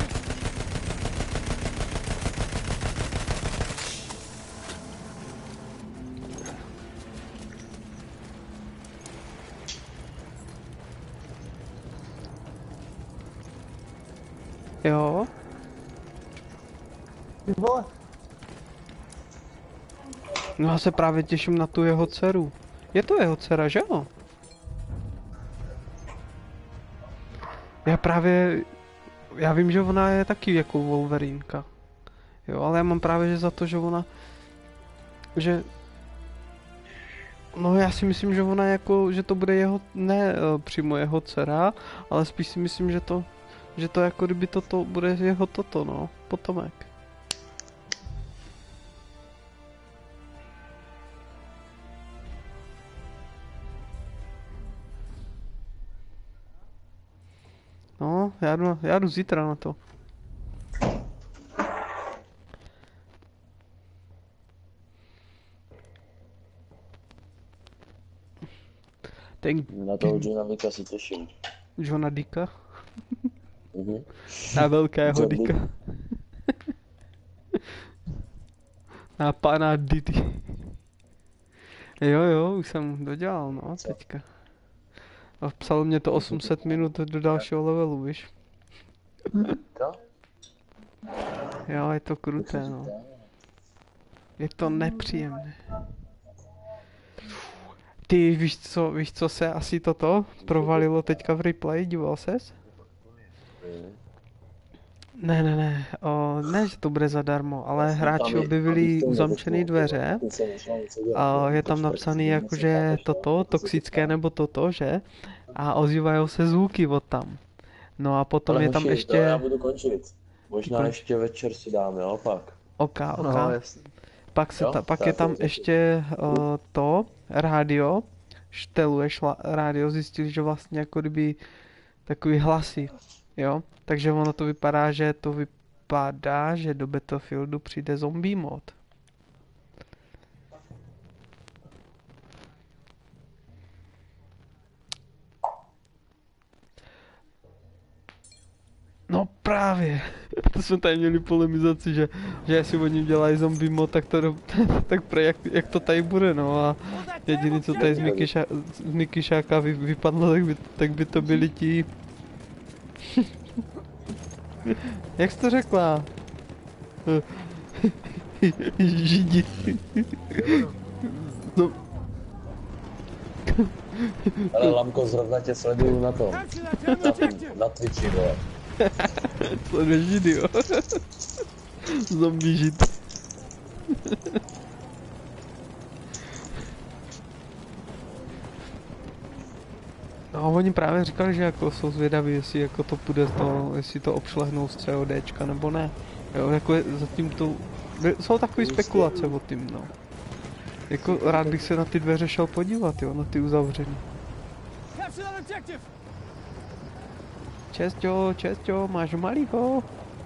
Jo? Ty vole. No já se právě těším na tu jeho dceru. Je to jeho dcera, že jo? Já právě... Já vím, že ona je taky jako Wolverinka. Jo, ale já mám právě že za to, že ona... Že... No já si myslím, že ona jako, že to bude jeho, ne eh, přímo jeho dcera, ale spíš si myslím, že to, že to jako kdyby toto bude jeho toto, no, potomek. No, já jdu, já jdu zítra na to. Ten Na toho Johna Wicka se těším. Johna Dicka. Mhm. Na velkého John Dicka. Na pana Diddy. Jo, jo, už jsem dodělal, no, Co? teďka. A psalo mě to osm set minut do dalšího levelu, víš? To? Jo, je to kruté, no. Je to nepříjemné. Ty, víš co, víš co se asi toto provalilo teďka v replay, díval ses? Ne, ne, ne, o, ne, že to bude zadarmo, ale hráči objevili uzamčené dveře a je tam napsaný jakože toto, toxické nebo toto, že? A ozývají se zvuky od tam. No a potom je tam To já ještě... budu končit. Možná Konč. ještě večer si dáme, jo, pak. Oka, No, oka. jasně. Pak, se Jo, ta, pak tak je to tam je ještě uh, to, rádio, šteluješ la- rádio, zjistil, že vlastně jako kdyby takový hlasy, jo? Takže ono to vypadá, že to vypadá, že do Battlefieldu přijde zombie mod. No právě, to jsme tady měli polemizaci, že, že jestli oni dělají zombie mod, tak to do, tak pro jak, jak to tady bude, no a jediný, co tady z Mikyša, z Mikyšáka vy, vypadlo, tak by, tak by to byli ti... Jak jsi to řekla? Židi. No, Ale Lamko, zrovna tě sleduju na tom. Cancel that German objective. Na Twitchi, vole. sleduješ židy, jo. Zombie žid. No oni právě říkali, že jako jsou zvědaví, jestli jako to půjde to, jestli to obšlehnou z CODčka nebo ne. Jo, jako je, zatím to, jsou takové spekulace o tím, no. Jako rád bych se na ty dveře šel podívat, jo, na ty uzavřený. Capture that objective. Česťo, česťo, máš malýho.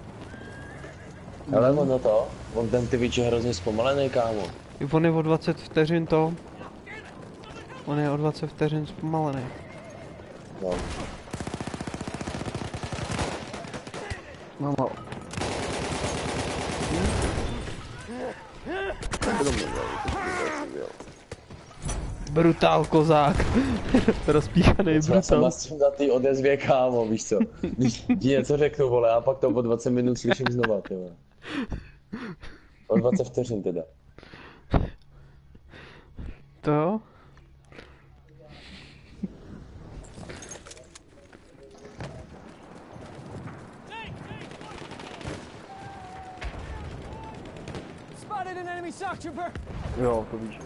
Ale ono to, on ten Twitch je hrozně zpomalený, kámo. On je o dvacet vteřin to. On je o dvacet vteřin zpomalený. No. No, no. Brutál kozák. Rozpíchaný Já jsem brutál. s na té odezvě, kámo, víš co. Když ti něco řeknu, vole, a pak to po dvacet minut slyším znova, ty vole. O dvacet vteřin teda. To jo? Spotted an enemy shock trooper. Jo, to víš.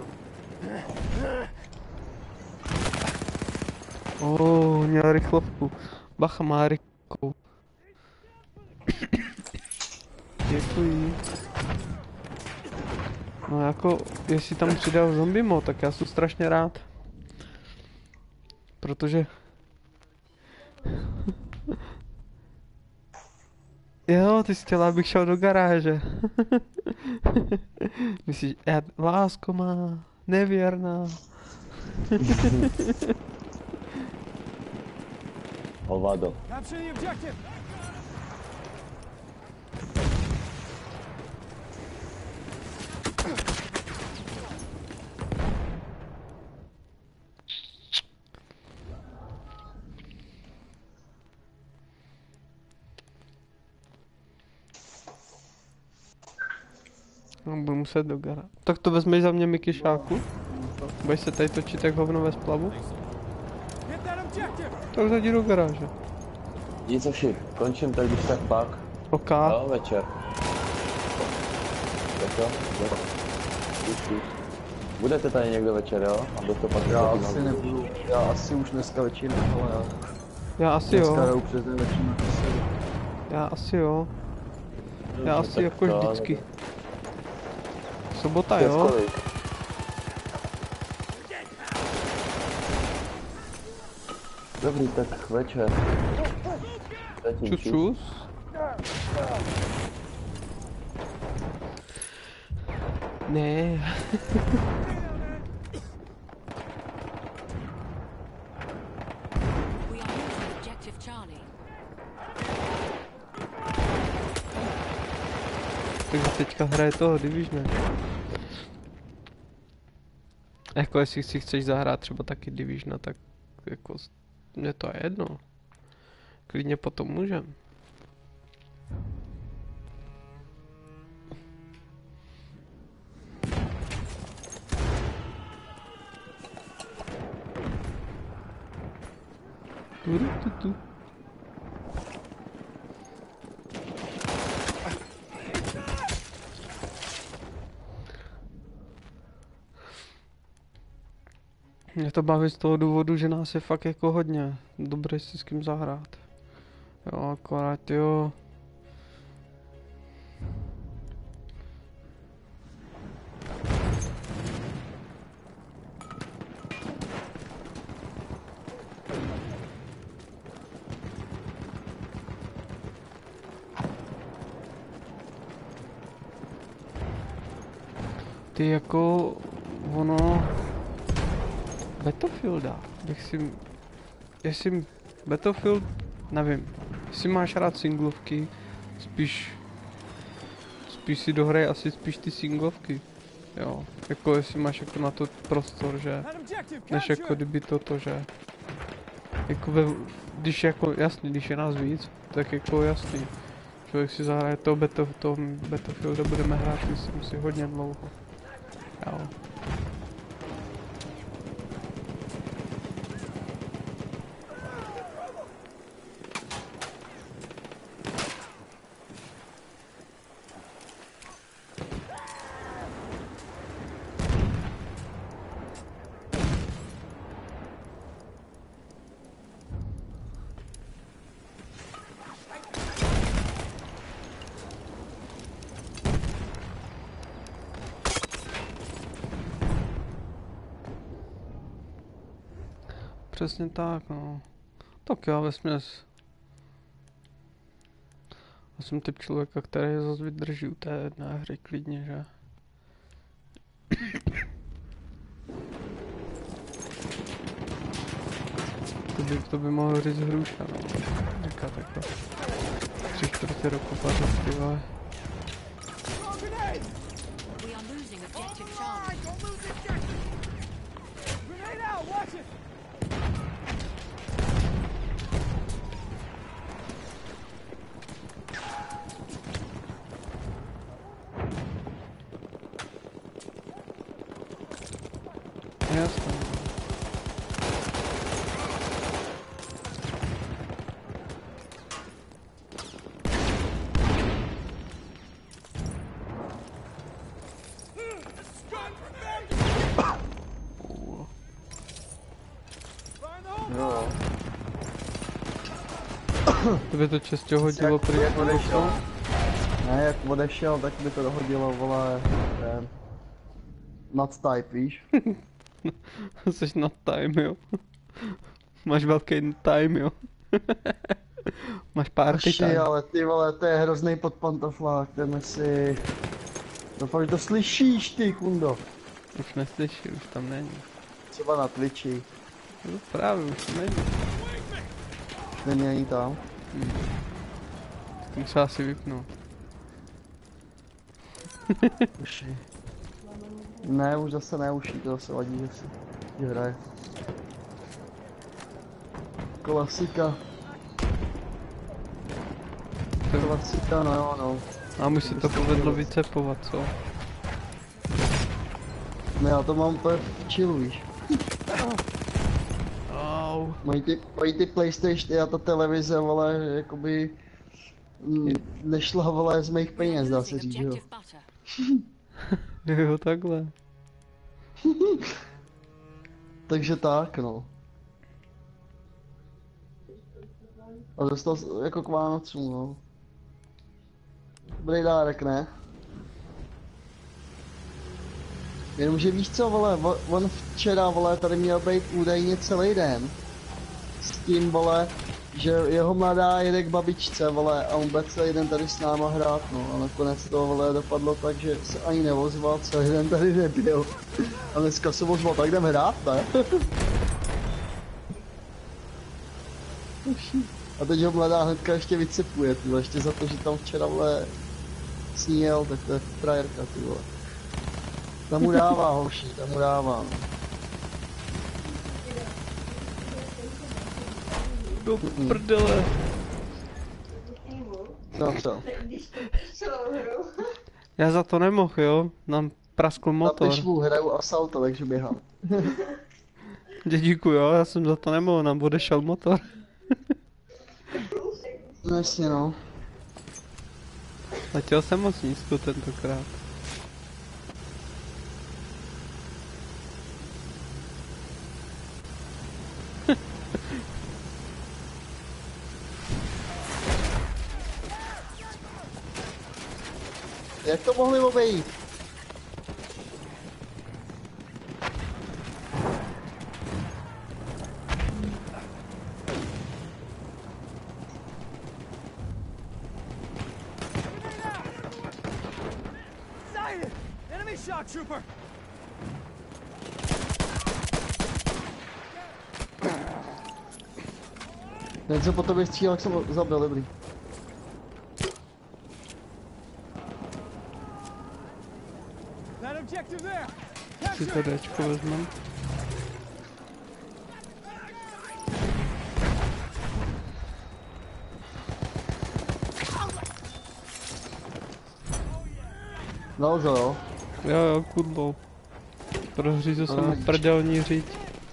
Oh, měl rychlovku. Bacha, má rychlovku. Děkuji. No jako, jestli tam přidal zombie mod, tak já jsem strašně rád. Protože... Jo, ty jsi chtěla, abych šel do garáže. Myslíš, já, lásko má, nevěrná. Hovado. Capture the objective. No, budu muset do gara. Tak to vezmeš za mě, Mikyšáku? Budeš se tady točit jak hovno ve splavu? Get that objective. Tak zajdi do garáže. Nic vši, končím tak, když tak pak. OK. Jo, večer. Tak jo, jo. Už, už. Budete tady někdo večer, jo? Abych to pak Já zapínal. asi nebudu, já asi už dneska večer ne, ale já Já asi dneska jo. jdou přes den večer na kasy. Já asi jo. Já Dobře, asi tak jako to- vždycky. Sobota To je v jo. kolik? Dobrý, tak večer. Zatím Čus, čus. čus. Ne. We are losing objective Charlie. Takže teďka hraje toho Division. Jako jestli si chceš zahrát třeba taky Division, tak jako s- mně to je jedno. Klidně potom můžem. Tudu, tu, tu. Mě to baví z toho důvodu, že nás je fakt jako hodně. Dobré si s kým zahrát. Jo, akorát jo. Ty jako ono Battlefielda bych si, jestli Battlefield, nevím, jestli máš rád singlovky, spíš, spíš si dohraj asi spíš ty singlovky, jo, jako jestli máš jako na to prostor, že, That objective než jako captured. kdyby toto, že, jako ve, když jako, jasný, když je nás víc, tak jako jasný, člověk si zahraje to, Battle, to Battlefielda budeme hrát, myslím si, hodně dlouho, jo. Přesně tak, no. Tak já vesměs. Já jsem typ člověka, který zase vydrží u té jedné hry klidně, že? To by, to by mohl říct Hruša, no. Říkat jako tři čtvrtě roku padl, ty vole. Throw a grenade. We are losing objective Charlie. Don't lose the objective. Grenade out. Watch it. jasné. Jo. To by to čistě hodilo Jak, pryč. jak odešel? Ne, jak odešel, tak by to dohodilo, vole, ten... Not type, víš? Jseš na time, jo. Máš velký time, jo. Máš party Oši, time. ale ty vole, to je hrozný podpantoflák, ten si... Doufám, že to slyšíš, ty kundo. Už neslyší, už tam není. Třeba na Twitchi. No právě, už tam není. Není ani tam. Musela si vypnout. Uši. Ne, už zase neuší, to zase vadí, že si že hraje. Klasika. Klasika, no jo, no. A už se to povedlo vycepovat, co? No já to mám úplně v chillu, víš. Au. Mají ty, mají ty PlayStation a ta televize, vole, jakoby... mm, Nešla, vole, z mých peněz, dá se Losing říct, že jo. objective butter. Jo, takhle. Takže tak, no. A dostal s- jako k Vánocům, no. Dobrý dárek, ne? Jenomže víš co, vole, o- on včera, vole, tady měl být údajně celý den. S tím, vole, že jeho mladá jede k babičce, vole, a on bude celý den tady s náma hrát, no. A nakonec to, vole, dopadlo tak, že se ani neozval, celý den tady nebyl. A dneska se ozval, tak jdem hrát, ne? A teď ho mladá hnedka ještě vycepuje, ty vole, ještě za to, že tam včera, vole, sníjel, tak to je frajerka, ty vole. Tam mu dává, hoši, tam mu dává, no. Do prdele. No co? Já za to nemohl, jo? Nám praskl motor. Napiš mu, hraju Assalto, takže běhám. Dědíku, jo? Já jsem za to nemohl, nám odešel motor. No jasně, no. Letěl jsem moc nízko tentokrát. Jak to mohli obejít? Sighted! Enemy shock trooper! Ten, co po tobě střílel, jak jsem ho zabil, dobrý. That objective there! Si to Dčko vezmem. Dal to, jo. Jo, jo, kudlou. Prohřízl jsem mu Ale- prdelní říť.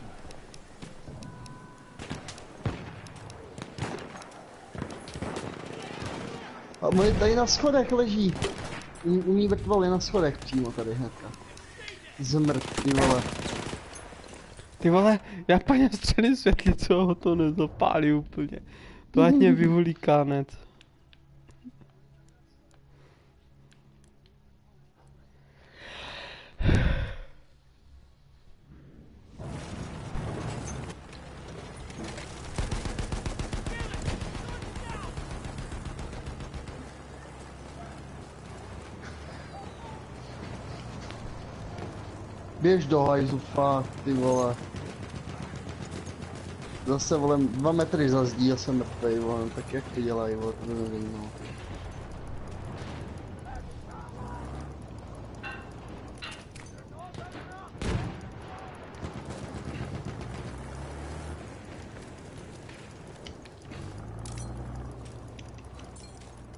A můj tady na schodech leží. U, u mý vrtvoly na schodech přímo tady hnedka. Zmrt, ty vole. Ty vole, já paně střelím světlice, ho to nezapálí úplně. To ať mě vyhulí kánec. Běž do hajzu, fakt, ty vole. Zase, vole, dva metry za zdí a jsem mrtvej, vole, tak jak ty dělají, vole, to by mě zajímalo.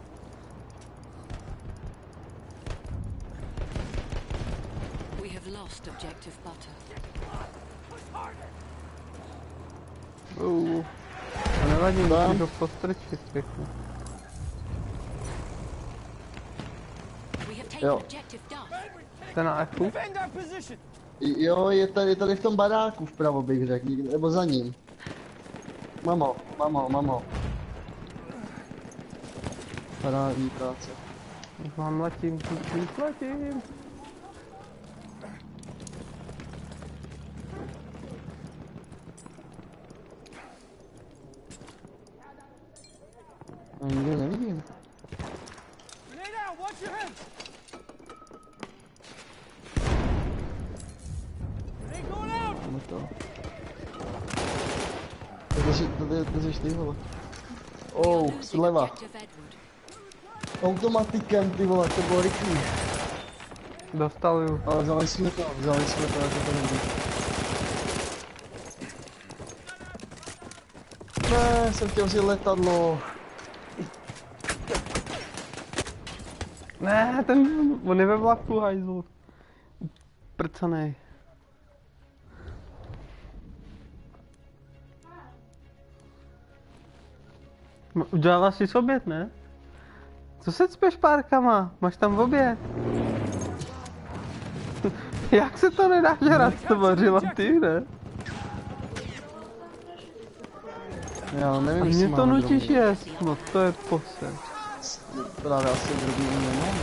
We have lost lost objective butter. Uh. To nevadí, Dám. musíš ho postrčit pěkně. We have taken Jo. objective Duff. Jste na F. Defend our position. Jo, je tady, tady v tom baráku vpravo bych řekl, někde- nebo za ním. Mamo, mamo, mamo. Parádní práce. Už vám letím, už letím. No, nikde nevidím. Grenade out. Watch your head. Grenade going out. Máme to. To jsi, to, to, to jsi ty vole. Oh, Losing zleva. objective Edward. Automatikem ty vole, to bylo rychlý. Dostal ju. Ale vzali jsme to, vzali jsme to, jako to nejde. Ne, jsem chtěl si letadlo. Ne, ten, on je ve vlaku, hajzl. Prcanej. Ma- Udělala jsi oběd, ne? Co se cpeš párkama? Máš tam oběd? Jak se to nedá žrat? To vařila ty, ne? Já nevím, A jestli mě to máme nutíš drobný. jíst, no to je pose. Právě asi drobný nemám.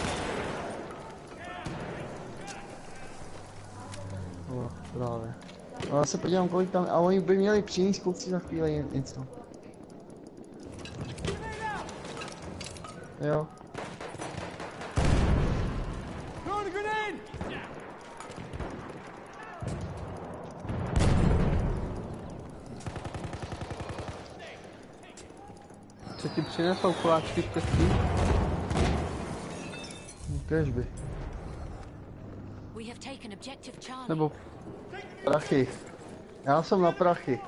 No, právě. No, já se podívám, kolik tam, a oni by měli přinést kupci za chvíli ně- něco. Jo. Throwing a grenade. Co ti přinesou koláčky štěstí? Kež by. We have taken objective Charlie. Nebo Prachy. Já jsem na prachy.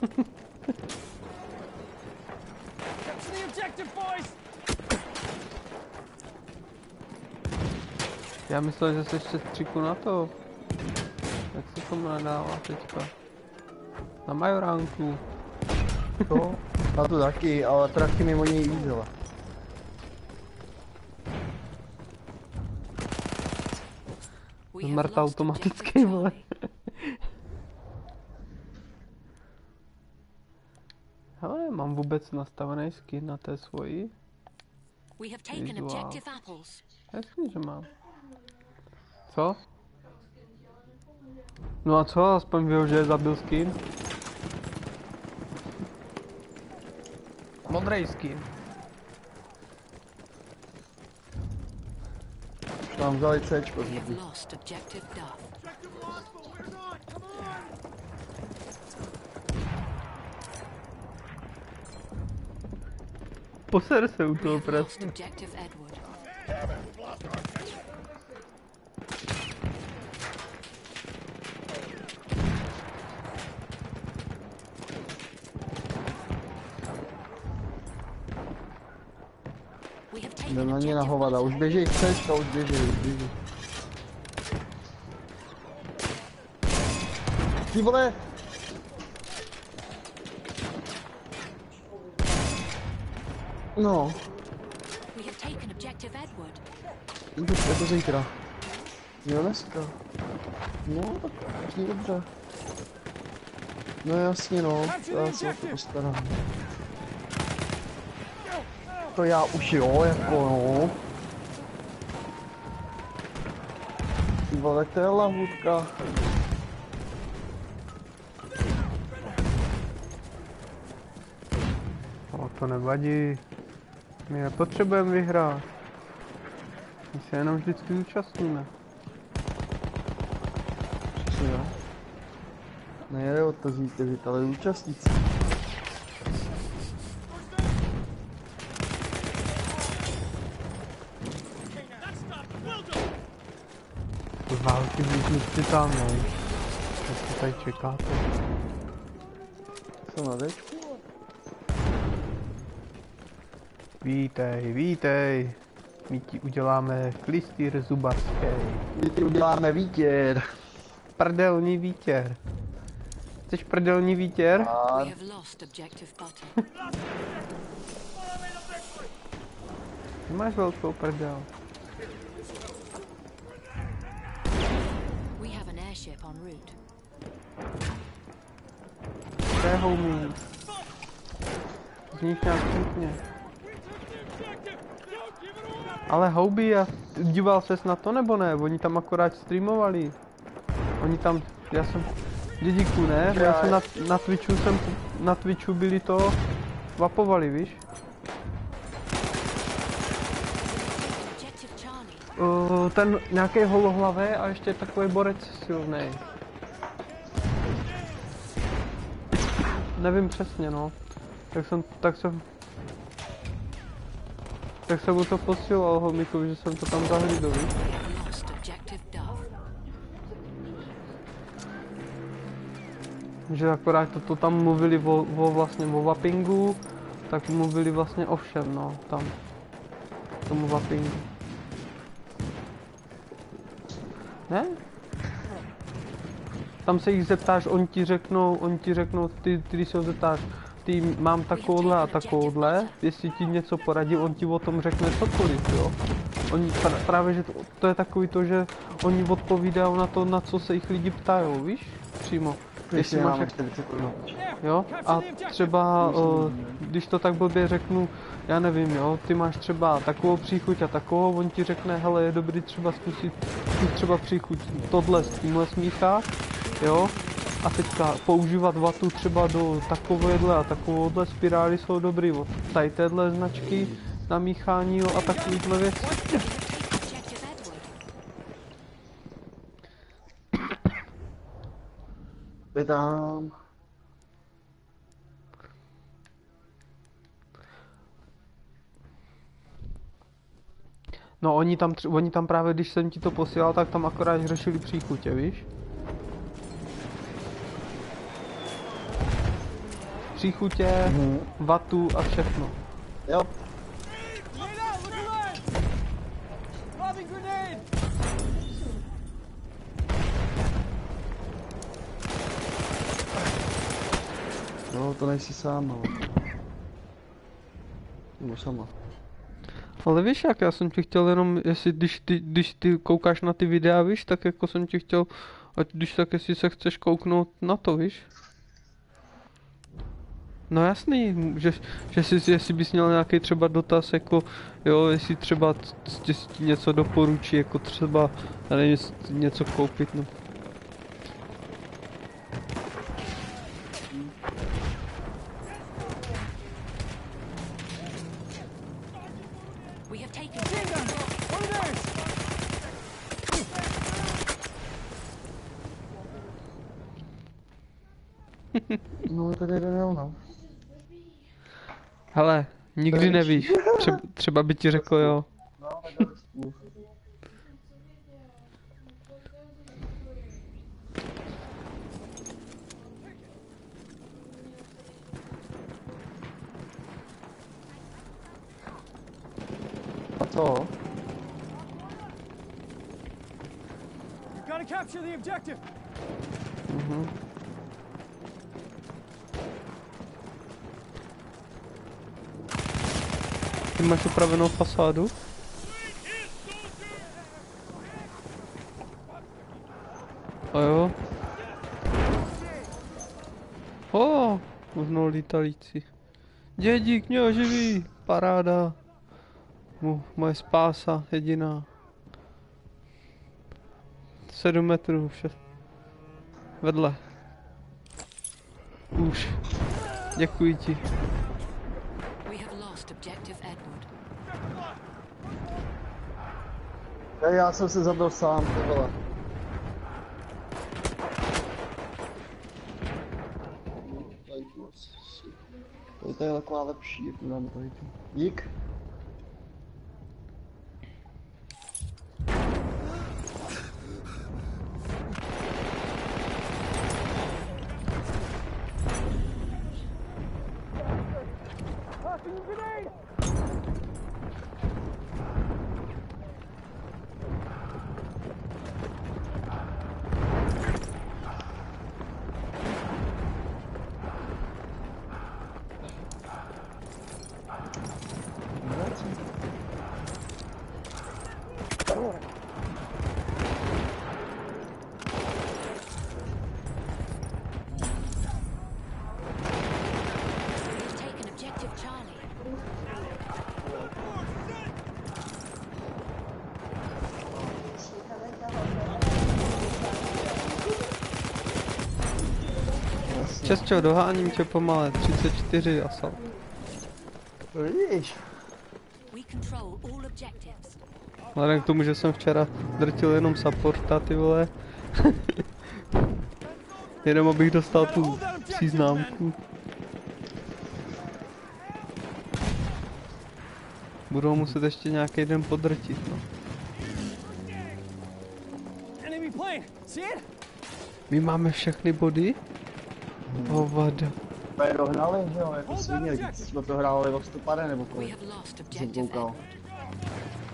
Capture the objective, boys. já myslel, že jsi ještě stříku na to. Jak se tomu nadává teďka? Na majoránku. To? Na to taky, ale prachy mimo něj jízdila. We have Zmrt lost automatický, objective vole. Charlie. Hele, mám vůbec nastavený skin na té svoji? We have taken Visual. objective apples. Jasně, že mám. Co? No a co, aspoň vyho, že zabil skin? Modrej skin. Tam vzali Cčko We have zmrdí. lost objective Duff. Poser se u We toho have lost presně. objective Edward. We have taken Jdem na ně na objective hovada, už butter. běží Cčka, už běží, už běží. Ty vole! No, We have taken objective Edward. můžu to zítra. Jo, dneska. No, tak jasně dobře. No jasně no, já se o to postarám. To já už jo, jako no. Ty vole, to je lahůdka. O, to nevadí. My nepotřebujeme vyhrát. My se jenom vždycky zúčastníme. Přesně jo. Nejde o to zvítězit, ale účastnit se. Z války všichni tam, no. Jak to tady čekáte? Jsem na Dčku. Vítej, vítej. My ti uděláme klistýr zubařský. My ti uděláme vítěr. Prdelní vítěr. Chceš prdelní vítěr? We have lost objective butter. Máš velkou prdel. We have an airship en route. To je homie. Zníš nějak vtipně. Ale houby, a díval ses na to nebo ne? Oni tam akorát streamovali. Oni tam, já jsem, dědíku ne? Já jsem na, na Twitchu jsem, na Twitchu byli to, vapovali, víš? Objective Charlie. Uh, ten nějaký holohlavé a ještě takový borec silný. Nevím přesně, no. Tak jsem, tak jsem... Tak jsem mu to posílal homíkovi, že jsem to tam zahlídl, víš? We have lost objective Dove. Že akorát to, to tam mluvili o, o vlastně o vapingu, tak mluvili vlastně o všem, no, tam. Tomu vapingu. Ne? Tam se jich zeptáš, oni ti řeknou, oni ti řeknou, ty, ty když se ho zeptáš, ty mám takovouhle a takovouhle, jestli ti něco poradí, on ti o tom řekne cokoliv, jo. Oni pra, právě, že to, to je takový to, že oni odpovídají na to, na co se jich lidi ptají, víš? Přímo. Jestli máš jak... Jo, a třeba, o, když to tak blbě řeknu, já nevím, jo, ty máš třeba takovou příchuť a takovou, on ti řekne, hele, je dobrý třeba zkusit, zkusit třeba příchuť tohle s tímhle smíchat, jo, a teďka používat vatu třeba do takovéhle a takovouhle spirály jsou dobrý, od tady téhle značky na míchání, jo, a takovýhle věci. Objective Edward. Vydám. No oni tam, tři- oni tam právě, když jsem ti to posílal, tak tam akorát řešili příchutě, víš? Příchutě, Mhm. vatu a všechno. Jo. Grenade out! Look alive! Lobbing grenade! Jo, to nejsi sám, no. Nebo sama. Ale víš jak, já jsem ti chtěl jenom, jestli když ty, když ty koukáš na ty videa, víš, tak jako jsem ti chtěl, ať když tak, jestli se chceš kouknout na to, víš? No jasný, že, že si, jestli bys měl nějaký třeba dotaz, jako, jo, jestli třeba t- t- ti něco doporučí, jako třeba, já nevím, jestli něco koupit, no. We have taken One of theirs! No, tady jeden jo, no. Hele, nikdy nevíš, třeba, třeba by ti řekl jo. A co? Gotta capture the objective! Mhm. Ty máš upravenou fasádu? A jo. O, uznou lítalíci. Dědík mě oživí, paráda. Mu, moje spása, jediná. Sedm metrů, vše. Vedle. Už. Děkuji ti. We have lost objective Edward. Já, já jsem se zabil sám, ty vole. To je taková lepší, jak mi dáme tady tu. Dík. Tossing a grenade! Česčo, doháním tě pomale, třicet čtyři asal. To vidíš. We control all objectives. Vzhledem k tomu, že jsem včera drtil jenom supporta, ty vole. Jenom abych dostal tu psí známku. Budou muset ještě nějaký den podrtit, no. Enemy plane. See it? My máme všechny body? Hovada. Jsme dohnali, že jo, jako svině, když jsme to hráli o stopade nebo We kolik. have lost Jsem objective koukal. Edward.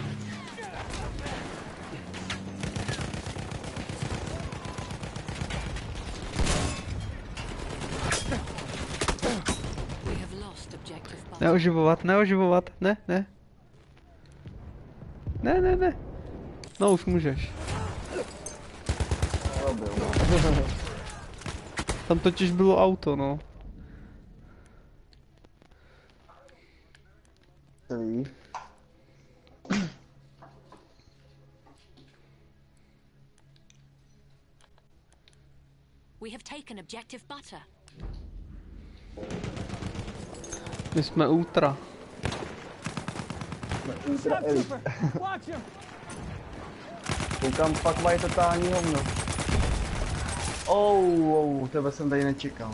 We have lost objective Butter. Neoživovat, neoživovat, ne, ne. Ne, ne, ne. No už můžeš. Tam totiž bylo auto, no. Celý. We have taken objective Butter. My jsme ultra. Ultra elite. Trooper. Watch him. Koukám, fakt mají totální hovno. Oh, oh, tebe jsem tady nečekal.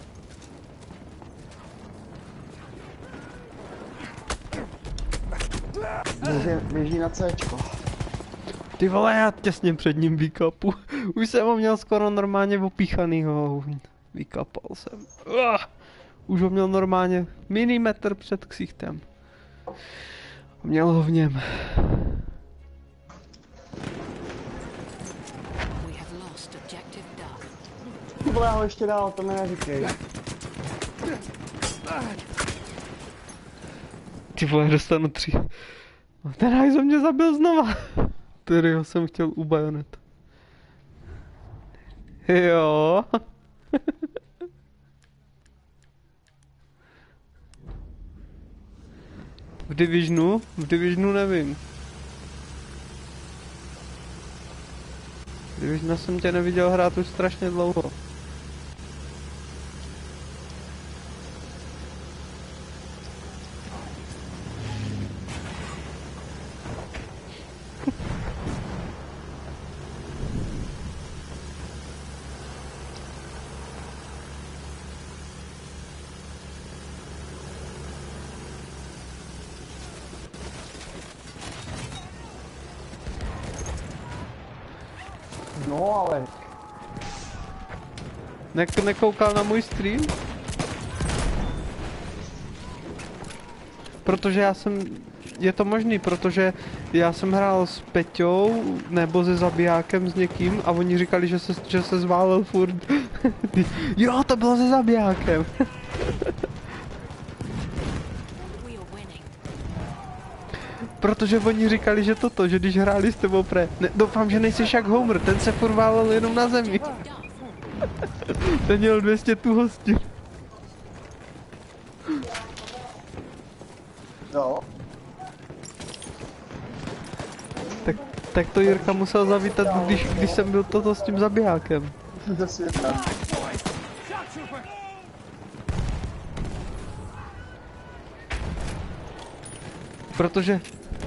Běží, běží na Cčko. Ty vole, já těsně před ním vykapu. Už jsem ho měl skoro normálně opíchanýho. Vykapal jsem. Uah! Už ho měl normálně milimetr před ksichtem. Měl ho v něm. We have lost objective Duck. Ty vole, já ho ještě dál, to mi neříkej. Ty vole, dostanu tři. Ten hajzo mě zabil znova. Kterýho jsem chtěl u bajonet. Jo. V Divisionu? V Divisionu nevím. V Divisionu jsem tě neviděl hrát už strašně dlouho. No ale, Ne nekoukal na můj stream? Protože já jsem... Je to možný, protože já jsem hrál s Peťou, nebo se zabijákem s někým a oni říkali, že se, že se zválil furt. Jo, to bylo se zabijákem. We are winning. Protože oni říkali, že toto, že když hráli s tebou pre... Ne, doufám, že nejsi jak Homer, ten se furt válel jenom na zemi. Ten měl dvě stě tuhosti. jo. Tak, tak to Jirka musel zavítat, když, když jsem byl toto s tím zabijákem. Ze světa. Shock trooper. Protože...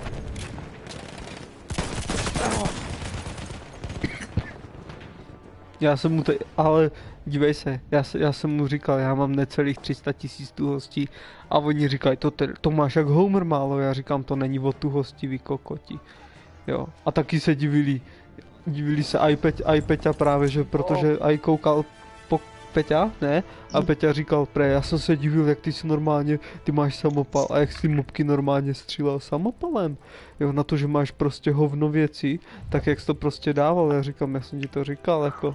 Já jsem mu to... Ale dívej se, já, se, já jsem mu říkal, já mám necelých tři sta tisíc tuhostí a oni říkají, to, te, to máš jak Homer málo, já říkám, to není o tuhosti, vy kokoti. Jo, a taky se divili, divili se i, Peť, i Peťa právě, že protože i koukal po Peťa, ne? A Peťa říkal, pre, já jsem se divil, jak ty si normálně, ty máš samopal a jak si mobky normálně střílel samopalem. Jo, na to, že máš prostě hovno věcí, tak jak jsi to prostě dával, já říkám, já jsem ti to říkal, jako.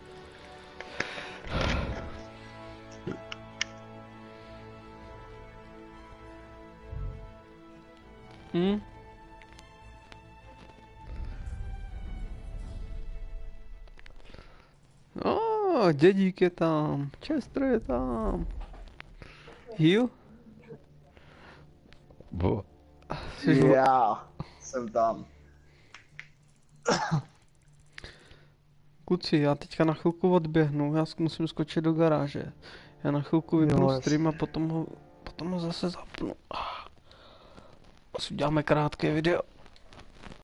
Hm? Oh, dědík je tam, Chester je tam. Heal? Bo. Já jsem tam. Kluci, já teďka na chvilku odběhnu, já musím skočit do garáže. Já na chvilku vypnu Jo, stream a potom ho, potom ho zase zapnu. Ah. Asi uděláme krátké video.